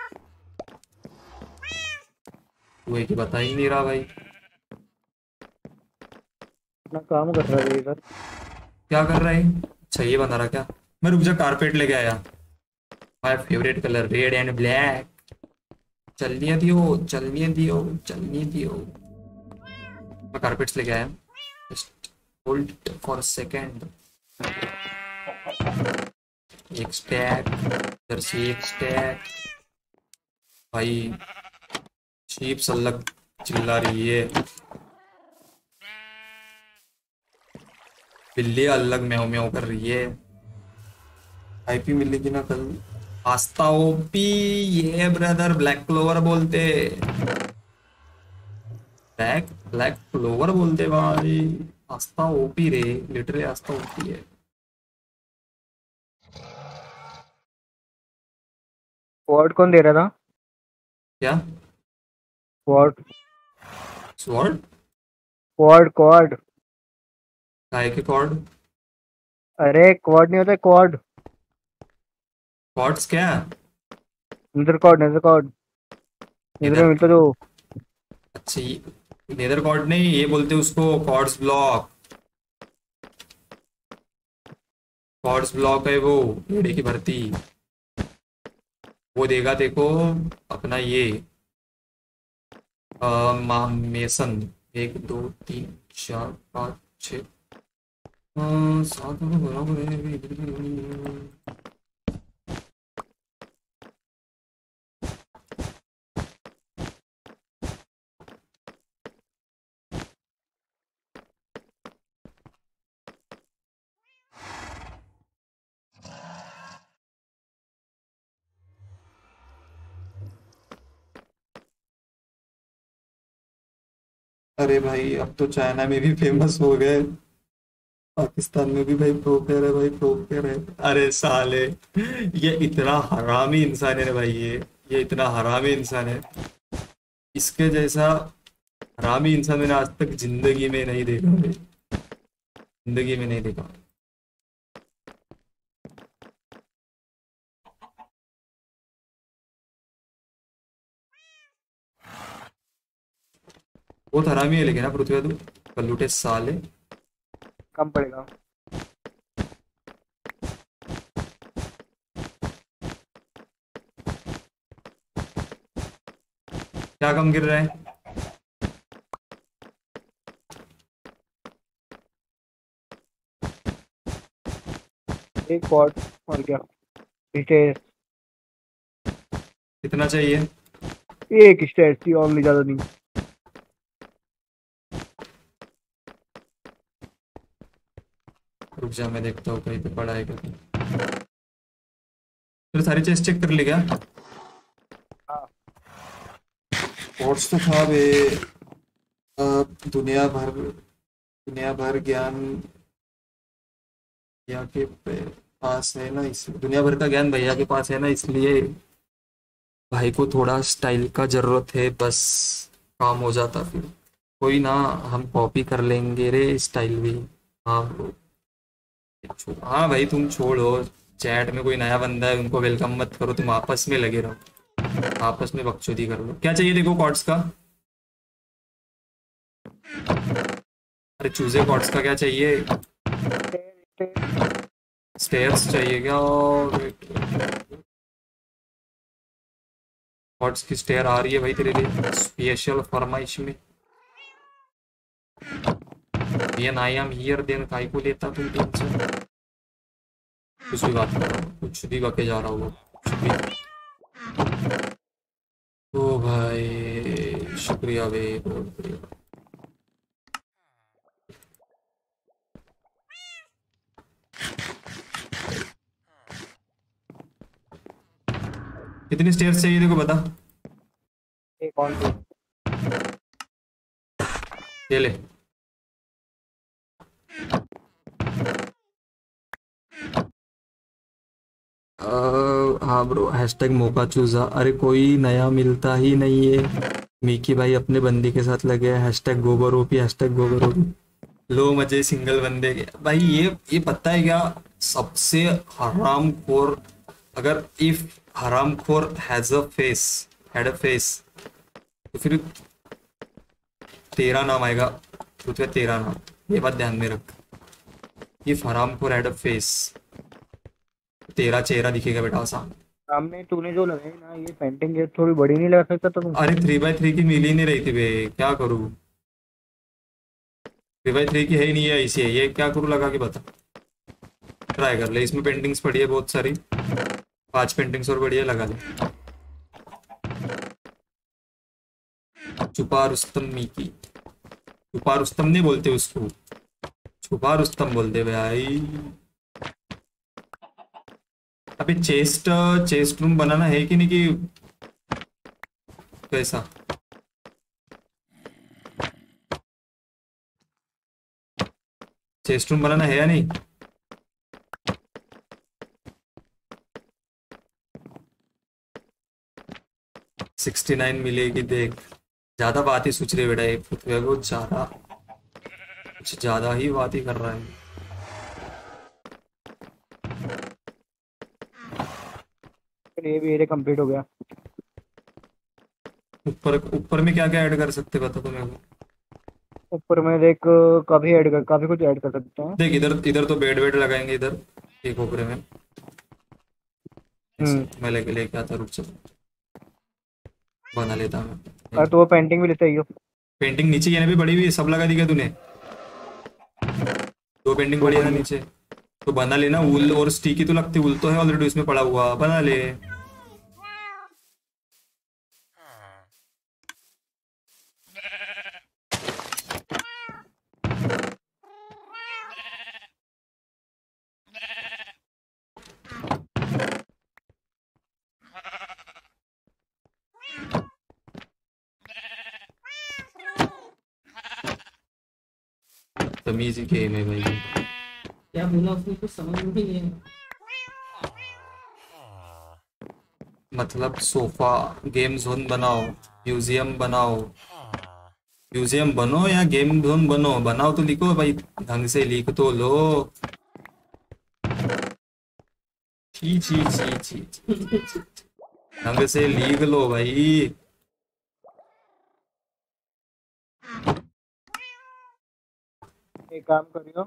तू एक ही बता ही नहीं रहा भाई। अपना काम कर रहा है इधर। क्या कर रहा है? अच्छा ये बना रहा क्या? मैं रुक जा, कारपेट लेके आया। My favourite colour red and black. चलने दियो। मैं कारपेट्स लेके आया, just hold for a second. एक स्टैक, इधर से एक स्टैक। भाई शीप्स अलग चिल्ला रही है, बिल्ली अलग म्याऊ म्याऊ कर रही है। आईपी मिलेगी ना कल? आस्था ओपी, ये ब्रदर ब्लैक क्लोवर बोलते, ब्लैक क्लोवर बोलते भाई। आस्था ओपी रे, लिटरली आस्था ओपी है। क्वाड कौन दे रहा था? क्या क्वाड स्वॉर्ड? क्वाड काय के कॉर्ड? अरे क्वाड नहीं होता, क्वाड कॉर्ड्स क्या? नेदर कॉर्ड नेदर में मिलता जो। अच्छा नेदर कॉर्ड नहीं, ये बोलते उसको कॉर्ड्स ब्लॉक है वो, भेड़े की भर्ती। वो देगा देखो अपना ये मेसन। 1 2 3 4 5 6 7 बराबर है। अरे भाई अब तो चाइना में भी फेमस हो गए, पाकिस्तान में भी भाई प्रो प्लेयर है, भाई प्रो प्लेयर है। अरे साले, ये इतना हरामी इंसान है ना भाई, ये इतना हरामी इंसान है, इसके जैसा हरामी इंसान मैंने आज तक जिंदगी में नहीं देखा भाई, जिंदगी में नहीं देखा। बहुत हरामी है लेकिन ना पृथ्वी, तू कल्लूटे साले। कम पड़ेगा। क्या कम गिर रहा है? एक पॉट और क्या स्टेज, कितना चाहिए? एक स्टेज थी और ज्यादा नहीं। रुक जा, मैं देखता हूँ कहीं पे पड़ा है क्या। फिर सारी चेस्ट चेक कर ली क्या? हाँ। पॉट्स तो था बे। दुनिया भर ज्ञान भैया के पास है ना, इस दुनिया भर का ज्ञान भैया के पास है ना, इसलिए भाई को थोड़ा स्टाइल का जरूरत है, बस काम हो जाता फिर। कोई ना, हम कॉपी कर लेंगे रे स्टाइल भी। हाँ bro। हाँ भाई तुम छोड़ो, चैट में कोई नया बंदा है उनको वेलकम मत करो, तुम आपस में लगे रहो, आपस में बकचोदी कर लो। क्या चाहिए देखो कॉर्ड्स का? अरे चूजे कॉर्ड्स का क्या चाहिए? स्टेयर्स चाहिए क्या? कॉर्ड्स की स्टेयर आ रही है भाई तेरे लिए स्पेशल फरमाइश में। ये आई एम हियर देन काय को लेता तुम टेंशन? कुछ भी बात कर रहा हूँ, कुछ भी बके जा रहा हूँ, कुछ भी। ओ भाई शुक्रिया भाई, बहुत शुक्रिया। कितनी स्टेयर्स चाहिए देखो बता। एक और दो। ये ले। हाँ ब्रो, हैशटैग मौका चूजा। अरे कोई नया मिलता ही नहीं है। मिकी भाई अपने बंदी के साथ लगे हैं, हैशटैग गोबर ओपी, हैशटैग गोबर ओपी। लो मजे सिंगल बंदे के भाई। ये पता है क्या, सबसे हराम खोर, अगर इफ हराम खोर हैड अ फेस, तो फिर तेरा नाम आएगा, तो तेरा नाम, ये बात ध्यान में रख। इफ हराम खोर हैड अ फेस, तेरा चेहरा दिखेगा बेटा सामने। सामने तूने जो लगाई ना ये पेंटिंग, ये थोड़ी बड़ी नहीं लगा सकता तुम? अरे 3x3 की मिल ही नहीं रही थी बे, क्या करूँ? 3x3 की है ही नहीं है, ऐसी है ये, क्या करूँ लगा के बता। ट्राई कर ले, इसमें पेंटिंग्स पड़ी है बहुत सारी, 5 पेंटिंग्स और बढ़िया लगा ले। छुपा रुस्तम मिकी, छुपा रुस्तम नहीं बोलते उसको, छुपा रुस्तम बोलते भाई। अभी चेस्ट रूम बनाना है कि नहीं, कि कैसा? चेस्ट रूम बनाना है या नहीं? सिक्सटी 69 मिलेगी देख। ज्यादा बात ही सोच रही है बेटा, एक फुटवेयर को ज्यादा, कुछ ज्यादा ही बात ही कर रहा है। ये भी एरिया कंप्लीट हो गया। ऊपर में क्या क्या ऐड कर सकते बता तो मेरे को। ऊपर में देख, काफी कुछ ऐड कर सकते हैं। देख इधर तो बेड लगाएंगे, इधर एक ऊपर में। मैं लेके आता, रुक चल बना लेता मैं। और तो वो पेंटिंग भी लेते ही हो। पेंटिंग नीचे ये भी बड़ी हुई सब लगा दी क्या तूने? 2 पेंटिंग बड़ी है ना नीचे, तो बना लेना। वूल और स्टिकी तो लगती, वूल तो है ऑलरेडी उसमें पड़ा हुआ, बना ले। बदतमीजी गेम है भाई। क्या बोला उसने, कुछ समझ में नहीं है। मतलब सोफा गेम जोन बनाओ, म्यूजियम बनाओ, म्यूजियम बनो या गेम जोन बनो, बनाओ तो लिखो भाई, ढंग से लिख तो लो। ची ची ची ची ची। ढंग से लिख लो भाई। एक काम करियो,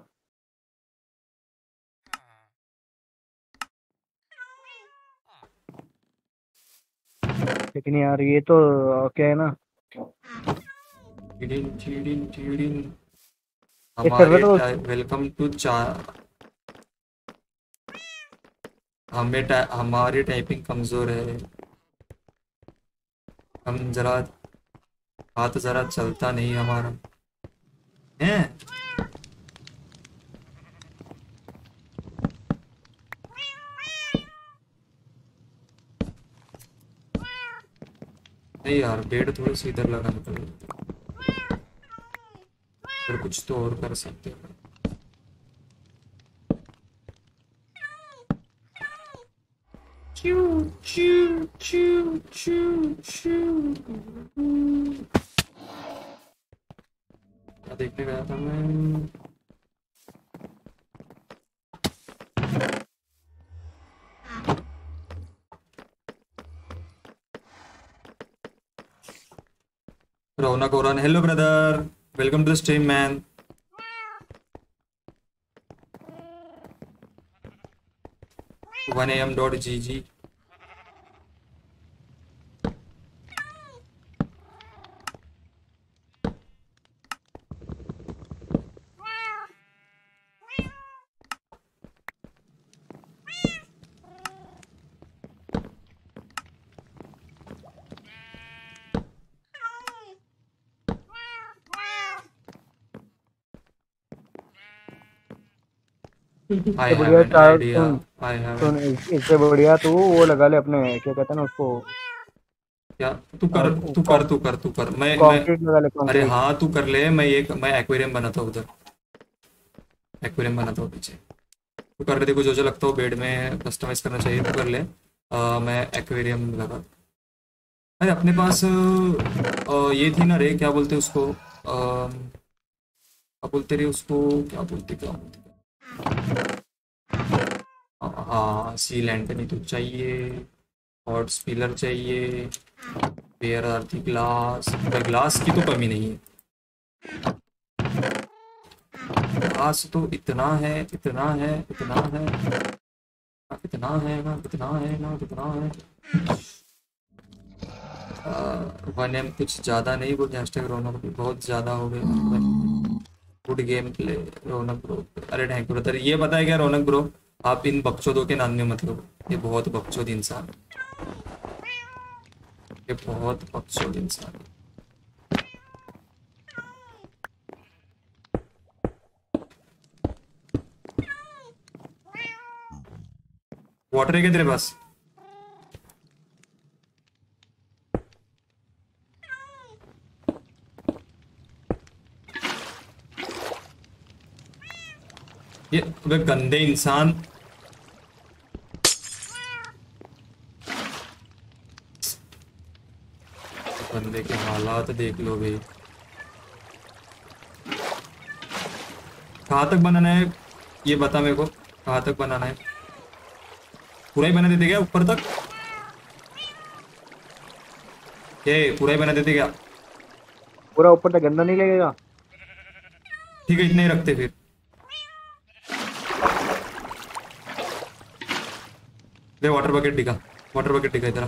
लेकिन यार ये तो क्या है ना, हमारे वेलकम टू हमारी टाइपिंग कमजोर है, हम जरा हाथ जरा चलता नहीं हमारा है। नहीं यार, बेड थोड़ी सी इधर लगाना पड़ेगा, फिर कुछ तो और कर सकते हैं। चू चू चू चू चू। क्या देखने गया था मैं? रौनक और hello brother, welcome to the stream man. .gg I have an idea. I have सुन, इससे बढ़िया तू वो लगा ले अपने, क्या कहते हैं ना उसको, क्या तू कर तू कर तू कर तू कर मैं कंक्रीट लगा ले, अरे कंक्रीट। हाँ तू कर ले, मैं एक्वेरियम बनाता हूँ उधर, एक्वेरियम बनाता हूँ पीछे। तू कर ले, देखो जो जो लगता हो बेड में कस्टमाइज करना चाहिए तो कर ले। मैं एक्वेरियम लगा। अरे अपने पास ये थी ना रे, क्या बोलते उसको, क्या बोलते रे उसको, क्या बोलते हाँ सी लैंटर्न तो चाहिए, हॉट स्पिलर चाहिए, where are the glass. Glass की तो कमी नहीं है, ग्लास तो इतना है इतना है इतना है कितना है ना कितना है ना कितना है। 1M कुछ ज़्यादा नहीं बोलते, हैशटैग रौनक भी बहुत ज़्यादा हो गया। Good game play Raunak bro. अरे थैंक यू ब्रदर। ये पता है क्या रौनक ब्रो, आप इन बकचोदों के नाम में मतलब, ये बहुत बकचोद इंसान है, ये बहुत बकचोद इंसान है। वाटर है क्या तेरे पास? ये वे गंदे इंसान, बंदे के हालात देख लो भाई। कहाँ तक बनाना है ये बता मेरे को, कहाँ तक बनाना है? पूरा ही बना देते क्या ऊपर तक? ये पूरा ही बना देते क्या? पूरा ऊपर तक गंदा नहीं लगेगा? ठीक है, इतने ही रखते फिर। दे वाटर बकेट दिखा, वाटर बकेट दिखा इधर।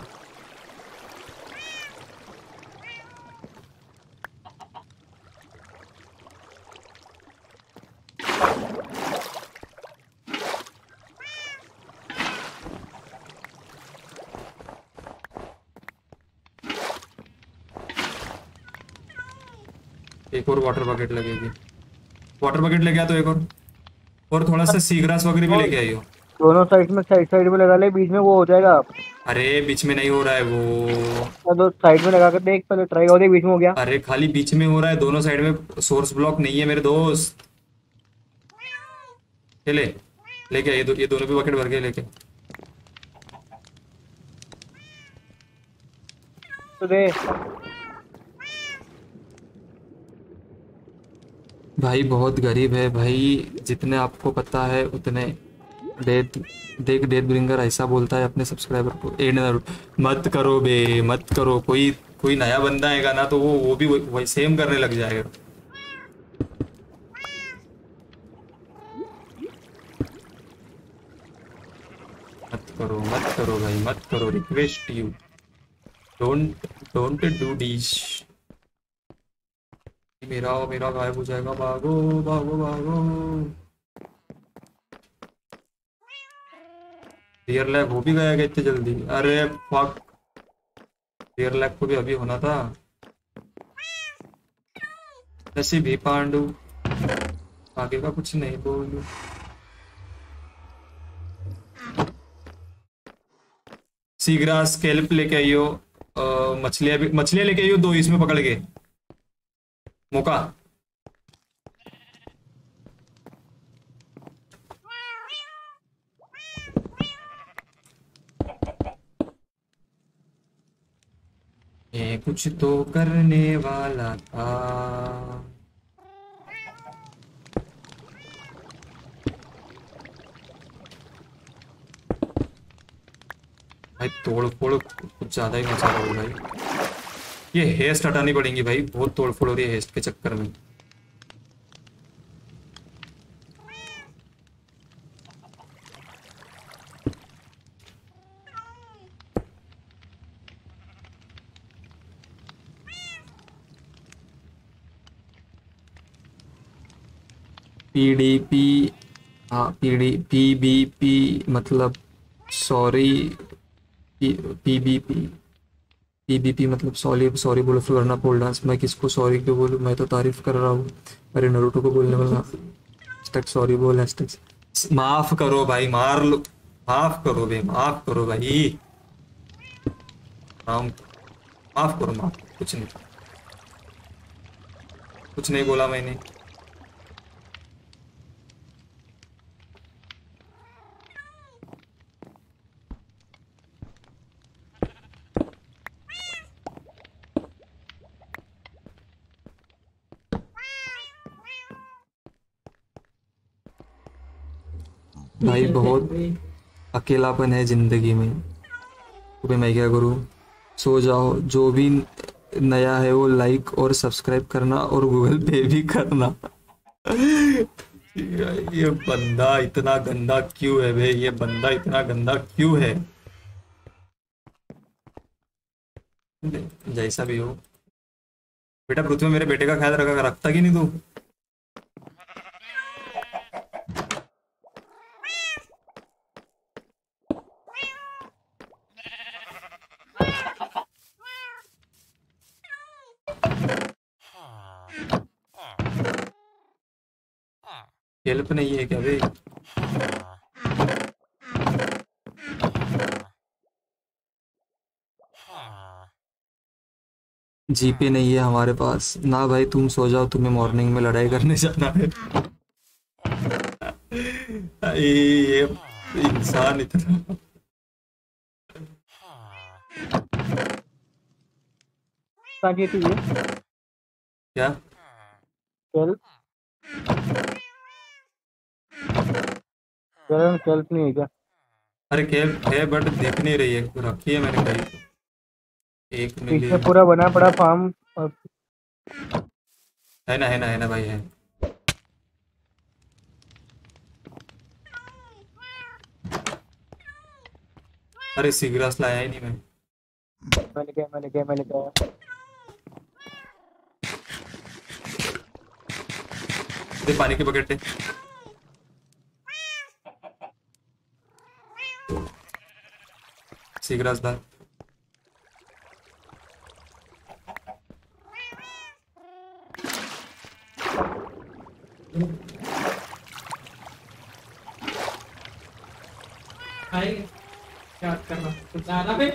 एक और वाटर बकेट लगेगी, वाटर बकेट लेके आ तो एक और थोड़ा सा सी ग्रास वगैरह भी लेके आइयो। दोनों साइड में, साइड में लगा ले, बीच में वो हो जाएगा। अरे बीच में नहीं हो रहा है वो, तो साइड में लगा कर देख, पहले ट्राई कर दे, बीच में हो गया। अरे खाली बीच में हो रहा है, दोनों साइड में सोर्स ब्लॉक नहीं है मेरे दोस्त। ये ले, लेके ये दोनों भी बकेट भर के लेके तो दे भाई। बहुत गरीब है भाई, जितने आपको पता है उतने। डेथ देख, डेथ ब्रिंगर ऐसा बोलता है अपने सब्सक्राइबर को। मत करो बे, मत करो। कोई नया बंदा आएगा ना तो वो भी वही सेम करने लग जाएगा। मत करो भाई, मत करो। Request you, don't do this. मेरा गायब हो जाएगा। भागो भागो भागो। डियर लैग हो भी गया क्या इतनी जल्दी? अरे फक, डियर लैग को भी अभी होना था। ऐसी भी पांडु, आगे का कुछ नहीं बोलू। सीग्रास स्केल्प लेके आइयो। मछलियां लेके आइयो 2 इसमें पकड़ के। मौका ये कुछ तो करने वाला था। भाई तोड़ फोड़ कुछ ज्यादा ही मचा रहा हूँ भाई। ये हेस्ट हटानी पड़ेगी भाई, बहुत तोड़ फोड़ हो रही है हेस्ट के चक्कर में। पीडीपी, हाँ पीबीपी मतलब सॉरी। पीबीपी मतलब सॉरी बोलो फिर वरना पोल डांस। मैं किसको सॉरी क्यों बोलूं? मैं तो तारीफ कर रहा हूँ। अरे नरूटो को बोलने वाला सॉरी बोल। माफ करो भाई, मार लो। माफ करो बे, माफ करो भाई। माफ करो, माफ। कुछ नहीं बोला मैंने। भाई बहुत अकेलापन है जिंदगी में। तो भाई मैं क्या करूं? सो जाओ। जो भी नया है वो लाइक और सब्सक्राइब करना और गूगल पे भी करना। ये बंदा इतना गंदा क्यों है भाई? ये बंदा इतना गंदा क्यों है? जैसा भी हो बेटा, पृथ्वी मेरे बेटे का ख्याल रखता कि नहीं तू? हेल्प नहीं है क्या भाई? जीपे नहीं है हमारे पास ना भाई। तुम सो जाओ, तुम्हें मॉर्निंग में लड़ाई करने जाना है। ये इंसान इतना क्या? सेल्फ नहीं है क्या? अरे केल्प है बट दिख नहीं रही है। रखी है मैंने कहीं तो। एक मिली पूरा बना पड़ा फार्म है ना भाई है। अरे सीग्रास लाया ही नहीं मैं। मैंने क्या दे पानी के बकेट दे। सीग्रास दाल। भाई क्या कर रहा है? ज्यादा पे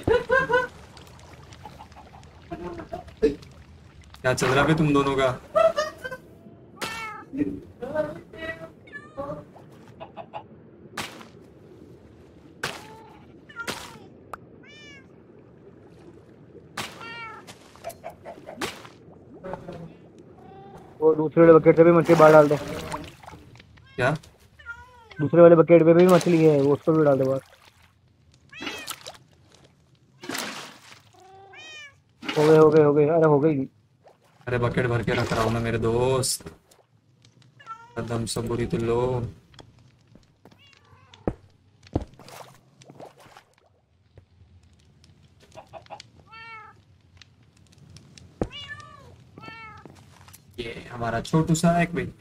क्या चल रहा है तुम दोनों का? वो दूसरे वाले बकेट से भी मछली बाहर डाल दे। क्या? दूसरे वाले बकेट में भी मछली है, वो उसको भी डाल दे बाहर। हो गए, अरे हो गई। अरे बकेट भर के रख रहा हूँ ना मेरे दोस्त, कदम सब बुरी तो लो। ये हमारा छोटू सा एक भाई।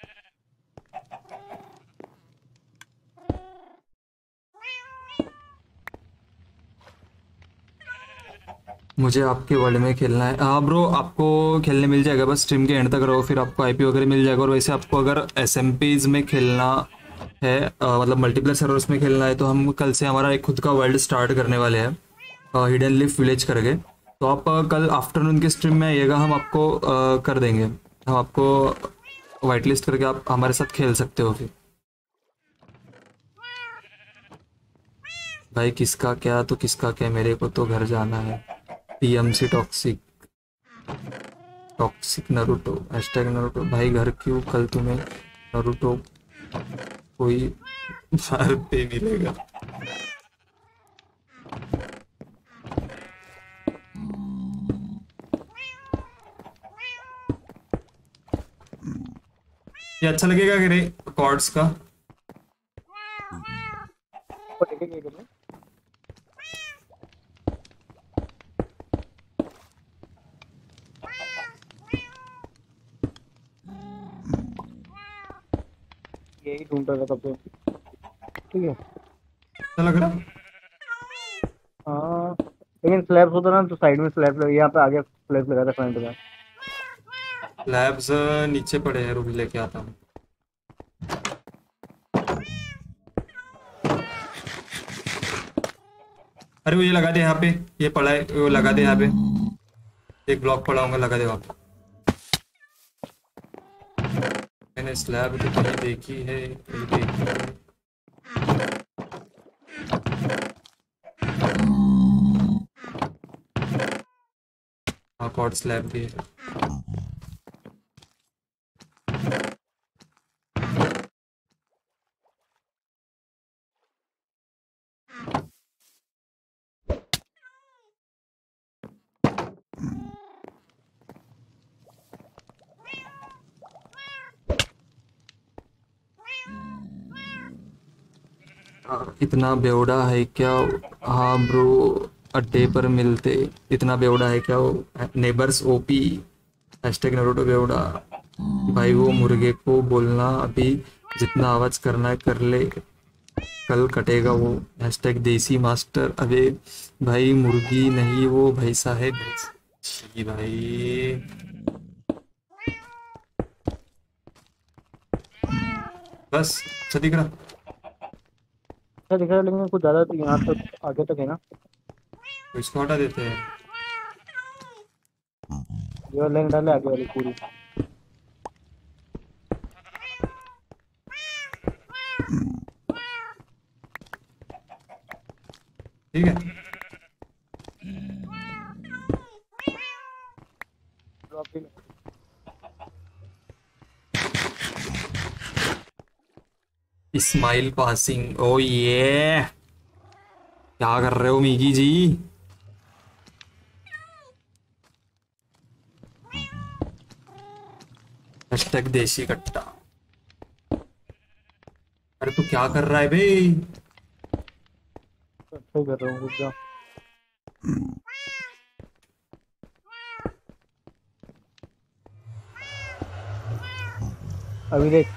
मुझे आपके वर्ल्ड में खेलना है। हाँ ब्रो, आपको खेलने मिल जाएगा, बस स्ट्रीम के एंड तक रहो, फिर आपको आईपी वगैरह मिल जाएगा। और वैसे आपको अगर एसएमपीज में खेलना है, मतलब मल्टीप्लेयर सर्वर्स में खेलना है, तो हम कल से हमारा एक खुद का वर्ल्ड स्टार्ट करने वाले हैं, हिडन लिफ विलेज करके। तो आप कल आफ्टरनून के स्ट्रीम में आइएगा, हम आपको कर देंगे, हम आपको वाइट लिस्ट करके आप हमारे साथ खेल सकते हो। फिर भाई किसका क्या तो किसका क्या, मेरे को तो घर जाना है। TMC toxic Naruto, hashtag Naruto. भाई घर क्यों, कल तुम्हें नरूटो कोई फायर पे मिलेगा। ये अच्छा लगेगा कि नहीं कॉर्ड्स का? यही ढूंढ रहा था कब से। ठीक है, अच्छा लग रहा। हाँ लेकिन स्लैब्स होता ना तो साइड में स्लैब लगे, यहाँ पे आगे स्लैब लगा था फ्रंट में। लैब्स नीचे पड़े हैं, रुक लेके आता हूँ। अरे वो ये लगा दे यहाँ पे, ये पड़ा है, वो लगा दे यहाँ पे, एक ब्लॉक पड़ा होगा, लगा दे वहाँ पे। मैंने स्लैब तो कहीं देखी है, कहीं देखी है। हाँ कॉर्ड स्लैब भी है। इतना बेवड़ा है क्या? हाँ ब्रो, अड्डे पर मिलते। इतना बेवड़ा है क्या वो? नेबर्स ओपी, हैशटैग नरूटो बेवड़ा। भाई वो मुर्गे को बोलना अभी जितना आवाज करना है कर ले, कल कटेगा वो। हैशटैग देसी मास्टर। अबे भाई मुर्गी नहीं वो, भाई साहेब। जी भाई बस अच्छा दिख रहा। अच्छा दिख रहा है लेकिन कुछ ज्यादा तो यहाँ तक आगे तक है ना। तो इसको हटा देते हैं। ये लाइन डाले आगे वाली पूरी। ठीक है, स्माइल पासिंग। ओ ये क्या कर रहे हो मीगी जी? हैशटैग देसी कट्टा। अरे तू क्या कर रहा है भाई? अच्छा कर रहा हूँ, रुक जा। अभी देख।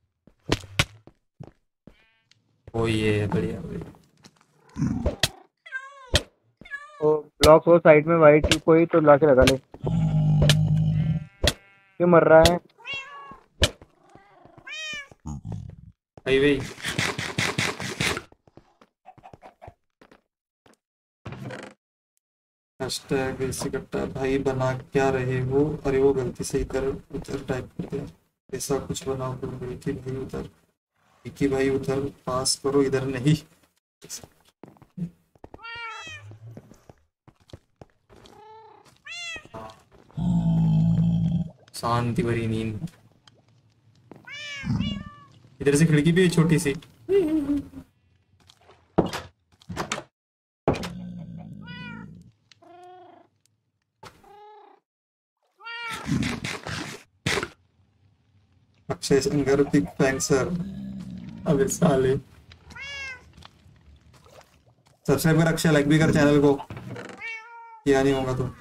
ओ ये बढ़िया बढ़िया। वो ब्लॉक हो साइड में वाइट कोई तो ला के लगा ले। क्यों मर रहा है? भाई भाई हैशटैग देसी कट्टा। भाई बना क्या रहे हो? अरे वो गलती से इधर उधर टाइप कर दिया। ऐसा कुछ बनाओ कि भाई उधर, कि भाई उधर पास करो, इधर नहीं। शांति भरी नींद। इधर से खिड़की भी है छोटी सी। Akshay singer big fan sir. अबे साले सब्सक्राइब कर अक्षय, लाइक भी कर चैनल को, किया नहीं होगा तो।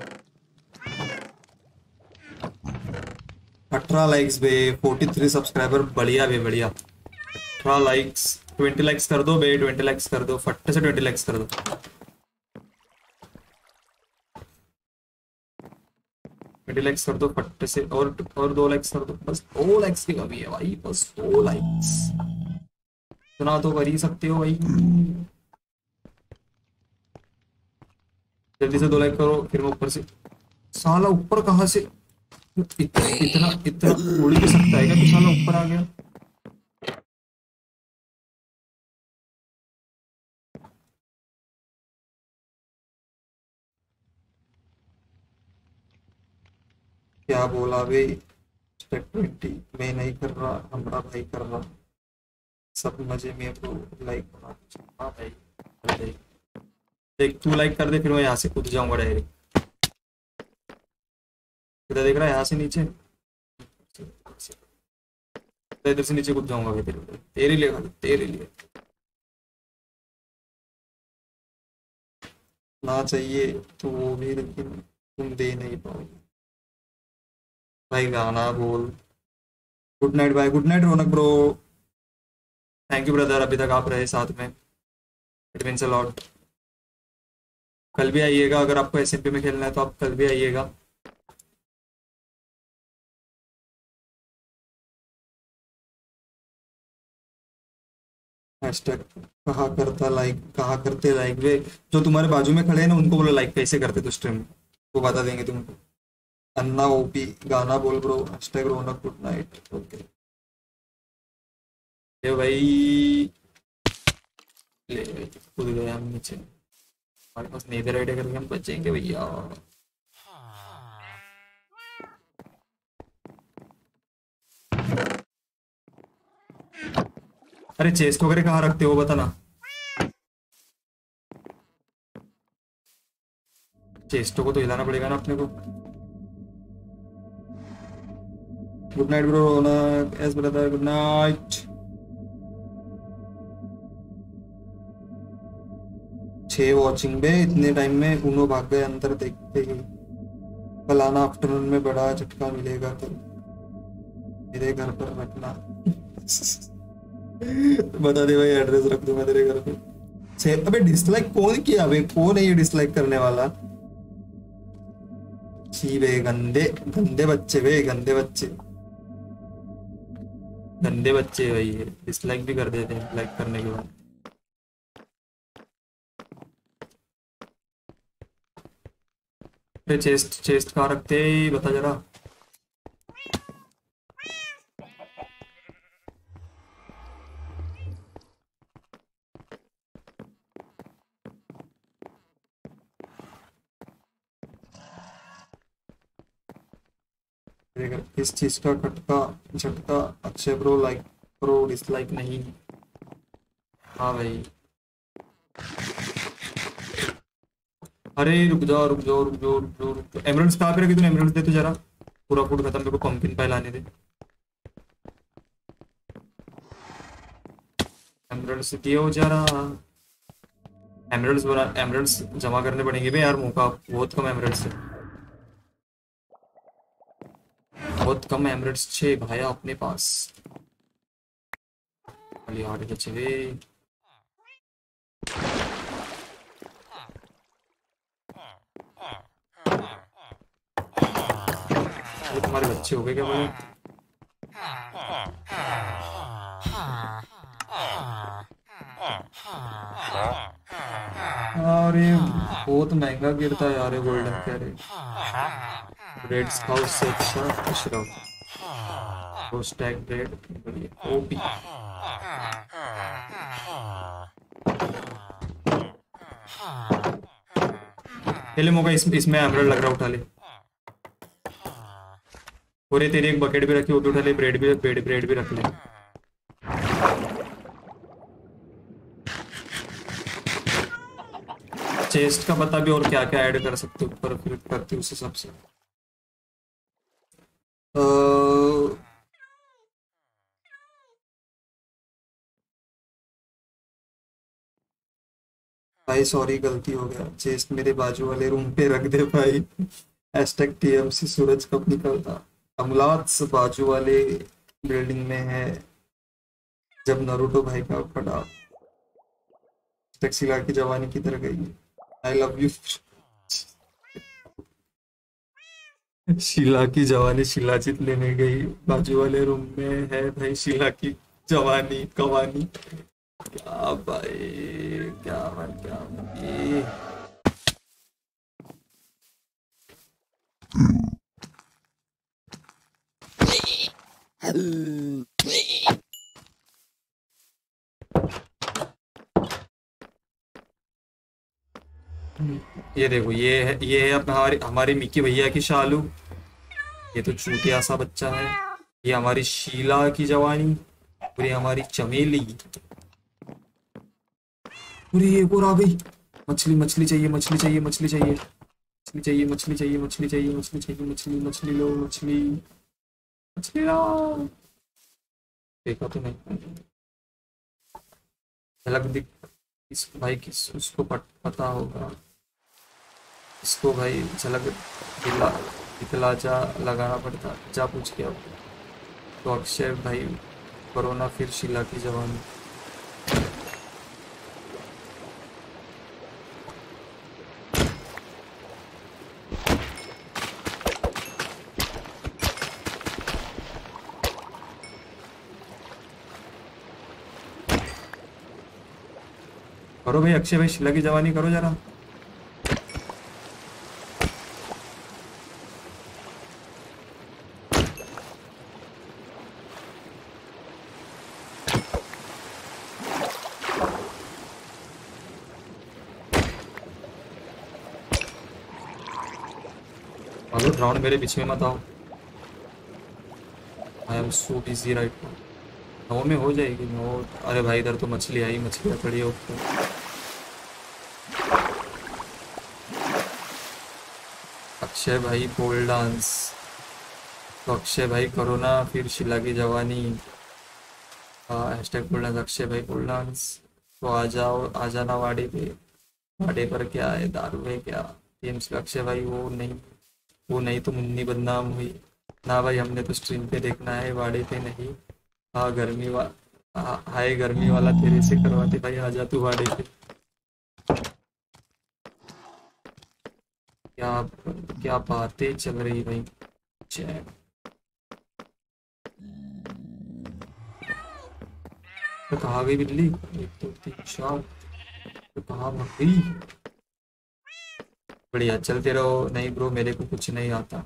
18 लाइक्स बे, 43 सब्सक्राइबर, बढ़िया बे बढ़िया। 18 लाइक्स, 20 लाइक्स कर दो बे, 20 लाइक्स कर दो, फट्टे से 20 लाइक्स कर दो। 20 लाइक्स कर दो फट्टे से, और 2 लाइक्स कर दो, बस 2 लाइक्स की कमी है भाई, बस 2 लाइक्स। इतना तो कर ही सकते हो भाई, जल्दी से 2 लाइक करो। फिर मैं ऊपर से, साला ऊपर कहाँ से इतना उड़ भी सकता है क्या? तो साला ऊपर आ गया। क्या बोला बे? 20 मैं नहीं कर रहा, हमारा भाई कर रहा, सब मजे में ब्रो। लाइक हाँ भाई, एक 2 लाइक कर दे, फिर मैं यहाँ से कूद जाऊंगा डायरेक्ट। इधर देख रहा है, यहाँ से नीचे, इधर से नीचे कूद जाऊंगा भाई, तेरे लिए तेरे लिए ना चाहिए तो वो भी, लेकिन तुम दे नहीं पाओगे भाई। गाना बोल। गुड नाइट भाई, good night Raunak bro, thank you brother, अभी तक आप रहे साथ में, इट मीन्स अ लॉट। कल भी आइएगा, अगर आपको एसएमपी में खेलना है तो आप कल भी आइएगा। हैशटैग कहा करता लाइक, कहा करते लाइक वे, जो तुम्हारे बाजू में खड़े हैं ना उनको बोलो लाइक कैसे करते तो स्ट्रीम, वो बता देंगे तुमको। अन्ना ओपी, गाना बोल bro, hashtag Raunak good night. Okay ले भाई, ले भाई, कूद गए हम नीचे। हमारे पास नेदर आइडिया करके हम बचेंगे भैया। अरे चेस्ट वगैरह कहाँ रखते हो बताना। चेस्टों को तो हिलाना पड़ेगा ना अपने को। Good night bro Raunak, yes brother good night. 6 watching बे, इतने टाइम में उनो भाग गए अंदर देखते ही। कल आना, आफ्टरनून में बड़ा झटका मिलेगा तो मेरे घर पर रखना। बता दे भाई, एड्रेस रख दूंगा तेरे घर पे। अबे डिसलाइक कौन किया बे? कौन है ये डिसलाइक करने वाला? छी बे, गंदे गंदे बच्चे बे, गंदे बच्चे, गंदे बच्चे भाई। ये डिसलाइक भी कर देते हैं लाइक करने के बाद। चेस्ट चेस्ट कहाँ रखते हैं बता जरा। इस चीज का खटका झटका। Akshay bro like bro, dislike नहीं। हाँ भाई, अरे रुक जाओ रुक जाओ रुक जाओ रुक जाओ रुक जाओ। एमरल्ड्स कहाँ पे रखी तूने? एमरल्ड्स दे तो जरा, पूरा फूड खत्म, मेरे को पंपकिन पाई लाने दे। एमरल्ड्स दियो जरा, एमरल्ड्स जमा करने पड़ेंगे बे यार, मौका बहुत कम एमरल्ड्स है, बहुत कम एमरल्ड्स छे भाया अपने पास। खाली 8 बचे वे। ये तुम्हारे बच्चे हो गए क्या बोले? अरे बहुत महंगा गिरता है यार गोल्डन कैरे। रेड हाउस से अच्छा अशरफ वो स्टैक रेड बढ़िया ओपी। पहले मौका इसमें एमरल्ड लग रहा, उठा ले। पूरे तेरी एक बकेट भी रखी, वो भी उठा ले, ब्रेड भी रख ले। चेस्ट का बता भी और क्या क्या ऐड कर सकते हो ऊपर, फिर करते उस हिसाब से। भाई सॉरी गलती हो गया, चेस्ट मेरे बाजू वाले रूम पे रख दे भाई। #TMC सूरज कब निकलता? अमलात बाजू वाले बिल्डिंग में है जब नरूटो भाई का पड़ा। शीला की जवानी किधर गई? I love you. शीला की जवानी शिलाजीत लेने गई, बाजू वाले रूम में है भाई शीला की जवानी कवानी। क्या भाई क्या भाई। ये देखो, ये है अपना हमारी मिक्की भैया की शालू। ये तो चूतिया सा बच्चा है। ये हमारी शीला की जवानी और ये हमारी चमेली। पूरी एक और आ गई। मछली चाहिए, मछली चाहिए, मछली चाहिए, मछली चाहिए, मछली चाहिए, मछली चाहिए, मछली चाहिए, मछली मछली लो, मछली मछली लो। देखा तो नहीं, झलक दिख इस भाई की, उसको पता होगा इसको भाई झलक दिखला जा लगाना पड़ता। जा पूछ के अब तो अक्षय भाई कोरोना फिर शीला की जवानी। करो भाई अक्षय भाई, शीला की जवानी करो जरा। राउंड मेरे बीच में मत आओ। I am so busy right now. 9 में हो जाएगी 9। अरे भाई इधर तो मछली आई, मछलियाँ पड़ी है ऊपर। अक्षय भाई पोल डांस, तो अक्षय भाई करो ना फिर शीला की जवानी। हैशटैग पोल डांस, अक्षय भाई पोल डांस। तो आ जाओ, आ जाना वाड़े पे। वाड़े पर क्या है, दारू है क्या? टीएम्स अक्षय भाई वो नहीं तो मुन्नी बदनाम हुई ना भाई। हमने तो स्ट्रीम पे देखना है, वाड़े पे नहीं। हाँ हाय गर्मी वाला तेरे से करवाते भाई, आजा तू वाड़े पे। क्या बातें चल रही भाई। चैट तो कहाँ गई बिल्ली? 1 2 3 4 तो कहाँ भाग गई? बढ़िया चलते रहो। नहीं ब्रो मेरे को कुछ नहीं आता।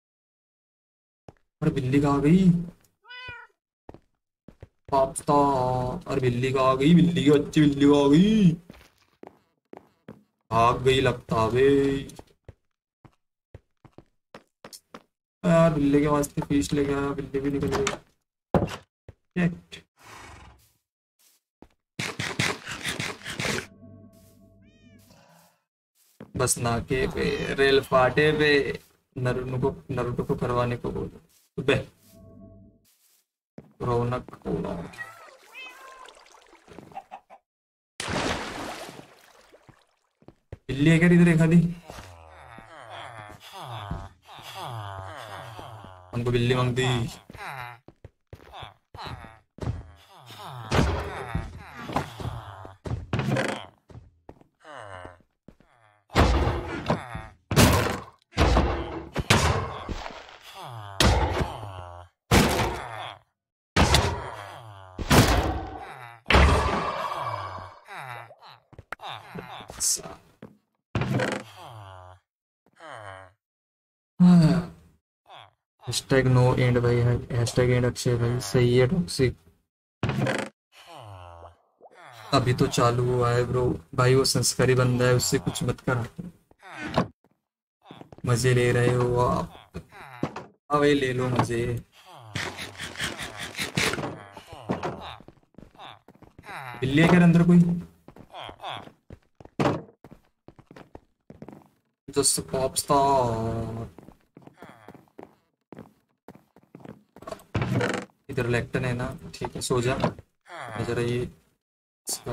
और बिल्ली कहाँ गई? पापता। और बिल्ली कहाँ गई? बिल्ली की बच्ची बिल्ली कहाँ गई? भाग गई लगता बे यार। बिल्ली के वास्ते फीस ले गया, बिल्ली भी निकल गई। बस नाके पे रेल फाटे पे नरुटो को करवाने को बोलो। बे रौनक बिल्ली है क्या इधर? एक खाली हमको बिल्ली मांगती। हैशटैग नो एंड भाई, हैशटैग एंड अक्षय भाई। सही है टॉक्सिक। अभी तो चालू हुआ है ब्रो भाई। वो संस्कारी बंदा है, उससे कुछ मत कर। मजे ले रहे हो आप। हाँ भाई ले लो मजे। बिल्ली है क्या अंदर कोई? Just pop star. इधर लेक्टन है ना, ठीक है सो जा। जरा ये इसका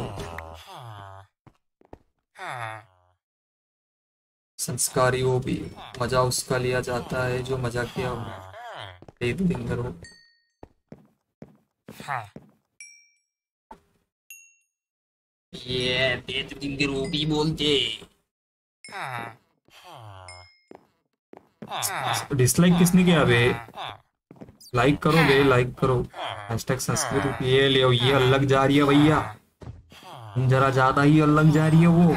संस्कारी वो भी मजा उसका लिया जाता है जो मजा किया हो। करो ये वो भी बोलते। डिसलाइक किसने किया बे? लाइक करो बे, लाइक करो। हैशटैग संस्कृत ये ले, ये अलग जा रही है भैया, जरा ज्यादा ही अलग जा रही है वो।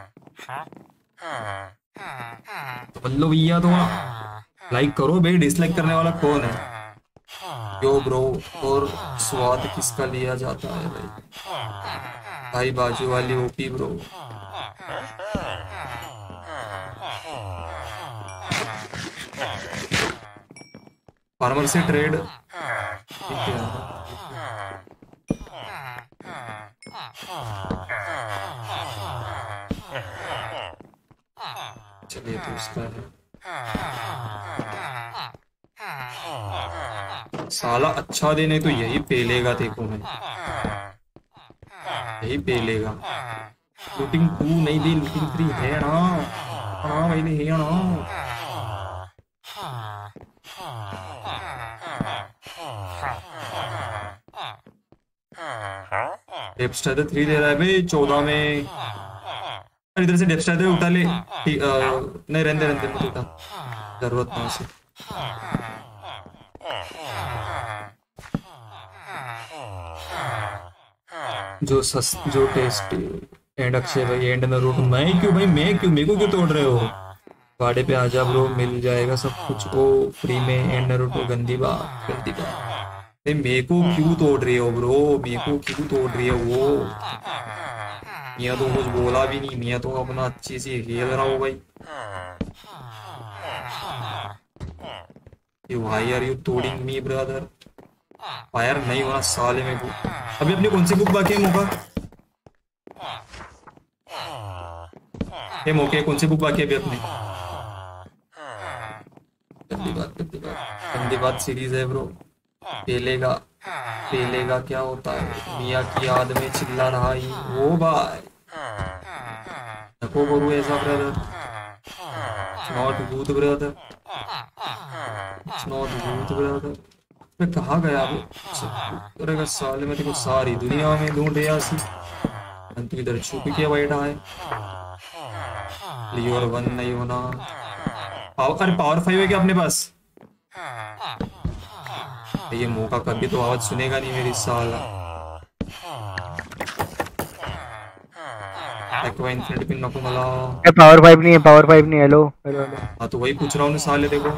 तो बल्लो भैया थोड़ा लाइक करो बे। डिसलाइक करने वाला कौन है? Yo bro. और स्वाद किसका लिया जाता है भाई? बाजू वाली ओपी ब्रो। फार्मर से ट्रेड चलिए तो उसका है। साला अच्छा देने तो यही पेलेगा, देखो मैं यही पेलेगा। लूटिंग 2 नहीं दी, लूटिंग 3 है ना। हाँ भाई है ना। डेप्स्टाइडर 3 दे रहा है भाई 14 में। अरे इधर से डेप्स्टाइडर उठा ले। नहीं रहने मत उठा, जरूरत नहीं से। जो टेस्टी एंड अक्षय भाई एंड नारुतो। मैं क्यों भाई, मैं क्यों, मेरे को क्यों तोड़ रहे हो? वाड़े पे आजा ब्रो, मिल जाएगा सब कुछ वो फ्री में। एंड नारुतो गंदी बात, गंदी बात। मेरे को क्यों तोड़ रही हो ब्रो? मेरे को क्यों तोड़ रही है वो? मियाँ तो कुछ बोला भी नहीं, मियाँ तो अपना अच्छी सी खेल रहा हो भाई। Why are you तोड़िंग मी ब्रदर? फायर नहीं होना साले में बुक। अभी अपनी कौन सी बुक बाकी है मौका? ये मौके कौन सी बुक बाकी है अभी अपनी? गंदी बात सीरीज है ब्रो। पेलेगा क्या होता है? मियाँ की याद में चिल्ला रहा ही वो भाई। नको करूँ ऐसा brother. Not good brother, not good brother. मैं कहाँ गया वो? अरे साले में देखो सारी दुनिया में ढूंढ रहा सी, तू इधर छुप के बैठा है। लियोर 1 नहीं होना। अरे पावर 5 है क्या अपने पास? ये मौका कभी तो आवाज सुनेगा नहीं मेरी साला। इन्फिनिटी पिन नको मला। पावर 5 नहीं है, पावर 5 नहीं। Hello hello. हाँ तो वही पूछ रहा हूँ साले। देखो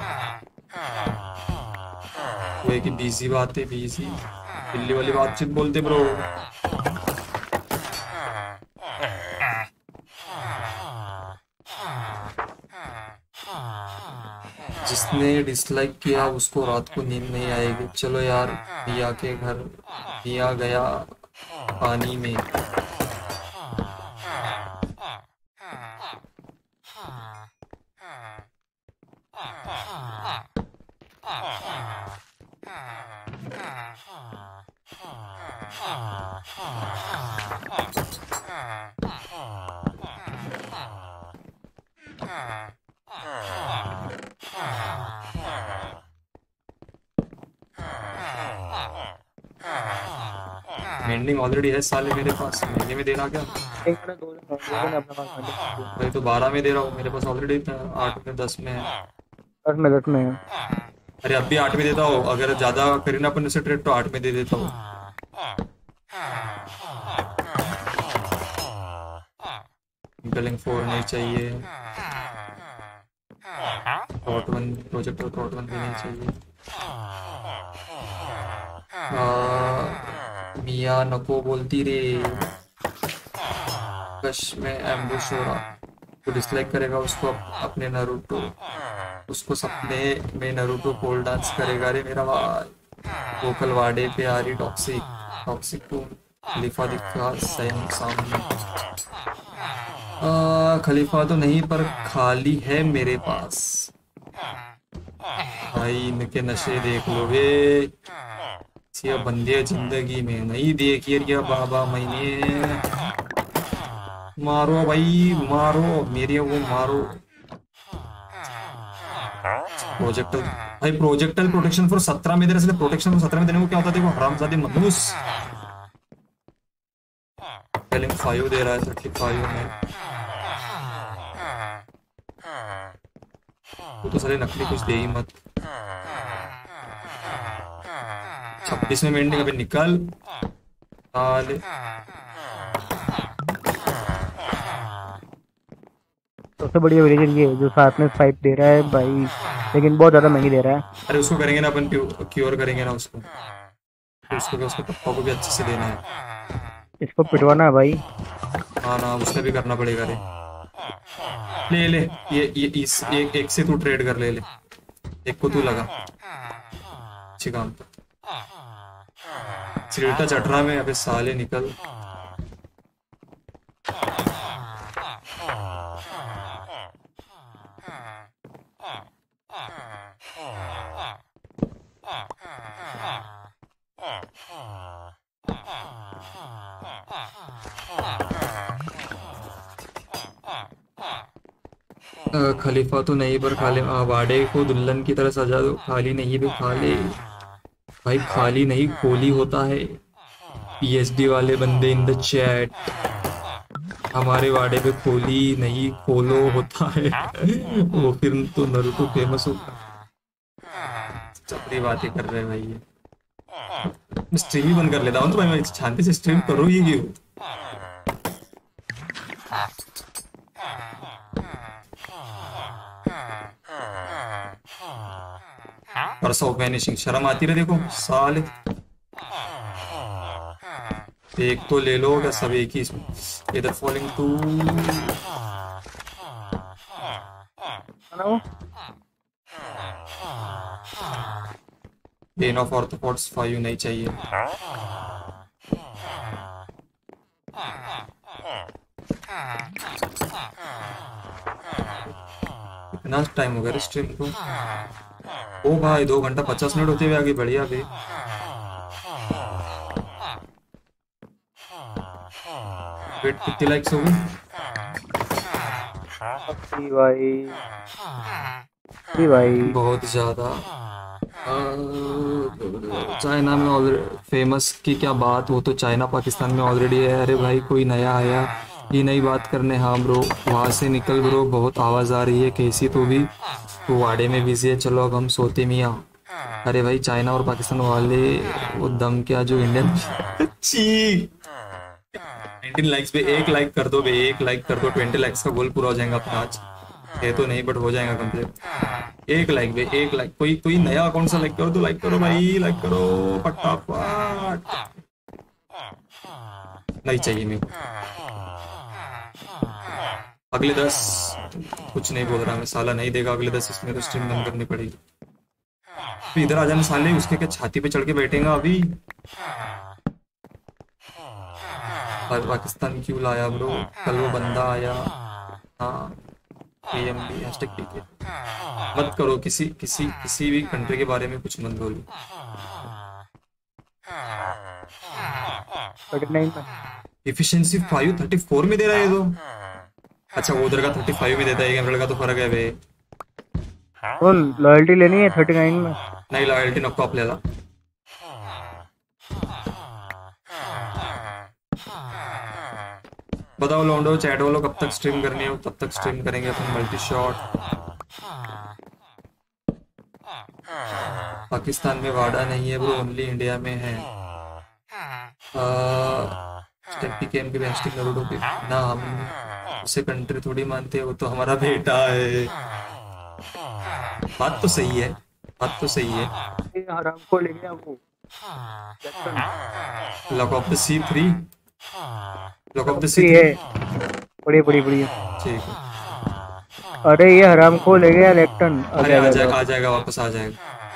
वो एक बिजी बात है, बिजी दिल्ली वाली बातचीत बोलते ब्रो। जिसने डिसलाइक किया उसको रात को नींद नहीं आएगी। चलो यार, मिया के घर मिया गया पानी में। मेंडिंग ऑलरेडी है साले मेरे पास। महीने में दे रहा क्या भाई? तो 12 में दे रहा हूँ, मेरे पास ऑलरेडी 8 में 10 में है। 10 में है। अरे अब भी 8 में देता हूँ। अगर ज्यादा करीना अपन से ट्रेड तो 8 में दे देता हूँ। इंटरलिंक 4 नहीं चाहिए। टॉट 1 प्रोजेक्ट और टॉट 1 भी नहीं चाहिए। मिया नको बोलती रे। कश में एम्बुश हो रहा तो डिसलाइक करेगा उसको अपने नारुतो उसको सपने में नारुतो पोल डांस करेगा रे मेरा भाई। वो कल वाडे पे आ रही टॉक्सिक को खलीफा दिखा सैम सामने। खलीफा तो नहीं पर खाली है मेरे पास भाई। इनके नशे देख लोगे सिया बंदे जिंदगी में नहीं देखिए क्या बाबा मैंने। मारो भाई मारो मेरे वो मारो। प्रोजेक्टल भाई प्रोजेक्टल प्रोटेक्शन फॉर 17 में दे रहा है। प्रोटेक्शन फॉर 17 में देने को क्या होता है देखो हरामजादे मनूस। पेलिंग 5 दे रहा है 35 में। तो सारे नकली कुछ दे ही मत। 26 में एंडिंग अभी निकल साले। सबसे बढ़िया विलेजर ये है जो साथ में फाइट दे रहा है भाई, लेकिन बहुत ज्यादा महंगी दे रहा है। अरे उसको करेंगे ना अपन क्योर करेंगे ना उसको। तो उसको पप्पा को भी अच्छे से देना है। इसको पिटवाना है भाई। हाँ ना उसने भी करना पड़ेगा रे। ले ले ये इस एक से तू ट्रेड कर ले एक को तू लगा। अच्छी काम तो सिरटा चटरा में अबे साले निकल। खलीफा तो नहीं पर खाली वाडे को दुल्हन की तरह सजा दो। खाली नहीं भी खाली भाई, खाली नहीं खोली होता है। पीएचडी वाले बंदे इन द चैट हमारे वाडे पे खोली नहीं खोलो होता है। वो फिर तो नारुतो फेमस होगा। चपड़ी बातें कर रहे हैं भाई ये। मैं स्ट्रीम ही बंद कर लेता हूँ तो भाई मैं शांति से स्ट्रीम करो ही क्यों। परसों वैनिशिंग शर्म आती रहे देखो साले। एक तो ले लो क्या सब एक ही इसमें। इधर falling two bane of arthropods 5 नहीं चाहिए। कितना टाइम हो गया स्ट्रीम को। ओ भाई 2 घंटा 50 मिनट होते हुए आगे बढ़िया भी। वेट कितने लाइक्स हो गए भाई? बहुत ज्यादा। चाइना में ऑलरेडी फेमस की क्या बात, वो तो चाइना पाकिस्तान में ऑलरेडी है। अरे भाई कोई नया आया ये नई बात करने। हाँ ब्रो वहाँ से निकल ब्रो, बहुत आवाज़ आ रही है। कैसी तो भी तो वाडे में बिजी है। चलो अब हम सोते मियाँ। अरे भाई चाइना और पाकिस्तान वाले वो दम क्या जो इंडियन 19 लाइक्स पे 1 लाइक कर दो बे, 1 लाइक कर दो। 20 लाइक्स का गोल पूरा हो जाएगा अपना आज। ये तो नहीं बट हो जाएगा कंप्लीट। 1 लाइक बे, 1 लाइक। कोई नया अकाउंट से लाइक करो तो लाइक करो भाई, लाइक करो फटाफट। नहीं चाहिए मेरे को। अगले 10 कुछ नहीं बोल रहा मैं, साला नहीं देगा अगले 10 इसमें तो स्ट्रीम बंद करनी पड़ेगी। तो इधर आ जाने साले, उसके क्या छाती पे चढ़ के बैठेगा अभी। और पाकिस्तान क्यों लाया ब्रो? कल वो बंदा आया। हाँ AMD #PK मत करो। किसी भी कंट्री के बारे में कुछ मत बोलो। एफिशिएंसी 5 34 में दे रहा है ये तो। अच्छा वो उधर का 35 में देता है, ये का तो फर्क है बे। तो लॉयल्टी लेनी है 39 में? नहीं लॉयल्टी नक्को आप ले ला। बताओ लौंडो चैट वालों कब तक स्ट्रीम करनी है, तब तक स्ट्रीम करेंगे अपन मल्टी शॉट। पाकिस्तान में वाडा नहीं है ब्रो, ओनली इंडिया में है। PKM के बेस्टिंग नारुतो के ना, हम उसे कंट्री थोड़ी मानते हैं, वो तो हमारा बेटा है। बात तो सही है, बात तो सही है। आराम को ले गया वो luck of the sea 3, luck of the sea है। बड़ी ठीक है। अरे ये हराम को ले गया लेक्टन। अरे आ जाएगा वापस आ जाएगा।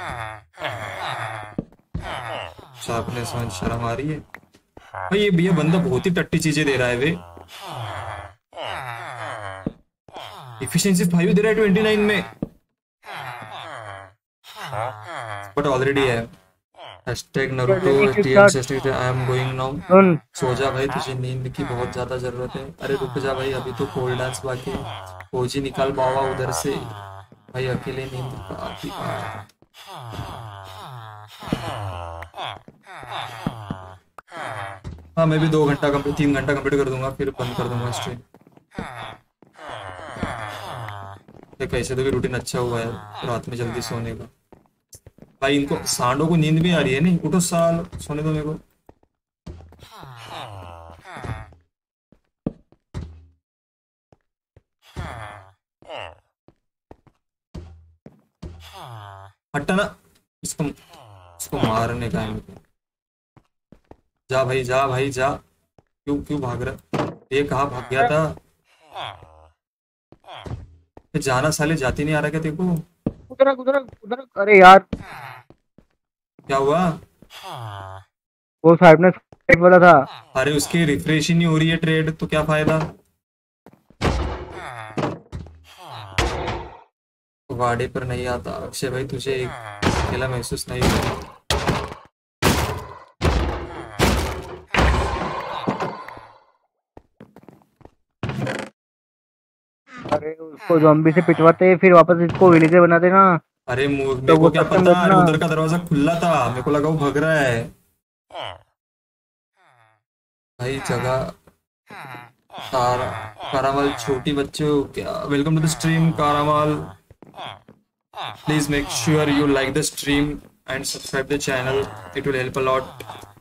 शार्पनेस में शर्म आ रही है भाई। ये बंदा बहुत ही टट्टी चीजें दे रहा है वे। एफिशिएंसी 5 दे रहा है 29 में, बट ऑलरेडी है। Hashtag Naruto TM I am going now. सो जा भाई, तुझे नींद की बहुत ज्यादा जरूरत है। अरे रुक जा भाई, अभी तो कोल्ड डांस बाकी है। फौजी निकाल बावा उधर से भाई, अकेले नींद आती है। हाँ मैं भी 2 घंटा कंप्लीट 3 घंटा कंप्लीट कर दूंगा, फिर बंद कर दूंगा स्ट्रीम। कैसे तो भी रूटीन अच्छा हुआ है रात में जल्दी सोने का भाई। इनको सांडों को नींद भी आ रही है। नहीं उठो साल, सोने दो मेरे को। हटा ना इसको मारने का है। जा भाई जा भाई जा। क्यों भाग रहा? ये कहाँ भाग गया था? जाना साले, जाती नहीं आ रहा क्या तेरे को? उधर। अरे यार क्या हुआ? वो साहब ने ट्रेड बोला था। अरे उसकी रिफ्रेश ही नहीं हो रही है ट्रेड, तो क्या फायदा? वाड़े पर नहीं आता अक्षय भाई, तुझे अकेला महसूस नहीं होगा। अरे उसको ज़ॉम्बी से पिटवाते फिर वापस इसको विलेजर बना देना। अरे मेरे को क्या पता, अरे उधर का दरवाजा खुला था, मेरे को लगा वो भग रहा है भाई। जगह कारामल छोटी बच्चों क्या, welcome to the stream caramel. Please make sure you like the stream and subscribe the channel, it will help a lot,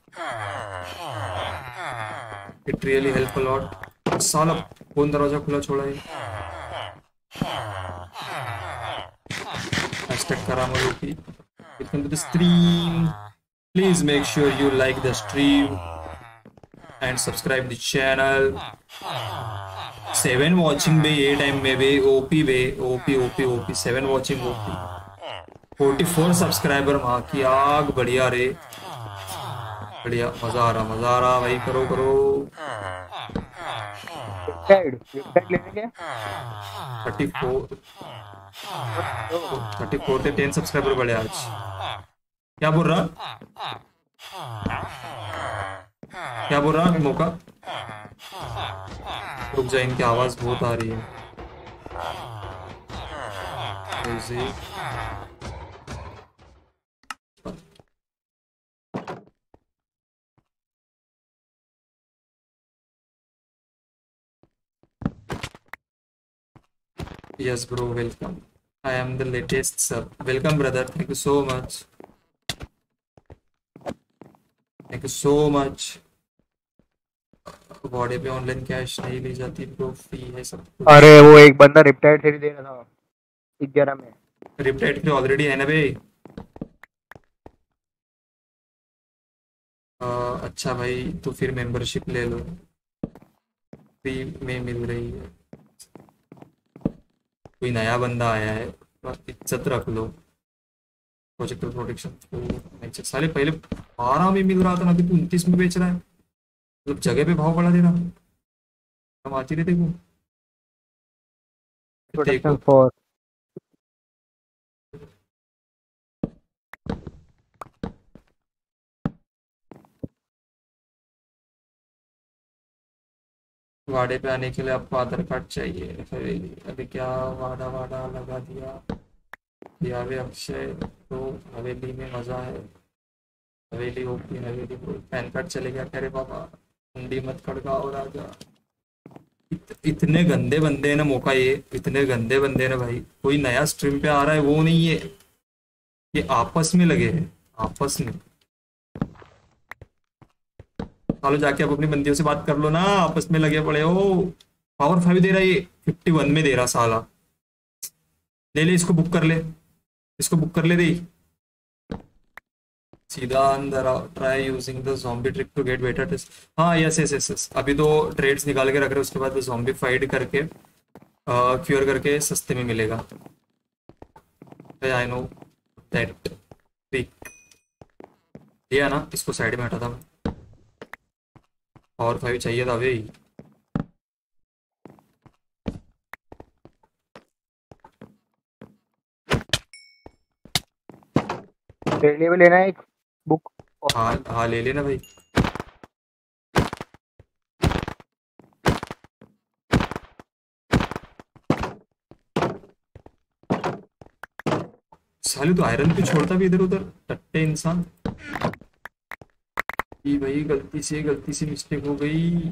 it really help a lot. साला कौन दरवाजा खुला छोड़ा है? Hashtag Karamaloki. Welcome to the stream. Please make sure you like the stream and subscribe the channel. 7 watching बे ये टाइम में बे, OP बे, OP 7 watching OP। 44 सब्सक्राइबर, माँ की आग, बढ़िया रे, बढ़िया। मजा आ रहा भाई, करो। 34 से 10 सब्सक्राइबर बढ़े आज। क्या बोल रहा मौका? रुक जा, इनकी आवाज बहुत आ रही है। Yes bro, welcome. I am the latest sub. Welcome brother, thank you so much. Thank you so much. Body पे ऑनलाइन कैश नहीं ली जाती ब्रो, फ्री है सब कुछ। अरे वो एक बंदा रिप्टाइड से दे रहा था 11 में। रिप्टाइड पे ऑलरेडी है ना बे। अच्छा भाई, तो फिर मेंबरशिप ले लो, फ्री में मिल रही है। कोई नया बंदा आया है, इज्जत रख लो। प्रोजेक्टर प्रोटेक्शन साले पहले 12 में मिल रहा था ना, अभी तू 29 में बेच रहा है। मतलब जगह पे भाव बढ़ा दे रहा, हम आती रहते को प्रोटेक्शन फॉर। वाड़े पे आने के लिए आपको आधार कार्ड चाहिए। अभी क्या वाड़ा लगा दिया वे अक्षय, तो हवेली में मजा है। हवेली ओपी, हवेली पैन कार्ड चलेगा। कह रहे बाबा कुंडी मत खड़काओ राजा। इतने गंदे बंदे हैं ना मौका, ये इतने गंदे बंदे ना भाई। कोई नया स्ट्रीम पे आ रहा है वो नहीं है, ये आपस में लगे हैं, आपस में। चलो जाके आप अपनी बंदियों से बात कर लो ना, आपस में लगे पड़े हो। पावर 5 दे रहा है ये, 51 में दे रहा साला। ले इसको बुक कर ले, इसको बुक कर ले दे सीधा अंदर। Try using the zombie trick to get better test. हाँ यस। अभी तो ट्रेड्स निकाल के रख रहे, उसके बाद ज़ॉम्बी फाइट करके क्योर करके सस्ते में मिलेगा। I know that. लिया ना, इसको साइड में हटा था मैं। और 5 चाहिए था भाई। तेरे लिए भी लेना है एक बुक। हाँ हाँ ले लेना भाई। सालू तो आयरन पे छोड़ता भी इधर उधर, टट्टे इंसान। ये भाई गलती से मिस्टेक हो गई।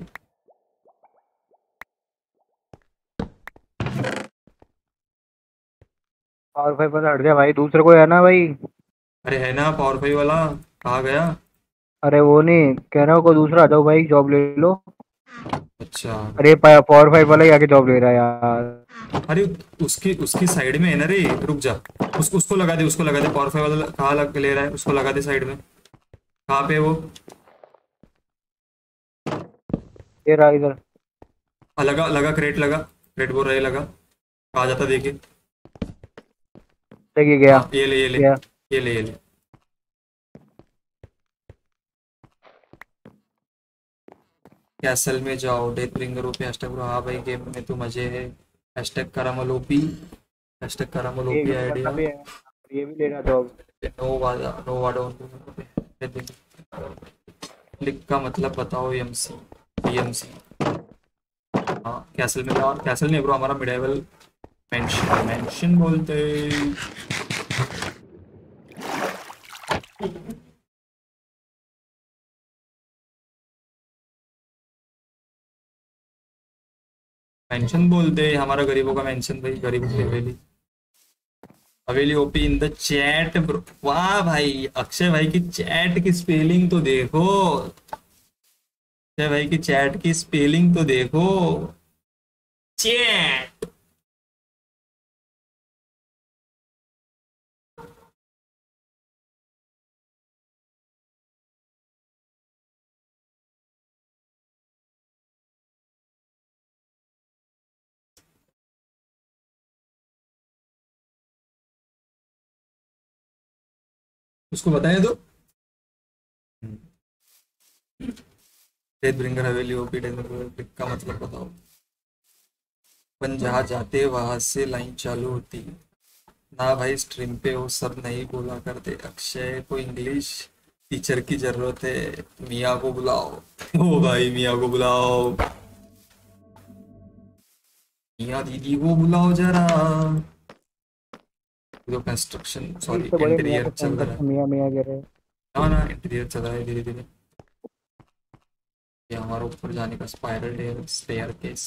और भाई पता हट गया भाई, दूसरे को है ना भाई। अरे है ना पावर 5 वाला, कहाँ गया? अरे वो नहीं कह रहा हूँ, कोई दूसरा आ जाओ भाई, जॉब ले लो। अच्छा। अरे पावर 5 वाला ही आके जॉब ले रहा है यार। अरे उसकी साइड में है ना रे, रुक जा। उसको लगा दे, उसको लगा दे। पावर 5 वाला कहाँ ले रहा है, उसको लगा दे साइड में। कहाँ पे है वो? ये रहा इधर। लगा लगा, क्रेट लगा, क्रेट बोल रहा है लगा। कहाँ जाता देखे। देखिए गया। हाँ, ये ले ये ले गया। ये ले ये ले। कैसल में जाओ, डेथ ब्रिंगर ओपी हैशटैग। हाँ भाई गेम में तो मजे है। Hashtag caramel OP, hashtag caramel ये ओपी भी आइडिया। करना भी है, ये भी लेना जॉब। नो वादा क्लिक का मतलब बताओ। MC MC. हाँ कैसल में जाओ। कैसल नहीं ब्रो, हमारा मिडेवल मेंशन बोलते। मेंशन बोलते हमारा, गरीबों का मेंशन भाई, गरीबों की हवेली। हवेली OP in the chat bro. वाह भाई, अक्षय भाई की चैट की स्पेलिंग तो देखो। अक्षय भाई की चैट की स्पेलिंग तो देखो। चैट। उसको बताएं तो डेथ ब्रिंगर हवेली ओपी डेथ ब्रिंगर का मतलब बताओ। अपन जहाँ जाते वहां से लाइन चालू होती ना भाई। स्ट्रीम पे वो सब नहीं बोला करते। अक्षय को इंग्लिश टीचर की जरूरत है। मिया को बुलाओ। ओ भाई मिया को बुलाओ, मिया दीदी को बुलाओ जरा। जो कंस्ट्रक्शन सॉरी तो बड़े मियाँ इंटीरियर को चल फोन रहा करके है मियाँ मियाँ कह रहे हैं। ना ना, इंटीरियर चल रहा है धीरे धीरे। ये हमारा ऊपर जाने का स्पाइरल है, staircase.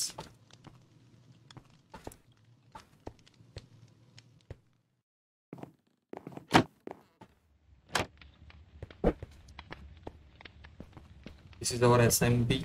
This is our SMB.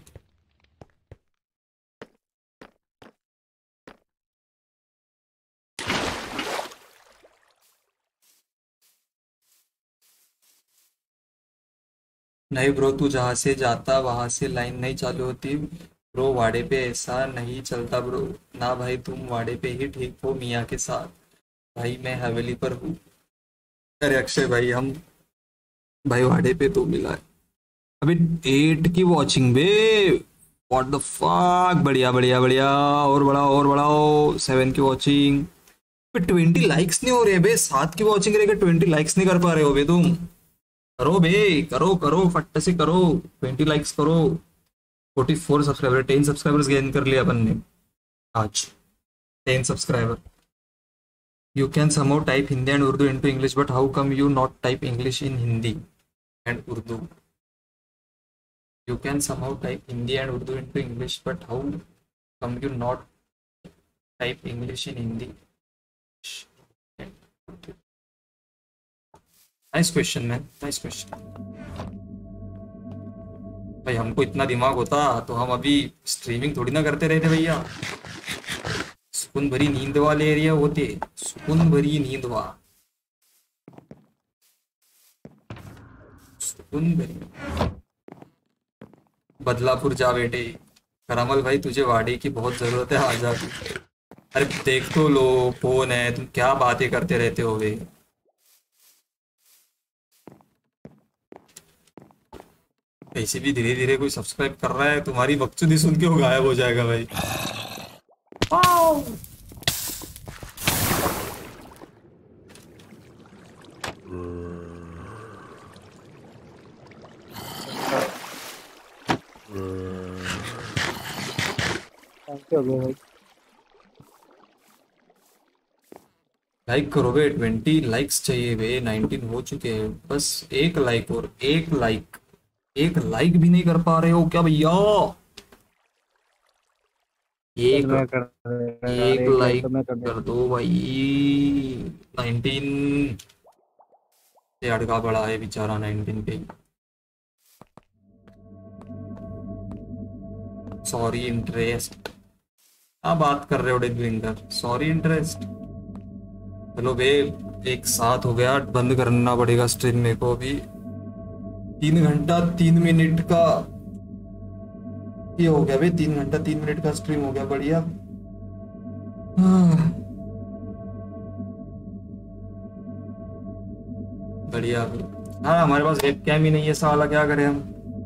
नहीं ब्रो, तू जहाँ से जाता वहां से लाइन नहीं चालू होती ब्रो। वाड़े पे ऐसा नहीं चलता ब्रो। ना भाई, तुम वाड़े पे ही ठीक हो मियाँ के साथ। भाई मैं हवेली पर हूँ। अरे अक्षय भाई, हम भाई वाड़े पे तो मिला है अभी। 8 की वॉचिंग बे, व्हाट द फक। बढ़िया बढ़िया बढ़िया, और बढ़ाओ 7 की वॉचिंग। 20 लाइक्स नहीं हो रहे बे। 7 की वॉचिंग रहेगा, 20 लाइक्स नहीं कर पा रहे हो बे तुम। करो बे, करो करो फट से करो। 20 लाइक्स करो। 44 सब्सक्राइबर, 10 सब्सक्राइबर्स गेन कर लिया अपन ने आज। 10 subscriber. You can somehow type Hindi and Urdu into English, but how come you not type English in Hindi and Urdu? You can somehow type Hindi and Urdu into English, but how come you not type English in Hindi? Nice question, man. Nice question. भाई हमको इतना दिमाग होता तो हम अभी स्ट्रीमिंग थोड़ी ना करते रहते भैया। सुकून भरी नींद वाले एरिया होते, सुकून भरी नींद सुकून भरी। बदलापुर जा बेटे। करामल भाई तुझे वाड़े की बहुत जरूरत है, आ जा। अरे देख तो लो, फोन है, तुम क्या बातें करते रहते हो बे। ऐसे भी धीरे धीरे कोई सब्सक्राइब कर रहा है, तुम्हारी बकचोदी सुन के वो गायब हो जाएगा भाई। क्या हो गया भाई? लाइक करो बे, 20 लाइक्स चाहिए बे, 19 हो चुके हैं, बस एक लाइक और एक लाइक। एक लाइक भी नहीं कर पा रहे हो क्या भैया? एक मैं कर यार, एक एक लाइक लाइक तो मैं कर कर देता दो भाई। 19 से अड़का पड़ा है बेचारा, 19 पे। सॉरी इंटरेस्ट, क्या बात कर रहे हो डेडविंटर? Sorry interest. चलो बे, एक साथ हो गया, बंद करना पड़ेगा स्ट्रीम मेरे को अभी। 3 घंटा 3 मिनट का ये हो गया बे, 3 घंटा 3 मिनट का स्ट्रीम हो गया, बढ़िया। बढ़िया बे। हाँ हमारे पास वेब कैम ही नहीं है साला, क्या करें हम?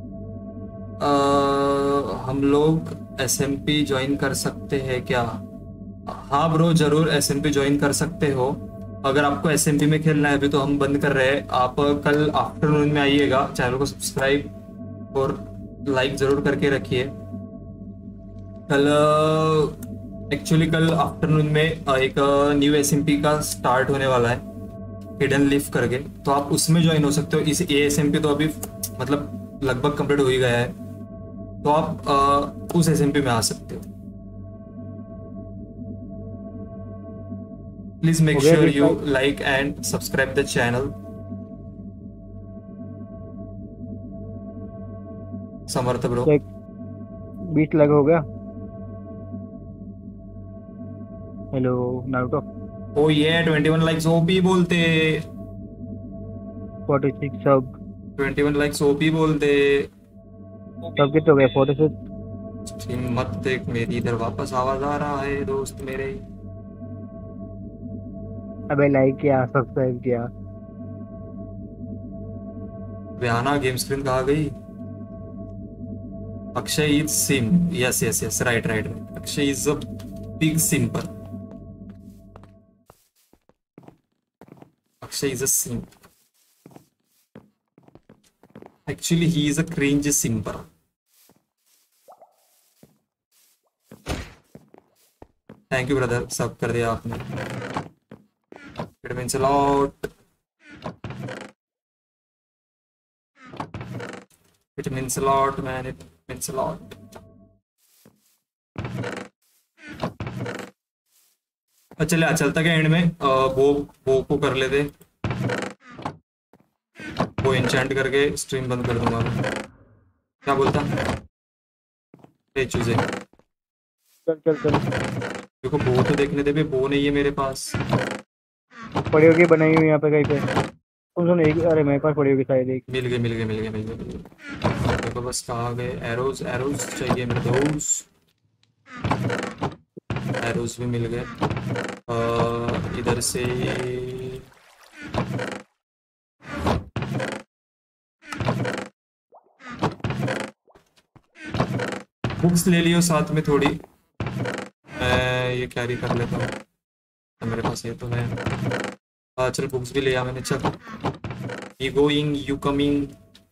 हम लोग SMP ज्वाइन कर सकते हैं क्या? हाँ ब्रो, जरूर SMP ज्वाइन कर सकते हो। अगर आपको SMP में खेलना है, अभी तो हम बंद कर रहे हैं। आप कल आफ्टरनून में आइएगा, चैनल को सब्सक्राइब और लाइक जरूर करके रखिए। कल एक्चुअली कल आफ्टरनून में एक न्यू SMP का स्टार्ट होने वाला है, हिडन लीफ करके, तो आप उसमें ज्वाइन हो सकते हो। इस SMP तो अभी मतलब लगभग कंप्लीट हो ही गया है, तो आप उस SMP में आ सकते हो। Please make sure you like and subscribe the channel. Samarth bro 20 like हो गया। Hello Naruto. ओ ये 21 लाइक्स ओपी बोलते, 46 सब। 21 लाइक्स ओपी बोलते। सब कितने हो गए? 46। स्ट्रीम मत देख मेरी, इधर वापस आवाज आ रहा है दोस्त मेरे। अबे लाइक किया, सब्सक्राइब किया। बयाना गेम स्क्रीन कहाँ गई? Akshay is simp, yes yes yes, right right right. Akshay is a big simple. Akshay is a simp. Actually, he is a cringe simper. Thank you, brother. सब कर दिया आपने. It means a lot. It means a lot, man. It means a lot. चले चलता क्या एंड में वो को कर लेते, वो एन्चेंट करके स्ट्रीम बंद कर दूंगा मैं। क्या बोलता? चूजे चल चल चल। देखो बो तो देखने दे बे, बो नहीं है मेरे पास। पड़ी होगी बनाई हुई यहाँ पे कहीं पे। सुन एक, अरे मेरे पास पड़ी होगी शायद एक। मिल गए। देखो बस कहाँ गए? एरोज चाहिए मेरे दोस्त। एरोज भी मिल गए। इधर से बुक्स ले लियो साथ में थोड़ी, मैं ये कैरी कर लेता हूँ, तो मेरे पास ये तो है। चल बुक्स भी ले आ मैंने। चल यू गोइंग यू कमिंग।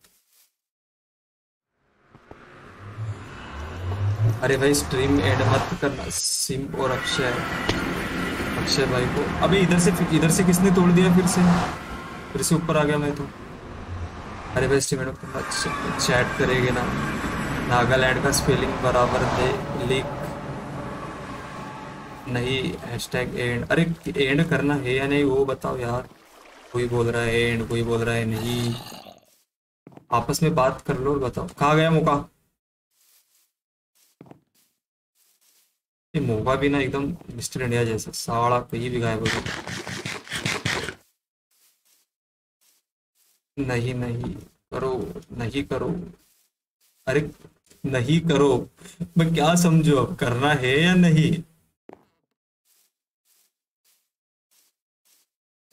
अरे भाई स्ट्रीम एंड मत करना सिम और अक्षय भाई को। अबे इधर से किसने तोड़ दिया? फिर से ऊपर आ गया मैं तो। अरे भाई स्ट्रीम एंड चैट करेंगे ना, नागालैंड का स्पेलिंग बराबर दे, लिख नहीं हैशटैग एंड। अरे एंड करना है या नहीं वो बताओ यार। कोई बोल रहा है एंड, कोई बोल रहा है नहीं। आपस में बात कर लो और बताओ। कहाँ गया मौका? ये मोगा भी ना एकदम मिस्टर इंडिया जैसा साड़ा, कहीं भी गायब हो गया। नहीं करो। अरे नहीं करो, मैं क्या समझू अब, करना है या नहीं?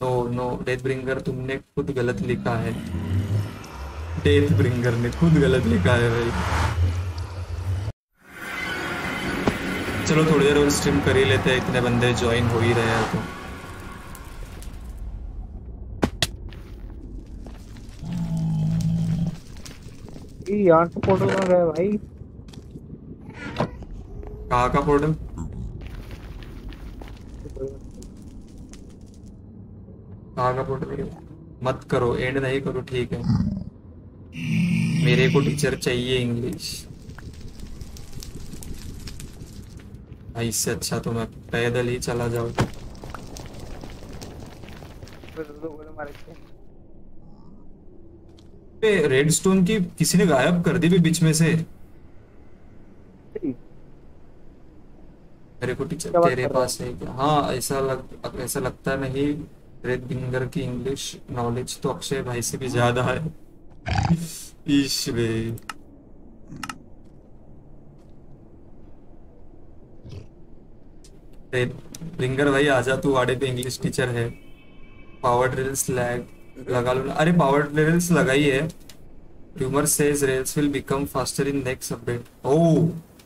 नो डेथ ब्रिंगर तुमने खुद गलत लिखा है। डेथ ब्रिंगर ने खुद गलत लिखा है भाई। चलो थोड़ी देर और स्ट्रीम कर ही लेते हैं, इतने बंदे ज्वाइन हो ही रहे हैं तो। यहाँ से पोर्टल कहाँ गया भाई? कहाँ का पोर्टल? कहाँ का पोर्टल? मत करो, एंड नहीं करो, ठीक है। मेरे को टीचर चाहिए इंग्लिश। इससे अच्छा तो मैं पैदल ही चला जाऊँ। रेडस्टोन की किसी ने गायब कर दी भी बीच में से। मेरे को टीचर तेरे पास है क्या? हाँ ऐसा लगता नहीं। रेड फिंगर की इंग्लिश नॉलेज तो अक्षय भाई से भी ज्यादा है। ईश बे। रेड फिंगर भाई आजा, तू वाड़े पे इंग्लिश टीचर है। पावर ड्रिल्स लैग लगा लो ना। अरे पावर ड्रिल्स लगाई है। Rumour says rails will become faster in next update. Oh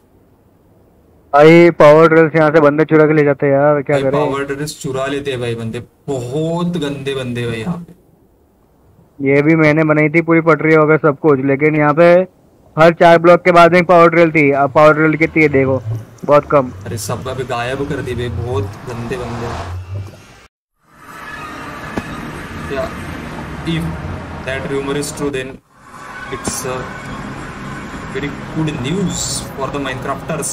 भाई पावर ड्रिल्स यहाँ से बंदे चुरा के ले जाते हैं यार, क्या करें? पावर ड्रिल्स चुरा लेते हैं भाई बंदे, बहुत गंदे बंदे भाई यहाँ पे। ये भी मैंने बनाई थी पूरी पटरी वगैरह सब कुछ, लेकिन यहाँ पे हर 4 ब्लॉक के बाद में पावर ड्रिल थी। अब पावर ड्रिल कितनी है देखो, बहुत कम। अरे सब अभी गायब कर दी भाई, बहुत गंदे बंदे। या if that rumor is true then it's very good news for the Minecrafters।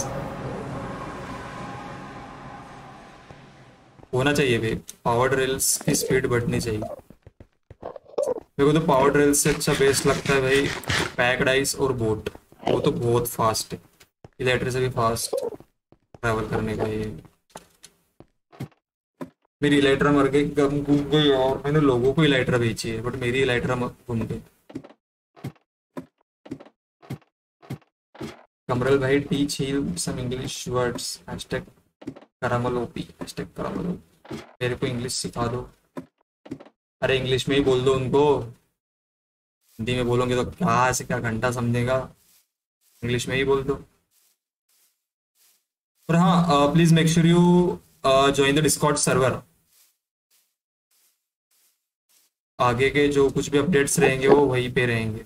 होना चाहिए भाई, पावर ड्रिल्स की स्पीड बढ़नी चाहिए। मेरे को तो पावर ड्रिल्स से अच्छा बेस्ट लगता है भाई पैक्ड आइस और बोट। वो तो बहुत फास्ट है, इलेक्ट्रिक से भी फास्ट ट्रैवल करने का। ये मेरी इलाइट्रा मर गई, घूम गई, और मैंने लोगों को इलाइट्रा बेची है बट मेरी इलाइट्रा घूम गई। कमरल भाई teach him some English words hashtag caramel OP hashtag caramel OP. मेरे को इंग्लिश सिखा दो। अरे इंग्लिश में ही बोल दो उनको, हिंदी में बोलोगे तो क्या से क्या घंटा समझेगा। इंग्लिश में ही बोल दो। और हाँ please make sure you join the Discord server. आगे के जो कुछ भी अपडेट्स रहेंगे वो वहीं पे रहेंगे।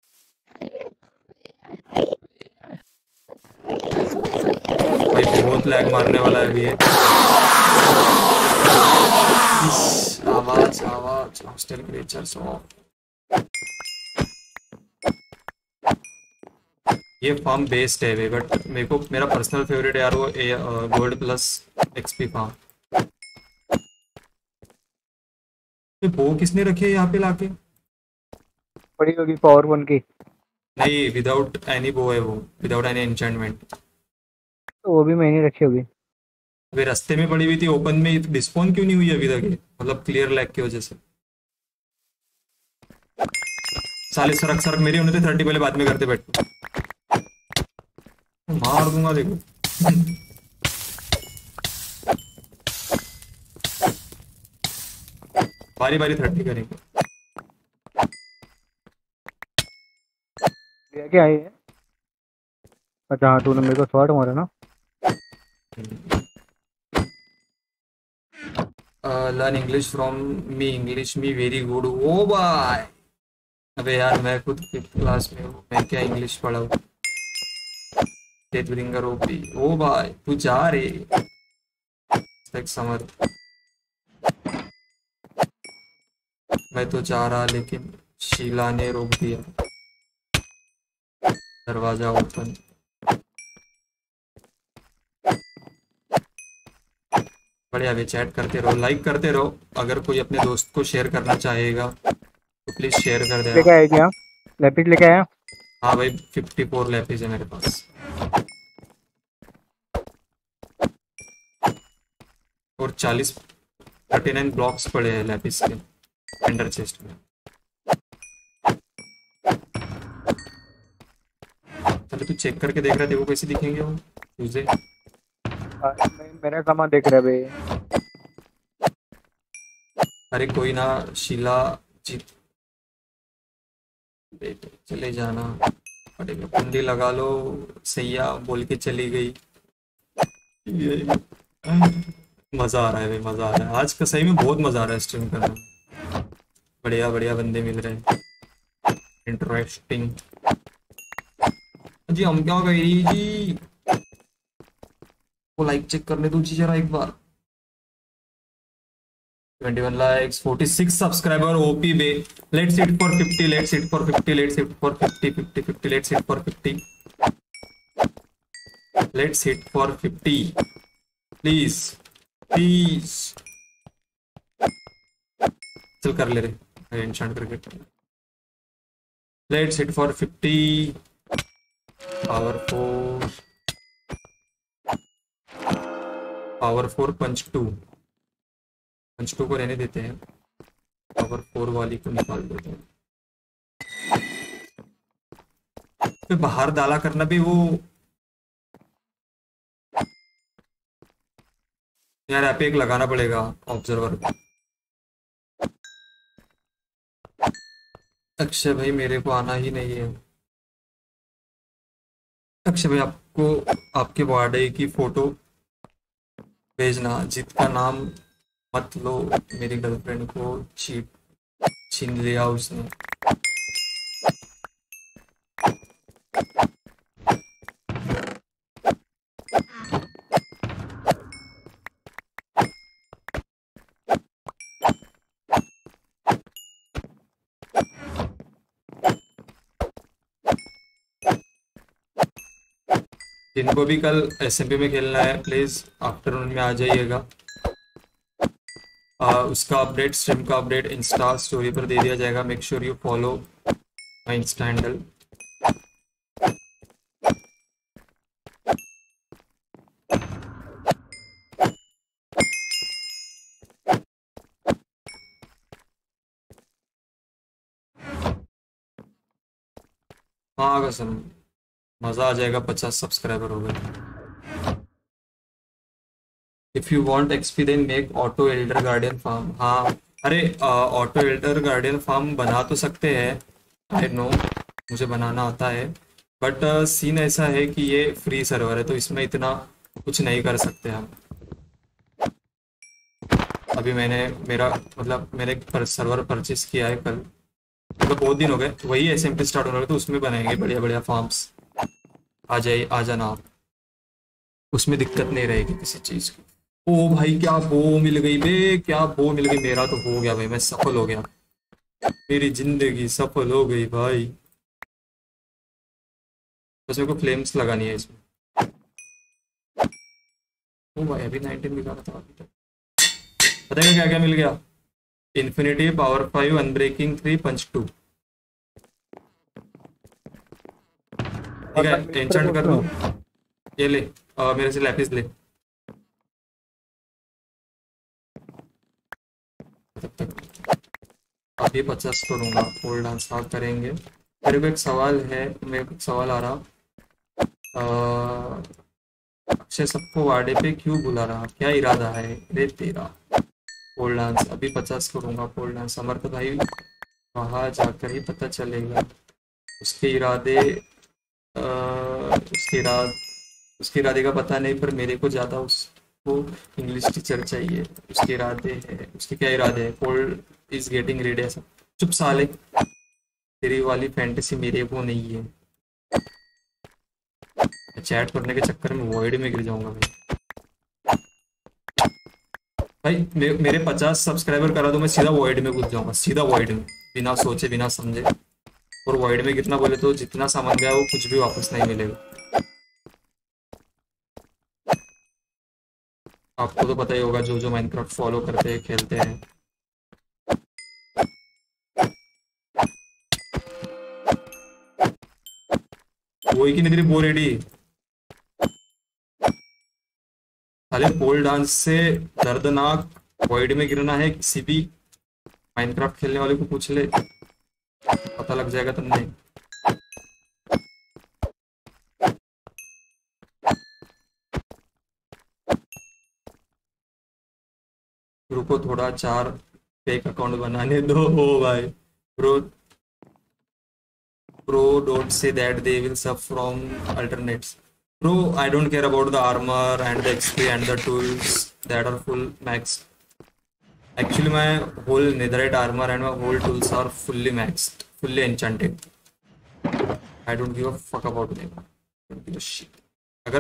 भाई बहुत लैग मारने वाला है अभी ये। आवाज हॉस्टल क्रिएचर्स ऑफ। ये फार्म बेस्ड है वे, बट मेरे को मेरा पर्सनल फेवरेट यार वो गोल्ड प्लस एक्सपी फार्म। तो वो किसने रखी है यहाँ पे लाके? पड़ी होगी पावर 1 की। नहीं विदाउट एनी बो है वो, विदाउट एनी एन्चेंटमेंट। तो वो भी मैंने रखी होगी। वे रास्ते में पड़ी हुई थी ओपन में, तो डिस्पॉन क्यों नहीं हुई अभी तक? मतलब क्लियर लैग की वजह से। साले सरक मेरी होने थे 30 पहले, बाद में करते बैठ। मार दूंगा देखो। बारी बारी 30 करेंगे। क्या है? अच्छा हाँ, तूने मेरे को शॉट मारा ना। Learn English from me, English me very good. Oh bye, अबे यार मैं खुद 5th क्लास में हूँ, मैं क्या इंग्लिश पढ़ा हूँ। Death bringer OP. ओ भाई तू जा रे समर। मैं तो जा रहा लेकिन शीला ने रोक दिया। दरवाजा ओपन। बढ़िया वे, चैट करते रहो, लाइक करते रहो। अगर कोई अपने दोस्त को शेयर करना चाहेगा तो प्लीज शेयर कर देना। लेके आया क्या? लैपिस लेके आया? हाँ भाई 54 लैपिस है मेरे पास। और 39 ब्लॉक्स पड़े हैं लैपिस के अंडर चेस्ट में। चलो तू चेक करके देख रहा, देखो कैसे दिखेंगे वो तुझे। मेरा सामान देख रहा है भाई। अरे कोई ना शीला जी, चले जाना पड़ेगा, कुंडी लगा लो सैया बोल के चली गई। ये मजा आ रहा है भाई, मजा आ रहा है आज का, सही में बहुत मजा आ रहा है स्ट्रीम करना। बढ़िया बढ़िया बंदे मिल रहे हैं, इंटरेस्टिंग। जी हम क्या कह रही जी, वो लाइक चेक करने दो जी जरा एक बार। 21 likes, 46 subscriber, OP bay. Let's hit for 50, let's hit for 50, let's hit for 50, 50, 50, let's hit for 50. Let's hit for 50. Please, please. चल कर ले रहे, ancient cricket. Let's hit for 50. Power 4. Power 4 punch 2. Punch 2 को रहने देते हैं, पावर 4 वाली को निकाल देते हैं। फिर बाहर डाला करना भी वो यार, यहाँ पे एक लगाना पड़ेगा ऑब्जर्वर। अक्षय भाई मेरे को आना ही नहीं है। अक्षय भाई आपको आपके बर्थडे की फोटो भेजना, जीत का नाम मत लो, मेरी गर्लफ्रेंड को छीन लिया उसने। जिनको भी कल एसएमपी में खेलना है प्लीज आफ्टरनून में आ जाइएगा। उसका अपडेट, स्ट्रीम का अपडेट इंस्टा स्टोरी पर दे दिया जाएगा। Make sure you follow my insta handle. हाँ कसम मजा आ जाएगा, 50 सब्सक्राइबर हो गए। If you want XP then make auto elder guardian farm. हाँ अरे ऑटो एल्डर गार्डियन फार्म बना तो सकते हैं, आई नो मुझे बनाना आता है, बट सीन ऐसा है कि ये फ्री सर्वर है तो इसमें इतना कुछ नहीं कर सकते हम। अभी मैंने एक सर्वर परचेस किया है कल, मतलब बहुत दिन हो गए, वही एसएमपी स्टार्ट होने लगे तो उसमें बनाएंगे बढ़िया बढ़िया फार्म्स। आ जाना आप, उसमें दिक्कत नहीं रहेगी किसी चीज़ की। ओ भाई क्या बो मिल गई बे, क्या बो मिल गई, मेरा तो हो गया भाई, मैं सफल हो गया, मेरी जिंदगी सफल हो गई भाई। बस मेरे को फ्लेम्स लगानी है इसमें। ओ भाई अभी 19 दिखा रहा था अभी तक। पता है क्या क्या मिल गया? Infinity, power 5, unbreaking 3, punch 2। ठीक है टेंशन कर लो, ये ले मेरे से लैपिस ले। तब तक अभी 50 करूंगा, पोल डांस स्टार्ट करेंगे। मेरे को एक सवाल है, मेरे को सवाल आ रहा, अक्षय सबको वाडे पे क्यों बुला रहा, क्या इरादा है रे तेरा? पोल डांस अभी 50 करूंगा, पोल डांस समर्थ भाई वहाँ जाकर ही पता चलेगा उसके इरादे, उसके इरादे का पता नहीं, पर मेरे को ज़्यादा उसको इंग्लिश टीचर चाहिए। उसके इरादे है, उसके क्या इरादे हैं? Pole is getting ready. ऐसा चुप साले, तेरी वाली फैंटेसी मेरे को नहीं है। चैट करने के चक्कर में वॉइड में गिर जाऊंगा भाई। मेरे 50 सब्सक्राइबर करा दो, मैं सीधा वॉइड में घुस जाऊंगा, सीधा वॉइड में, बिना सोचे बिना समझे। और वॉइड में गिरना बोले तो जितना सामान गया वो कुछ भी वापस नहीं मिलेगा। आपको तो पता ही होगा, जो जो माइनक्राफ्ट फॉलो करते हैं खेलते हैं। वही की नहीं तेरी बो रेडी। खाली पोल डांस से दर्दनाक वॉइड में गिरना है, किसी भी माइनक्राफ्ट खेलने वाले को पूछ ले, पता लग जाएगा तुमने। रुको थोड़ा, 4 फेक अकाउंट बनाने दो। ओ भाई bro don't say that they will suffer from alternates. Bro, I don't care about the armor and the XP and the tools that are full max. Actually my whole netherite armor and my whole tools are fully maxed, fully enchanted. I don't give a fuck about them. Don't give a shit. अगर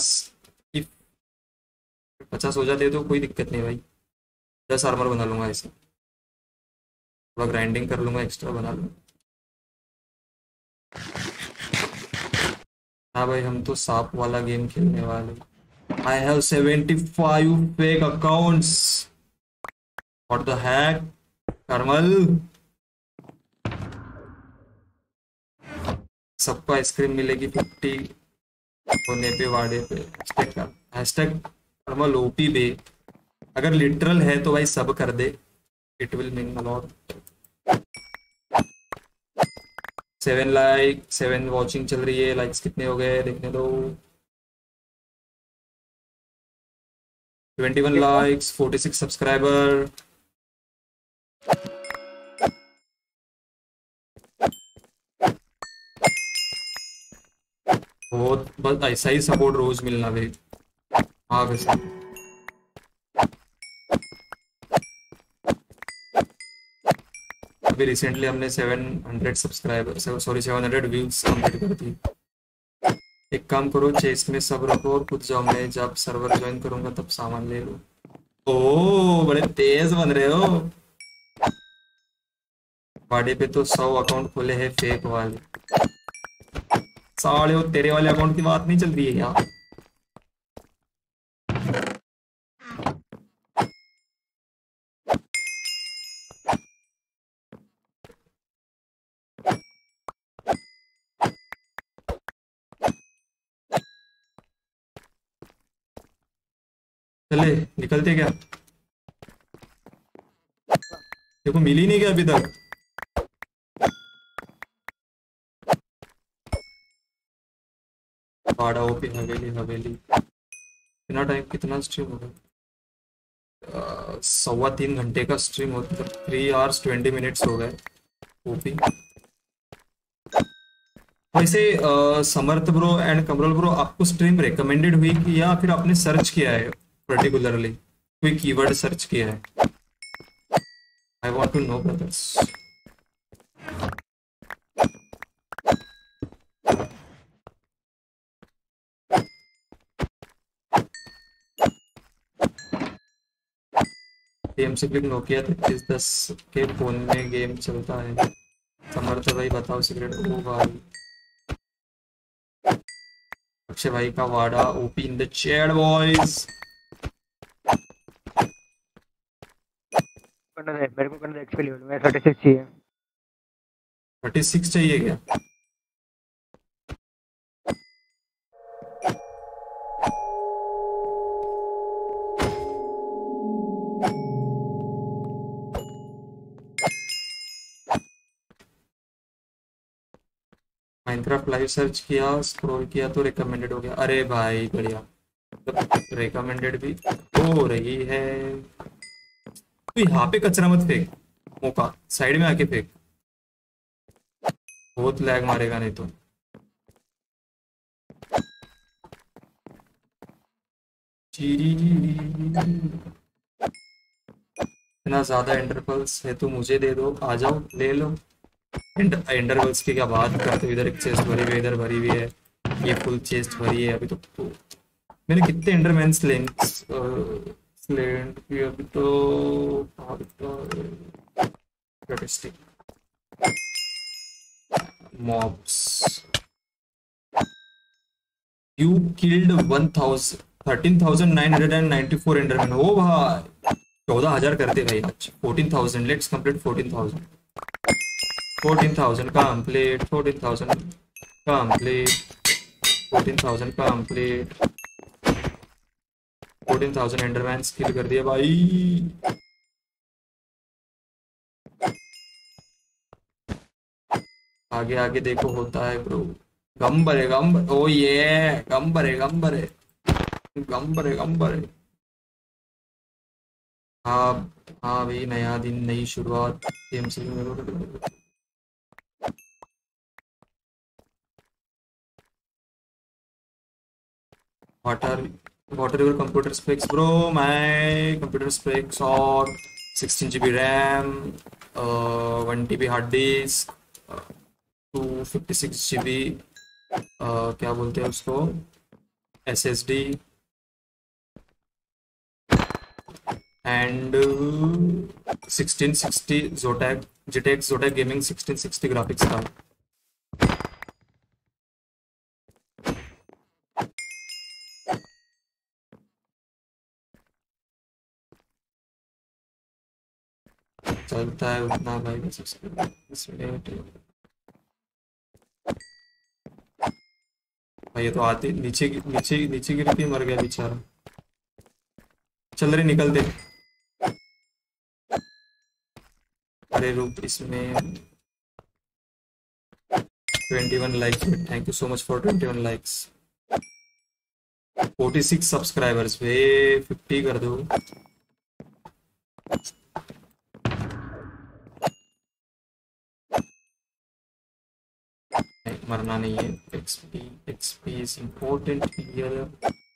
50 हो जाते तो कोई दिक्कत नहीं भाई, 10 आर्मर बना लूंगा ऐसे, थोड़ा ग्राइंडिंग कर लूंगा, एक्स्ट्रा बना लूंगा। हाँ भाई हम तो सांप वाला गेम खेलने वाले। I have 75 fake accounts. What the heck, Karmal? सबको आइसक्रीम मिलेगी 50 होने पे वाड़े पे। हैशटैग कर्मल ओपी बे, अगर लिटरल है तो भाई सब कर दे, it will mean a lot. 7 like 7 watching चल रही है, लाइक्स कितने हो गए देखने दो। 21 लाइक्स 46 सब्सक्राइबर। बहुत बस ऐसा ही सपोर्ट रोज मिलना भाई। हाँ वैसे अभी रिसेंटली हमने 700 सब्सक्राइबर सॉरी 700 व्यूज कंप्लीट कर दी। एक काम करो, चेस में सब रखो और खुद जाओ, मैं जब सर्वर ज्वाइन करूंगा तब सामान ले लो। ओ बड़े तेज बन रहे हो। बाड़े पे तो 100 अकाउंट खोले हैं फेक वाले। साले वो तेरे वाले अकाउंट की बात नहीं चल रही है यार। चले निकलते क्या? देखो मिल ही नहीं गया अभी तक। बाड़ा ओपी हवेली हवेली। कितना टाइम, कितना स्ट्रीम हो गया? 3.25 घंटे का स्ट्रीम होता है, 3 hours 20 minutes हो गए ओपी। वैसे Samarth bro and Kamral bro, आपको स्ट्रीम रिकमेंडेड हुई कि या फिर आपने सर्च किया है पर्टिकुलरली, कोई कीवर्ड सर्च किया है? I want to know brothers. से क्लिक नोकिया 3310 के फोन में गेम चलता है। समर्थ भाई बताओ सीक्रेट। ओ भाई अक्षय भाई का वाड़ा OP in the chat boys. मेरे को करना है एक्चुअली मैं 36 चाहिए। 36 चाहिए क्या? माइनक्राफ्ट लाइव सर्च किया, स्क्रॉल किया तो रिकमेंडेड हो गया। अरे भाई बढ़िया, मतलब रिकमेंडेड भी हो रही है। तो यहाँ पे कचरा मत फेंक, मौका साइड में आके फेंक, बहुत लैग मारेगा नहीं तो। इतना ज्यादा इंटरवल्स है तो मुझे दे दो, आ जाओ ले लो। इंटरवल्स की क्या बात करते हो, इधर एक चेस्ट भरी हुई है, इधर भरी हुई है, ये फुल चेस्ट भरी है। अभी तो मैंने कितने एंडरमैन स्लेंड किए अभी तो। Mobs you killed 13,994 enderman. ओ भाई 14,000 करते भाई आज। 14,000 let's complete 14,000 complete 14,000 complete 14,000 complete 14,000 enderman kill कर दिया भाई। आगे आगे देखो होता है ब्रो। गंबर है गंबर, ओ ये गंबर है गंबर है गंबर है गंबर है। हाँ हाँ भाई, नया दिन नई शुरुआत गेम्स में। what are your computer specs, bro? My computer specs are 16 GB RAM, 1 TB hard disk, 256 GB क्या बोलते हैं उसको, SSD, and 1660 GTX Zotac Gaming 1660 graphics card. चलता है उतना भाई, भाई ये तो आते नीचे नीचे नीचे गिर के मर गया बेचारा। चल रहे निकलते। अरे रुक, इसमें 21 likes, thank you so much for 21 likes. 46 subscribers वे, 50 कर दो। मरना नहीं है, XP is important here।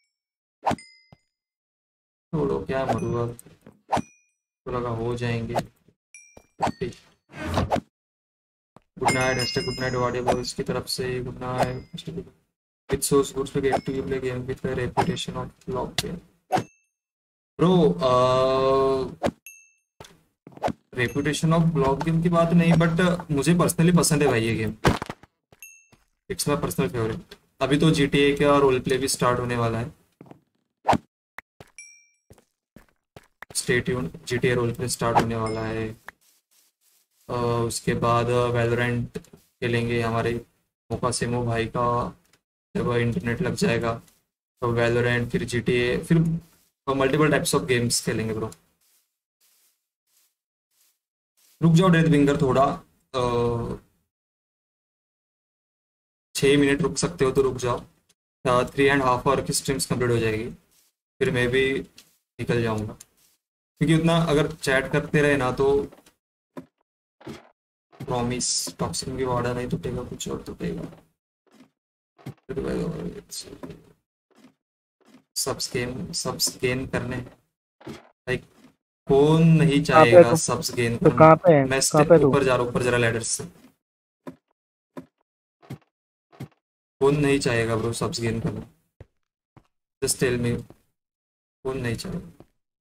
छोड़ो, क्या मरूंगा, तो लगा हो जाएंगे। गुड नाइट, गुड नाइट वाडे बॉयज की तरफ से good night. It's so good to get to play game with reputation of block game. Bro reputation of block game की बात नहीं, बट मुझे पर्सनली पसंद है भाई ये game, it's my personal favourite. अभी तो GTA का रोल प्ले भी स्टार्ट होने वाला है, stay tuned, GTA role play start होने वाला है। उसके बाद वैलोरेंट खेलेंगे हमारे मोकासेमो भाई का, जब इंटरनेट लग जाएगा तो वैलोरेंट, फिर GTA, फिर मल्टीपल टाइप्स ऑफ गेम्स खेलेंगे ब्रो। रुक जाओ डेथ विंगर थोड़ा, 6 मिनट रुक सकते हो तो रुक जाओ। 3.5 आवर की स्ट्रीम्स कंप्लीट हो जाएगी, फिर मैं भी निकल जाऊंगा, क्योंकि उतना अगर चैट करते रहे ना तो प्रॉमिस टॉक्सिन की वार्डा नहीं टूटेगा, कुछ और टूटेगा। सब्स गेन करने भाई, कौन नहीं चाहेगा सब्स गेन करना। कहाँ पे है? मैं ऊपर जा रहा हूँ, ऊपर जरा लैडर से। कौन नहीं चाहेगा ब्रो सब्स गेन करना, जस्ट टेल मी, कौन नहीं चाहेगा।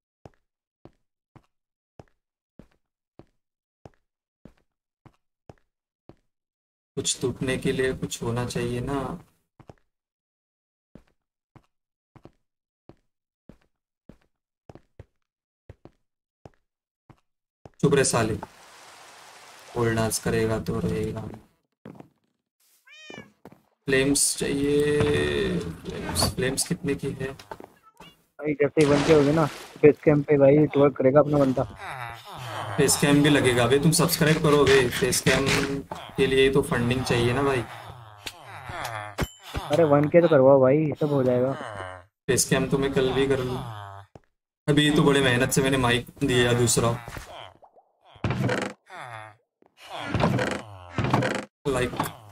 कुछ टूटने के लिए कुछ होना चाहिए ना। चुप रहे साले, होल्ड डांस करेगा तो रहेगा। फ्लेम्स चाहिए, फ्लेम्स कितने की है भाई? जैसे 1 के हो गए ना, बेस कैंप पे भाई ट्वर्क करेगा अपना बंदा। फेस कैम भी लगेगा भाई, तुम सब्सक्राइब करो भाई, फेस कैम के लिए तो फंडिंग चाहिए ना भाई। अरे 1 के तो करवाओ भाई, सब हो जाएगा। फेस कैम तो मैं कल भी कर लूँ, अभी तो बड़े मेहनत से मैंने माइक दिया दूसरा, लाइक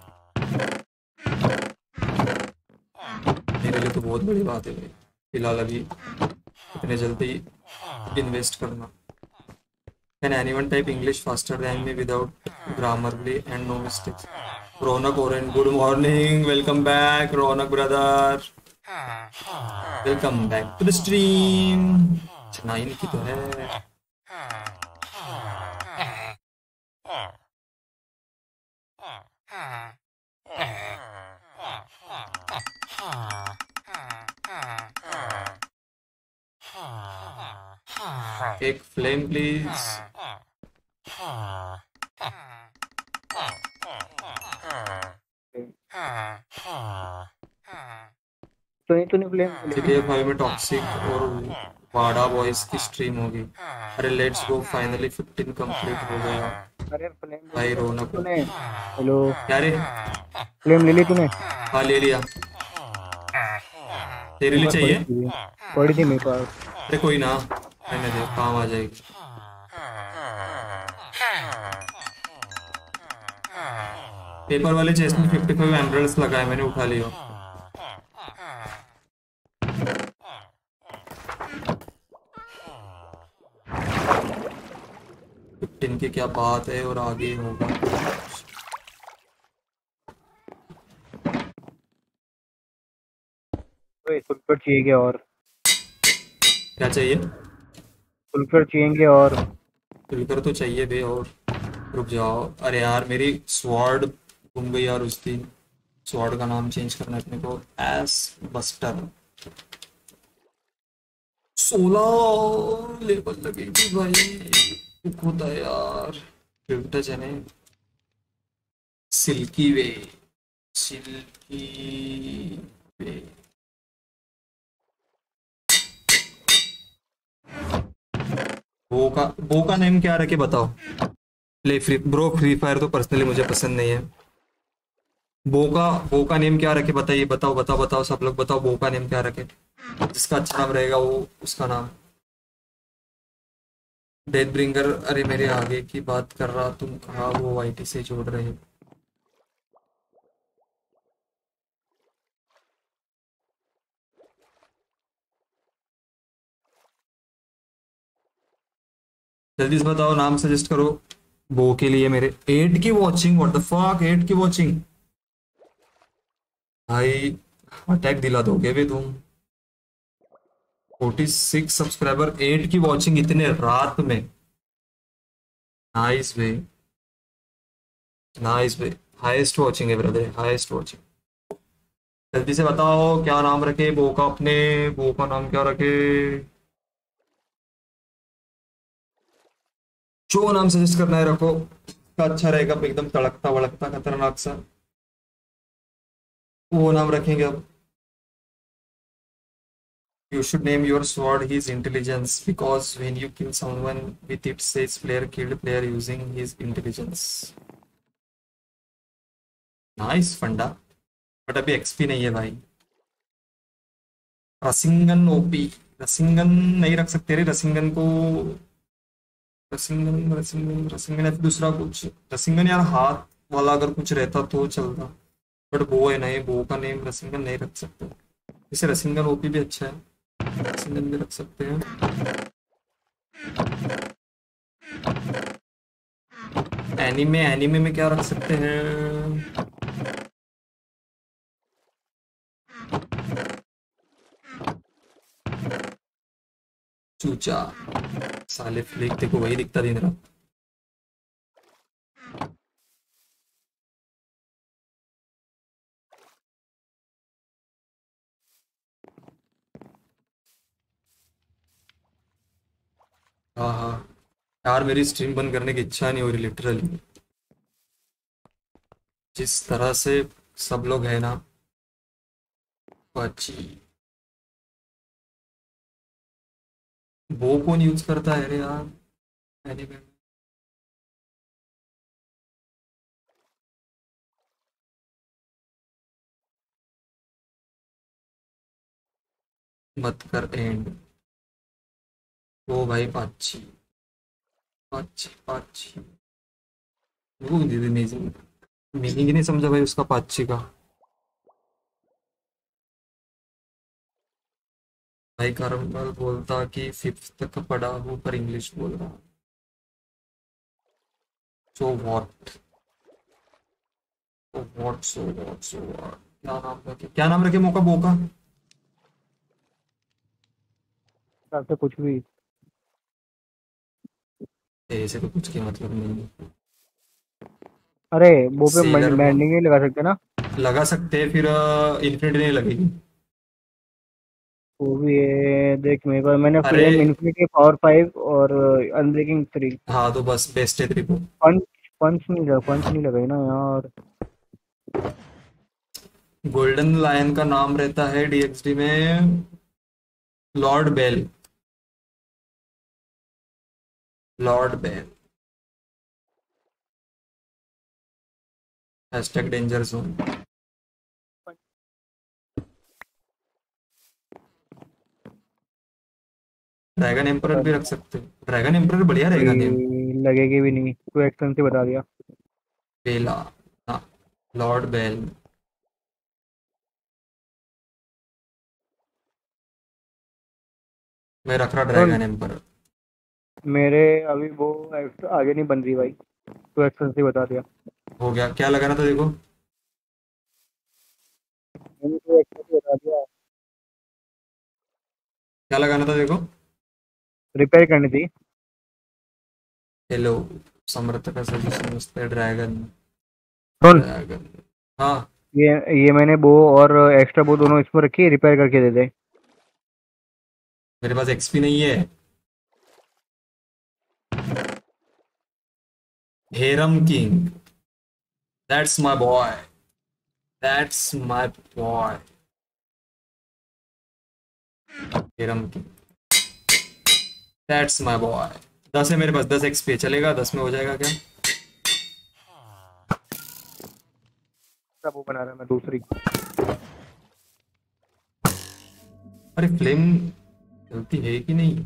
मेरे लिए तो बहुत बड़ी बात है भाई। फिलहाल अभी इतने जल्दी इन्वेस्ट करना। Can anyone type English faster than me without grammarly and no mistakes? Ronak Oren, good morning. Welcome back, Ronak brother. Welcome back to the stream. 9 की तो है। एक फ्लेम प्लीज। तूने फ्लेम GTA 5 में टॉक्सिक और वाडा बॉयज की स्ट्रीम होगी। अरे लेट्स गो, फाइनली 15 कंप्लीट हो गया। अरे फ्लेम भाई रोनक तूने, हेलो क्या रे? फ्लेम ले ली तूने? हाँ ले लिया। तेरे लिए चाहिए? पड़ी थी मेरे पास। अरे कोई ना, मैंने दे काम आ जाएगी। पेपर वाले चेस्ट में 55 एमरल्ड्स लगाए, मैंने उठा लिया। की क्या बात है, और आगे होगा। सुलकर चाहिए और क्या चाहिए? सुलकर चाहिए और सुलकर तो चाहिए बे। और रुक जाओ, अरे यार मेरी स्वॉर्ड घूम गई यार उस दिन। स्वॉर्ड का नाम चेंज करना है अपने को, एस बस्टर। 16 लेवल लगेगी भाई, होता है यार। टच है ना, सिल्की वे, सिल्की वे। बो का नेम क्या रखे बताओ? Play free bro, free fire तो पर्सनली मुझे पसंद नहीं है। बो का नेम क्या रखे बताइए, बताओ बताओ बताओ सब लोग बताओ, बो का नेम क्या रखे? जिसका अच्छा नाम रहेगा वो उसका नाम। डेथ ब्रिंगर, अरे मेरे आगे की बात कर रहा, तुम कहा वो वाईटी से जोड़ रहे हो? जल्दी से बताओ, नाम सजेस्ट करो बो के लिए। मेरे 8 की वॉचिंग, व्हाट द फक, 8 की वॉचिंग भाई, अटैक दिला दोगे भी तुम। 46 सब्सक्राइबर, 8 की वॉचिंग इतने रात में। Nice way, nice way, highest watching है ब्रदर, हाईएस्ट वॉचिंग। जल्दी से बताओ क्या नाम रखे बो का अपने, बो का नाम क्या रखे? जो नाम सजेस्ट करना है रखो, का अच्छा रहेगा एकदम तड़कता वड़कता खतरनाक सा, वो नाम रखेंगे अब। You should name your sword his intelligence, because when you kill someone with it says player killed player using his intelligence. Nice फंडा, बट अभी एक्सपी नहीं है भाई। रसिंगन ओपी, रसिंगन नहीं रख सकते रे रसिंगन को। रसिंगन रसिंगन रसिंगन है, दूसरा कुछ रसिंगन यार, हाथ वाला अगर कुछ रहता तो चलता, बट वो है नहीं, वो का नेम रसिंगन नहीं रख सकते। इसे रसिंगन ओपी भी अच्छा है, रसिंगन भी रख सकते हैं। एनिमे, एनिमे में क्या रख सकते हैं? चूचा साले, फ्लिक देखो वही दिखता दिन रात। हाँ हाँ यार, मेरी स्ट्रीम बंद करने की इच्छा नहीं हो रही लिटरली। जिस तरह से सब लोग है ना बची। वो कौन यूज करता है रे यार एनिमे? मत कर एंड। ओ भाई पाची, पाची पाची, वो दीदी नहीं, मीनिंग नहीं समझा भाई उसका पाची का। भाई करमल बोलता कि 5th तक पढ़ा हूँ पर इंग्लिश बोल रहा। So what, so what, so what, so what. क्या नाम रखे, क्या नाम रखे मौका बोका? आपसे कुछ भी। ऐसे तो कुछ के मतलब नहीं है। अरे वो पे सेलर बैंडिंग नहीं लगा सकते ना? लगा सकते हैं, फिर इन्फिनिटी नहीं लगेगी। वो भी है, देख मेरे पास मैंने अरे फ्लेम इन्फिनिटी पावर 5 और अनब्रेकिंग 3। हाँ तो बस बेस्ट है 3 को। पंच पंच नहीं लगाई ना यार। गोल्डन लायन का नाम रहता है डीएक्सडी में lord bell, lord bell. Hashtag danger zone. Dragon emperor भी रख सकते हो, ड्रैगन एम्परर बढ़िया रहेगा नेम। लगेगी भी नहीं, तू एक्सपेंसिव बता दिया। बेला, हाँ, लॉर्ड बेल। मैं रख रहा ड्रैगन एम्परर। मेरे अभी वो आगे नहीं बन रही भाई, तू एक्सपेंसिव बता दिया। हो गया, क्या लगाना था देखो। मैंने तो एक्सपेंसिव बता दिया। क्या लगाना था देखो। रिपेयर करनी थी। हेलो, समर्थ का सजेशन उस पे ड्रैगन। सुन, ड्रैगन, हाँ। ये मैंने वो और एक्स्ट्रा वो दोनों इसमें रखी, रिपेयर करके दे दे। मेरे पास एक्सपी नहीं है। Harem king, that's my boy, that's my boy. Harem king, that's my boy. 10 है मेरे पास, 10 एक्सपी चलेगा, 10 में हो जाएगा क्या? सब वो बना रहा मैं दूसरी। अरे फ्लेम चलती है कि नहीं?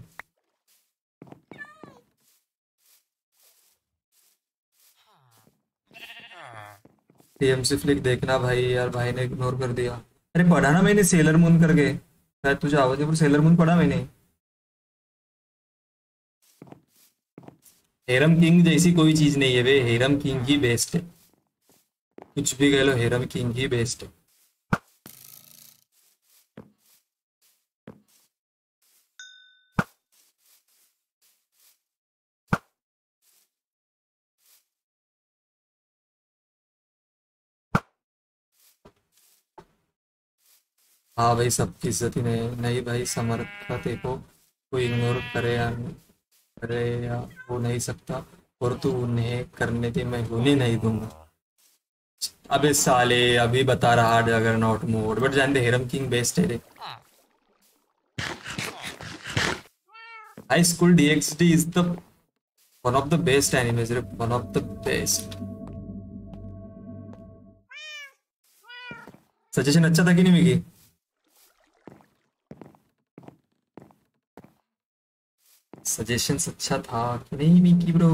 टीएमसी फ्लिक देखना भाई, यार भाई ने इग्नोर कर दिया। अरे पढ़ा ना मैंने सेलर मून करके, शायद तुझे आवाज है, पर सेलर मून पढ़ा मैंने। हेरम किंग जैसी कोई चीज नहीं है वे, हेरम किंग ही बेस्ट है, कुछ भी कह लो, हेरम किंग ही बेस्ट है। हाँ भाई, सबकी इज्जत ही नहीं, नहीं भाई, समर्थ देखो, कोई इग्नोर करे या करे या हो नहीं सकता, और तू उन्हें करने दे, मैं होने नहीं दूंगा। अबे साले, अभी बता रहा अगर नॉट मोड, बट जान दे हेरम किंग बेस्ट है रे। High school DXD is the one of the best animes रे, one of the best. Suggestion अच्छा था कि नहीं मिकी? सजेशन अच्छा था कि नहीं मिकी ब्रो?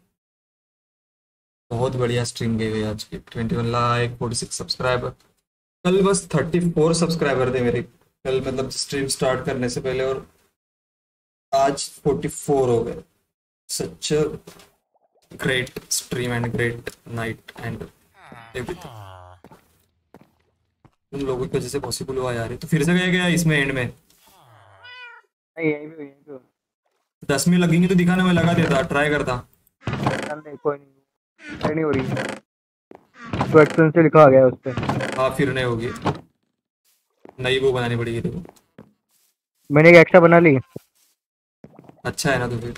बहुत बढ़िया स्ट्रीम गई हुई आज की, 21 लाइक, 46 सब्सक्राइबर। कल बस 34 सब्सक्राइबर थे मेरे, कल मतलब स्ट्रीम स्टार्ट करने से पहले, और आज 44 हो गए। Such great stream and great night and everything तुम लोगों की वजह से पॉसिबल हुआ यार। तो फिर से गया इसमें एंड में? नहीं, यही भी 10 मिनट लगेंगे तो दिखाना, मैं लगा देता, ट्राई करता। नहीं, कोई नहीं हो रही। तो एक्सपेंसिव लिखा आ गया उस पे। हाँ, फिर नहीं होगी, नई वो बनानी पड़ेगी देखो। मैंने एक एक्स्ट्रा बना ली। अच्छा है ना, तो फिर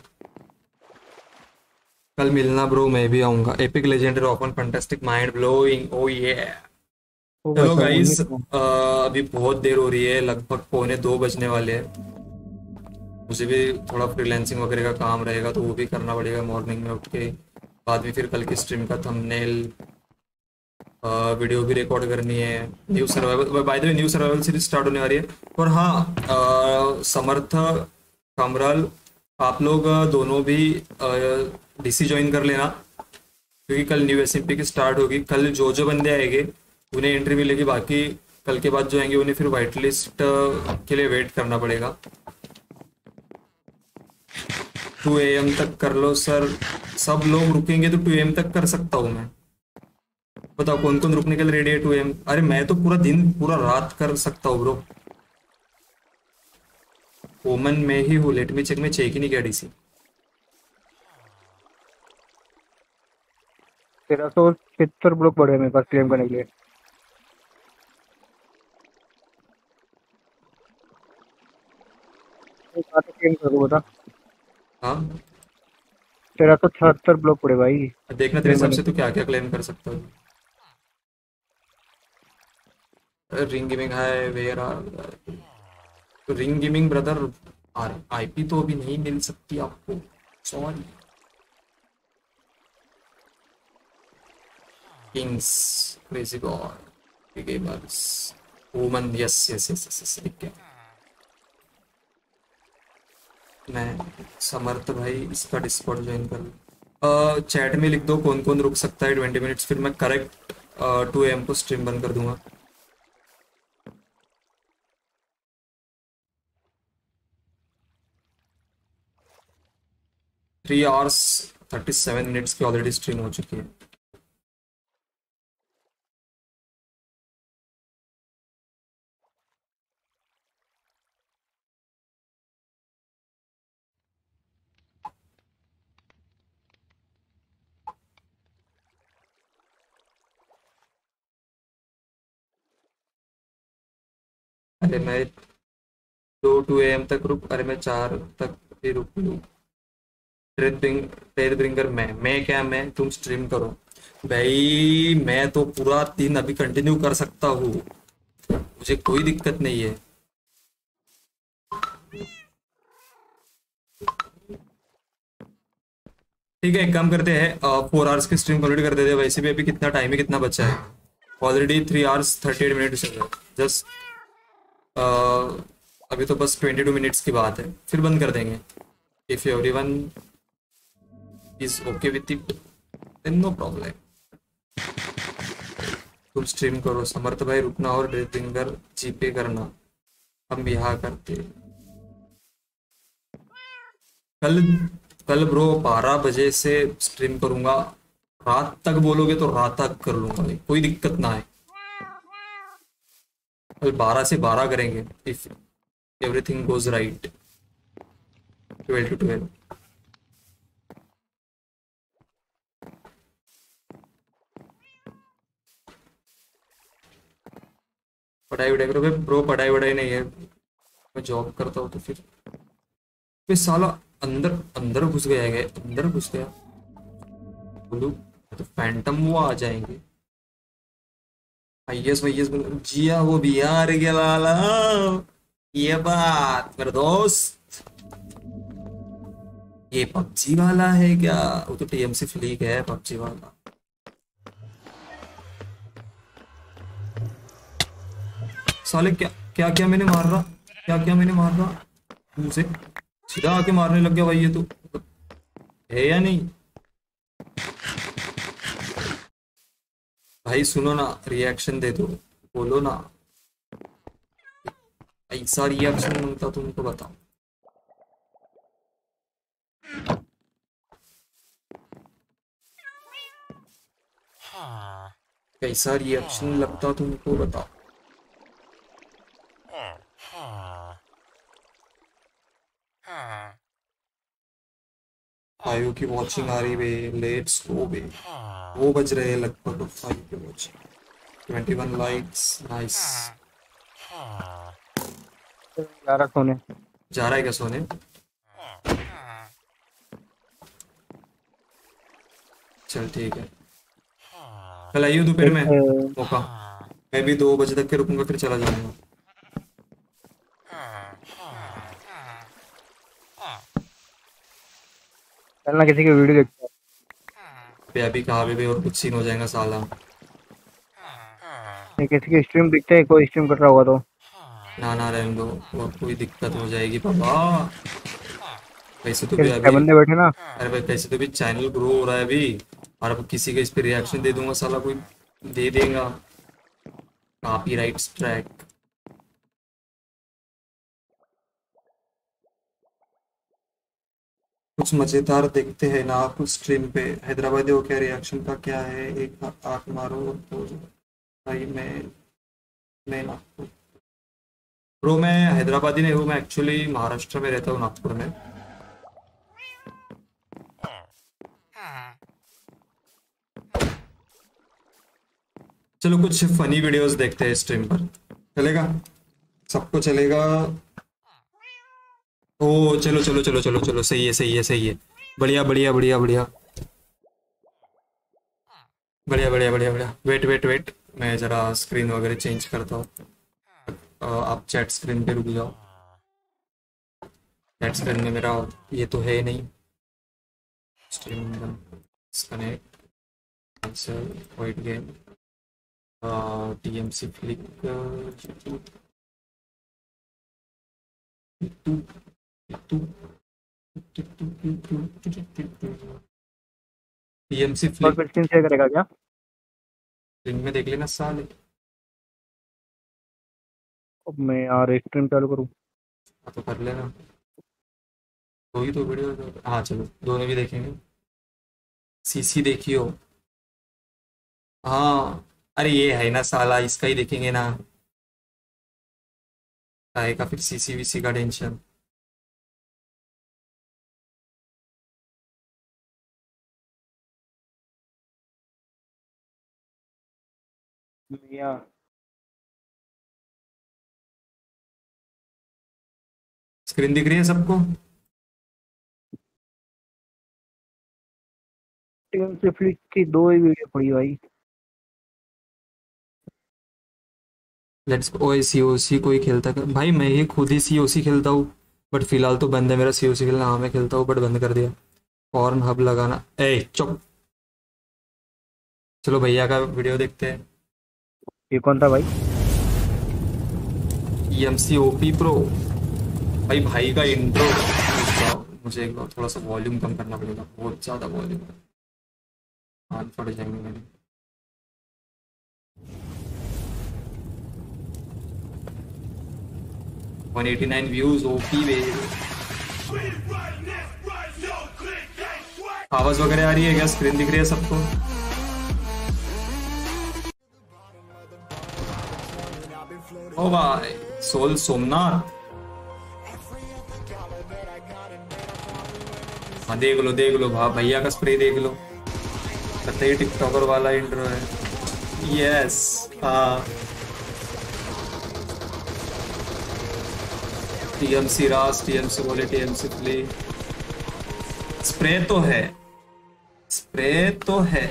कल मिलना ब्रो, मैं भी आऊंगा। Epic legendary open fantastic mind blowing, oh yeah. चलो गाइस, अभी बहुत देर हो रही है, लगभग 1:45 बजने वाले हैं। मुझे भी थोड़ा फ्रीलांसिंग वगैरह का काम रहेगा, तो वो भी करना पड़ेगा मॉर्निंग में उठ के। बाद में फिर कल की स्ट्रीम का थंबनेल वीडियो भी रिकॉर्ड करनी है। New survival, by the way new survival series start होने वाली है। और हाँ, समर्थ, कमरल, आप लोग दोनों भी डीसी ज्वाइन कर लेना, क्योंकि कल न्यू एसएमपी की स्टार्ट होगी। कल जो बंदे आएंगे उन्हें एंट्री मिलेगी, बाकी कल के बाद जो आएंगे उन्हें फिर वाइट लिस्ट के लिए वेट करना पड़ेगा। 2 AM तक कर लो सर, सब लोग रुकेंगे तो 2 AM तक कर सकता हूँ मैं। बताओ कौन कौन रुकने के लिए रेडी है 2 AM? अरे मैं तो पूरा दिन पूरा रात कर सकता हूँ ब्रो। ओमन में ही हूँ, लेट मी चेक, में चेक ही नहीं किया डीसी। 1376 ब्लॉक पड़े मेरे पास क्लेम करने के लिए। क्लेम कर दो, बता। हाँ, 1376 ब्लॉक पड़े भाई। देखना तेरे हिसाब से तू क्या क्या क्लेम कर सकता है। रिंग गेमिंग है, वेयर आर तो रिंग गेमिंग ब्रदर, आईपी तो अभी नहीं मिल सकती आपको, sorry. Kings, crazy god, gamers, woman, yes yes yes yes, ठीक है। मैं समर्थ भाई इसका डिस्कॉर्ड ज्वाइन कर लूँ। चैट में लिख दो कौन कौन रुक सकता है 20 मिनट्स, फिर मैं करेक्ट 2 AM को स्ट्रीम बंद कर दूंगा। थ्री आवर्स 37 मिनट्स की ऑलरेडी स्ट्रीम हो चुकी है। अरे मैं 2 AM तक रुक, अरे मैं 4 तक भी रुक लूँ। ट्रेड ब्रिंगर मैं क्या, मैं तुम स्ट्रीम करो भाई, मैं तो पूरा 3 अभी कंटिन्यू कर सकता हूँ, मुझे कोई दिक्कत नहीं है। ठीक है, एक काम करते हैं 4 आवर्स की स्ट्रीम कंप्लीट कर देते हैं। वैसे भी अभी कितना टाइम है, कितना बचा है, ऑलरेडी 3 आवर्स 38 मिनट्स हो गए जस्ट। अभी तो बस 22 मिनट्स की बात है, फिर बंद कर देंगे। If everyone is okay with it then no problem. तुम स्ट्रीम करो समर्थ भाई, रुकना और ड्रिंकर जीपे करना, हम यहाँ करते। कल कल ब्रो 12 बजे से स्ट्रीम करूंगा, रात तक बोलोगे तो रात तक कर लूंगा भाई, कोई दिक्कत ना है। कल 12 से 12 करेंगे if everything goes right. 12 to 12। पढ़ाई वढ़ाई करो ब्रो, पढ़ाई वढ़ाई नहीं है, मैं जॉब करता हूँ। तो फिर साला अंदर अंदर घुस गया है, अंदर घुस गया बोलू तो फैंटम वो आ जाएंगे। आईएस वैएस जिया वो बिहार के लाला, ये बात मेरे दोस्त, ये पबजी वाला है क्या? वो तो टीएमसी फ्लीक है पबजी वाला। साले क्या क्या क्या मैंने मार रहा, क्या क्या मैंने मार रहा, मुझे सीधा आके मारने लग गया भाई, ये तो है या नहीं? भाई सुनो ना, रिएक्शन दे दो, बोलो ना, ऐसा रिएक्शन मांगता तुमको बताओ। कैसा रिएक्शन लगता तुमको बताओ। फाइव की वॉचिंग आ रही है, लेट्स गो बे। 2 बज रहे हैं लगभग 5 की वॉचिंग, 21 लाइक्स, नाइस। जा रहा सोने, जा रहा है क्या सोने? चल ठीक है, कल आइयो दोपहर में मौका, मैं भी 2 बजे तक के रुकूंगा फिर चला जाऊंगा। चलना किसी की वीडियो देखते हैं। अभी कहा भी और कुछ सीन हो जाएगा साला। किसी की स्ट्रीम दिखते है, कोई स्ट्रीम कर रहा होगा तो ना ना रहने दो, और कोई दिक्कत हो जाएगी पापा। वैसे तो भी क्या अभी बंदे बैठे ना। अरे भाई कैसे तो भी चैनल ग्रो हो रहा है अभी, और अब किसी के इस पे रिएक्शन दे दूंगा साला कोई दे देगा कॉपीराइट स्ट्राइक। कुछ मजेदार देखते हैं ना कुछ स्ट्रीम पे। हैदराबादी हो क्या, रिएक्शन का क्या है? एक आंख मारो और तो भाई मैं नागपुर ब्रो, मैं हैदराबादी नहीं हूँ, मैं एक्चुअली महाराष्ट्र में रहता हूँ, नागपुर में। चलो कुछ फनी वीडियोस देखते हैं स्ट्रीम पर, चलेगा? सबको चलेगा? ओ चलो चलो चलो चलो चलो, सही है सही है सही है, बढ़िया बढ़िया बढ़िया बढ़िया बढ़िया बढ़िया बढ़िया बढ़िया। वेट वेट वेट, मैं जरा स्क्रीन वगैरह चेंज करता हूँ। आप चैट स्क्रीन पे रुक जाओ, चैट स्क्रीन में मेरा ये तो है नहीं। Stream disconnect, cancel, white game, TMC flick, YouTube YouTube YouTube TMC और फ्लिप फिर स्क्रीन शेयर करेगा क्या? लिंक में देख लेना साले। अब मैं यार एक स्ट्रीम चालू करूँ? हाँ तो कर लेना, दो ही तो वीडियो। हाँ चलो दोनों भी देखेंगे। सीसी देखियो। हाँ अरे ये है ना साला, इसका ही देखेंगे ना, आएगा फिर सीसी वीसी का टेंशन। या स्क्रीन दिख रही है सबको? टीम से फ्लिक की 2 ही वीडियो पड़ी भाई। लेट्स ओए सीओसी कोई खेलता कर भाई? मैं ही खुद ही सीओसी खेलता हूँ, बट फिलहाल तो बंद है मेरा सीओसी खेलना। हाँ मैं खेलता हूँ बट बंद कर दिया। फॉर्न हब लगाना, ए चुप। चलो भैया का वीडियो देखते हैं। ये कौन था भाई? EMC OP प्रो भाई, भाई का इंट्रो। मुझे एक बार थोड़ा सा वॉल्यूम कम करना पड़ेगा, बहुत ज़्यादा वॉल्यूम है, हाथ फट जाएंगे मेरे। वन 189 व्यूज ओपी वे। आवाज वगैरह आ रही है क्या? स्क्रीन दिख रही है सबको? ओ भाई सोल सोमनाथ, हाँ देख लो भैया का स्प्रे देख लो, पता ही टिकटॉकर वाला इंट्रो है। यस हाँ, टीएमसी रास, टीएमसी बोले, टीएमसी प्ले। स्प्रे तो है, स्प्रे तो है।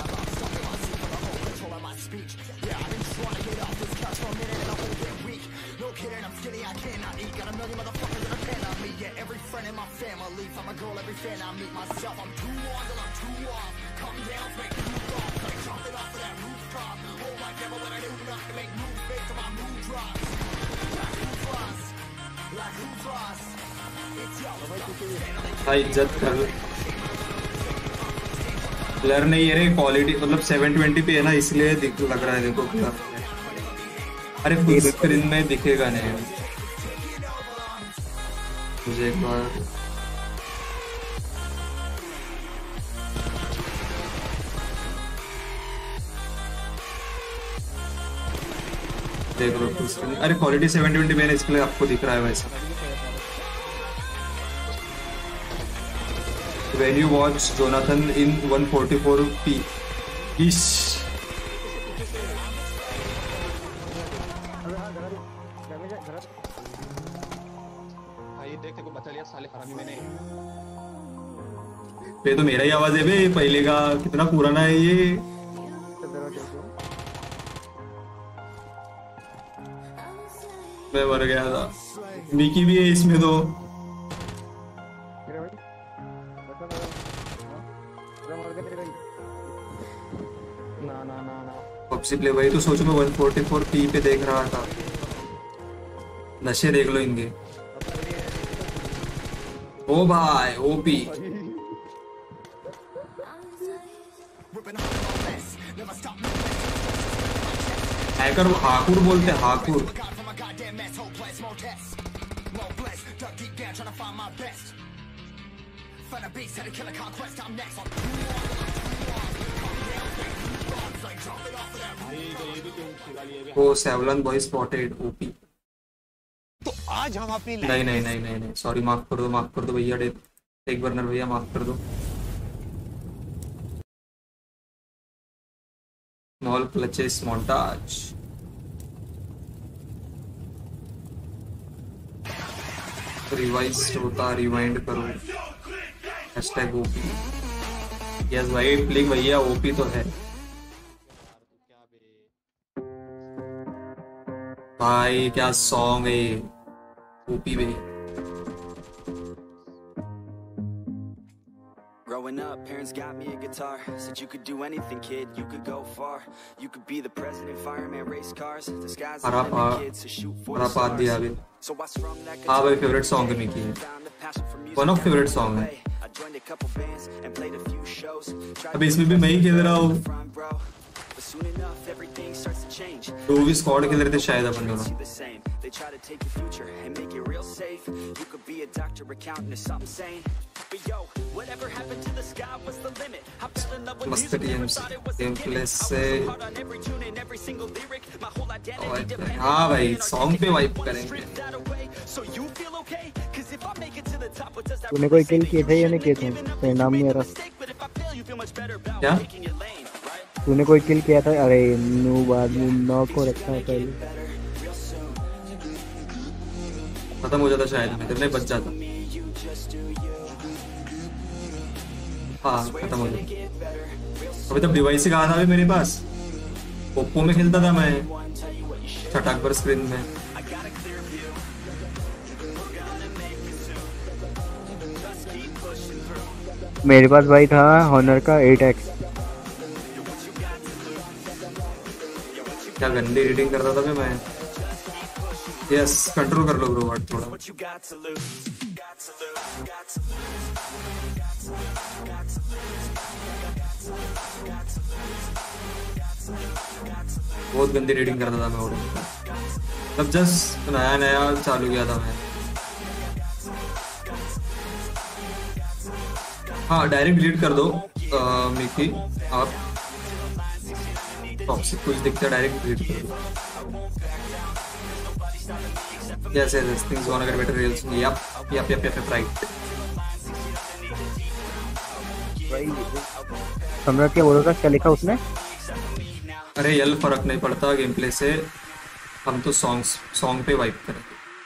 भाई इज्जत कर, ब्लर नहीं है रे, क्वालिटी मतलब 720 पे है ना, इसलिए लग रहा है। देखो क्या, अरे फुल स्क्रीन में दिखेगा नहीं मुझे। एक बार देख लो फुल स्क्रीन। अरे क्वालिटी 720 पे है, इसके लिए आपको दिख रहा है वैसे। When you watch Jonathan in 144p, ish. ये तो मेरा ही आवाज है बे, पहले का कितना पुराना है ये। मैं मर गया था। मिकी भी है इसमें तो। पबजी प्ले भाई तो सोचो, मैं 144p पे देख रहा था। नशे देख लो इनके। ओ भाई ओपी। हैकर हाकुर बोलते, हाकुर। ओ सेवलन बॉय स्पॉटेड ओपी। तो आज हम अपनी नहीं सॉरी, माफ कर दो भैया, एक बर्नर भैया माफ कर दो। Small clutches montage. रिवाइज होता, रिवाइंड करो। Hashtag OP. यस भाई प्लिंग भैया ओपी तो है भाई, क्या सॉन्ग है ओपी में। Growing up, parents got me a guitar. Said you could do anything, kid. You could go far. You could be the president, fireman, race cars. The sky's the limit, kids, so shoot for the stars. So I strung that guitar. हाँ भाई फेवरेट सॉन्ग में की है। वन ऑफ फेवरेट सॉन्ग है। अभी इसमें भी मैं ही खेल रहा हूँ। तो भी स्क्वाड खेल रहे थे शायद अपन दोनों। मस्त गेम प्ले से। हाँ भाई सॉन्ग पे वाइप करेंगे। तूने कोई किल किए थे या नहीं किए थे? तेरा नाम नहीं आ रहा। क्या तूने कोई किल किया था? अरे नूब आदमी नॉक हो रखा है पहले। खत्म हो जाता शायद, मैं तेरे बच जाता। हाँ खत्म हो जाता। अभी तक डिवाइस ही कहा था अभी मेरे पास। ओप्पो में खेलता था मैं, छटाक पर स्क्रीन में। मेरे पास भाई था हॉनर का 8x। क्या गंदी रीडिंग करता था मैं। यस कंट्रोल कर लो ब्रो वर्ड थोड़ा। बहुत गंदी रीडिंग करता था मैं और तब जस्ट नया नया चालू किया था मैं। हाँ डायरेक्ट डिलीट कर दो मिकी आप। टॉक्सिक कुछ दिखता है डायरेक्ट डिलीट कर दो। Yes, yes, things gonna get better real soon. Yep, right. सम्राट क्या बोल रहा था? क्या लिखा उसने? अरे यल फर्क नहीं पड़ता गेम प्ले से, हम तो सॉन्ग पे वाइप करें।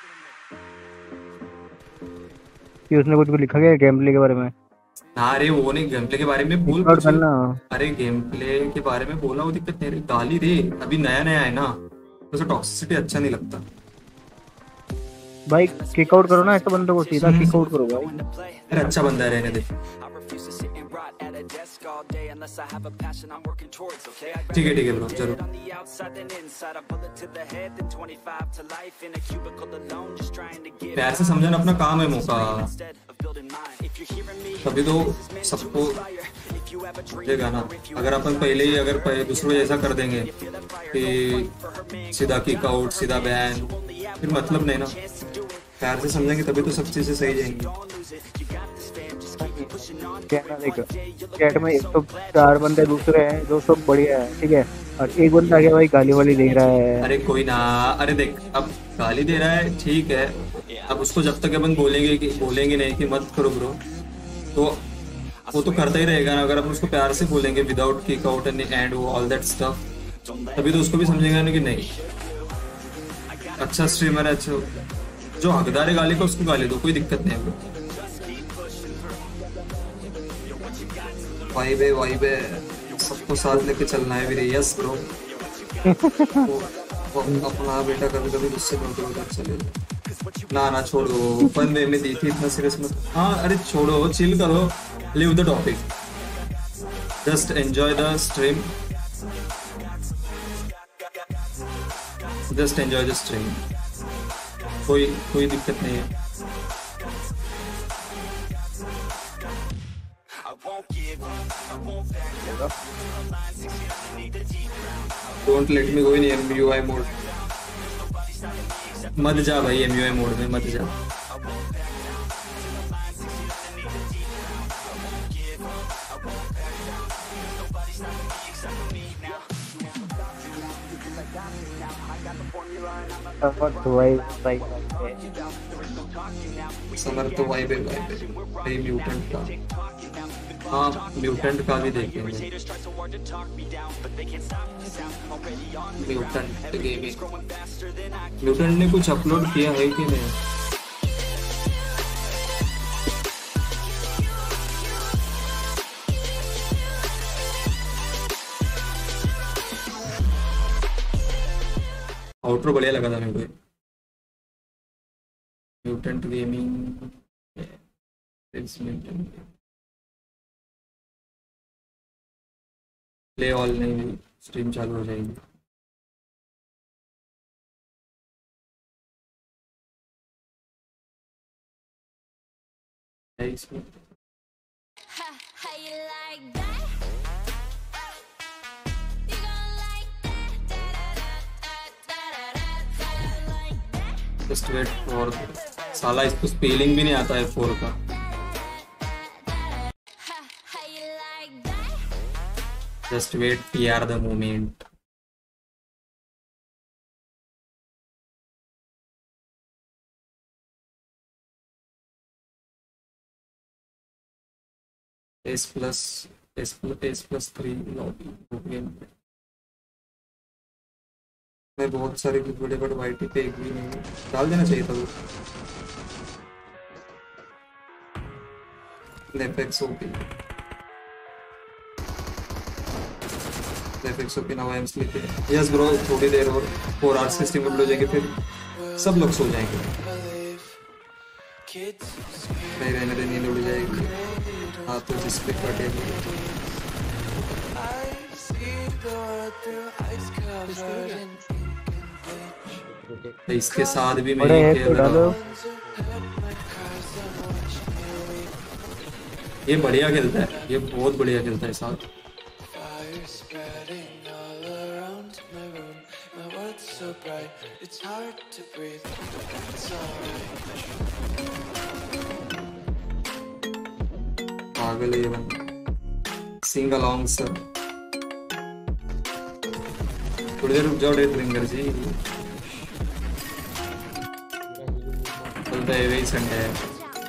कि उसने कुछ लिखा गया गेम प्ले के बारे में? हाँ अरे वो नहीं, गेम प्ले के बारे में बोल कुछ। अरे गेम प्ले के बारे में बोला, वो दिक्कत नहीं। गाली दे, अभी नया नया है ना, तो टॉक्सिसिटी अच्छा नहीं लगता भाई। किक आउट करो ना ऐसा बंदे को, सीधा किक आउट करो भाई। अरे अच्छा बंदा है, रहने दे। ठीक है ब्रो जरूर। प्यार से समझना, अपना काम है मौका, तभी तो सबको देगा ना। अगर अपन पहले ही अगर दूसरों जैसा कर देंगे कि सीधा किक आउट सीधा बैन, फिर मतलब नहीं ना। प्यार से समझेंगे तभी तो सब चीजें सही जाएंगी। चैट में 104 बंदे दूसरे हैं जो सब बढ़िया है, ठीक है, और एक बंदा आगे भाई गाली वाली दे रहा है। अरे कोई ना, अरे देख अब गाली दे रहा है ठीक है, अब उसको जब तक अपन बोलेंगे नहीं कि मत करो ब्रो, तो वो तो करता ही रहेगा ना। अगर अपन उसको प्यार से बोलेंगे without kick out and all that stuff, तभी तो उसको भी समझेगा ना कि नहीं अच्छा स्ट्रीमर है। अच्छा जो हकदार है गाली का उसको गाली दो, कोई दिक्कत नहीं है ब्रो। वाइब है, सबको साथ लेके चलना है मेरे। Yes bro. तो अपना बेटा कभी गुस्से में उधर चले ना छोड़ दो। फन वे में दी थी, इतना सीरियस मत। हाँ अरे छोड़ो, चिल करो, leave the topic, just enjoy the stream, just enjoy the stream. कोई दिक्कत नहीं है। Don't let me go in MUI mode. मत जा भाई MUI मोड में मत जा। समर तो वाइब है भाई म्यूटेंट का। हाँ म्यूटेंट का भी देखेंगे। म्यूटेंट गेमिंग, म्यूटेंट ने कुछ अपलोड किया है कि नहीं? आउटरो बढ़िया लगा था मेरे को। म्यूटेंट गेमिंग प्ले ऑल नहीं, स्ट्रीम चालू हो जाएगी। है इसमें। जस्ट वेट फॉर, साला इसको स्पेलिंग भी नहीं आता है 4 का। Just wait for the moment. S+3 lobby. मैं बहुत सारे बड़े बड़े वाईटी पे एक भी नहीं डाल देना चाहिए था वो। FXOP now I am sleeping। Yes bro, थोड़ी देर और 4 hours की स्ट्रीम अपलोड हो जाएगी, फिर सब लोग सो जाएंगे। नहीं रहने दे, नींद उड़ जाएगी। हाँ तो जिस पे कटेगी। इसके साथ भी मैं खेल रहा हूँ। ये बढ़िया खेलता है, ये बहुत बढ़िया खेलता है साथ। पागल है ये बंदा। Sing along sir. थोड़ी देर रुक जाओ डेथ रिंगर जी। बोलता है वही संडे है।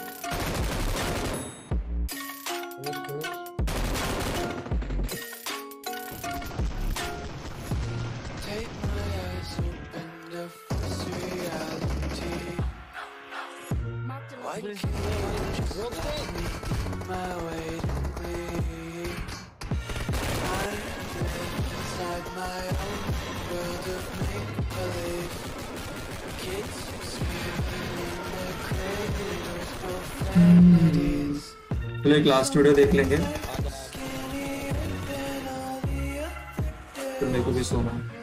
चलो एक लास्ट वीडियो देख लेंगे, फिर मेरे को भी सोना है।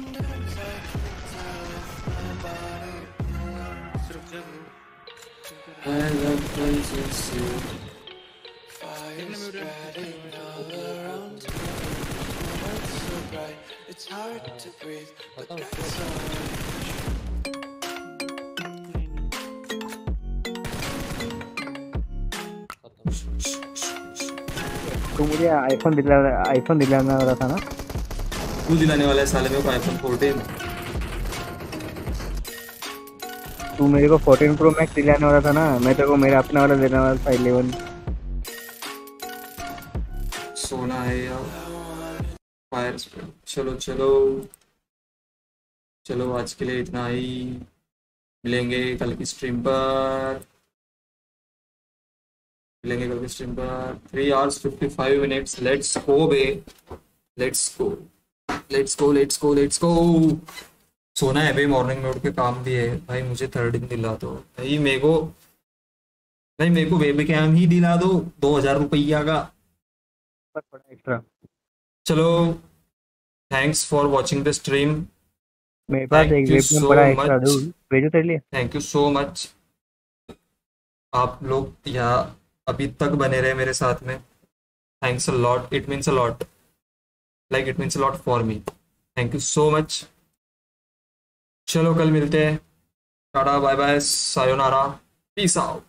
तू मुझे आईफोन दिलाने वाला था ना? तू दिलाने वाला है साले मेरे को आईफोन 14। तू मेरे को 14 प्रो मैक्स दिलाने वाला था ना, मैं तेरे को मेरा अपना वाला देने वाला था 11। सोना है यार फायर स्प्रे। चलो चलो चलो आज के लिए इतना ही, मिलेंगे कल की स्ट्रीम पर। 3 hours 55 minutes। लेट्स गो बे, लेट्स गो। सोना है भाई, मॉर्निंग में उठ के काम भी है भाई। मुझे 13 दिला दो भाई, मेरे को वेब कैम ही दिला दो 2000 रुपया का। एक्स्ट्रा। चलो thanks for watching the stream. मेरे पास एक वेब कैम बड़ा एक्स्ट्रा दूं, भेजो तेरे लिए। Thank you so much. आप लोग यहाँ अभी तक बने रहे मेरे साथ में, thanks a lot. It means a lot, like it means a lot for me. Thank you so much. चलो कल मिलते हैं। टाटा बाय बाय सायोनारा, peace out.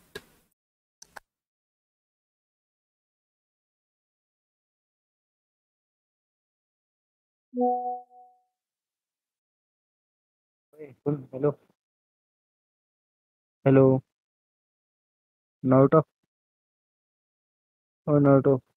Hello hello Naruto. और नारुतो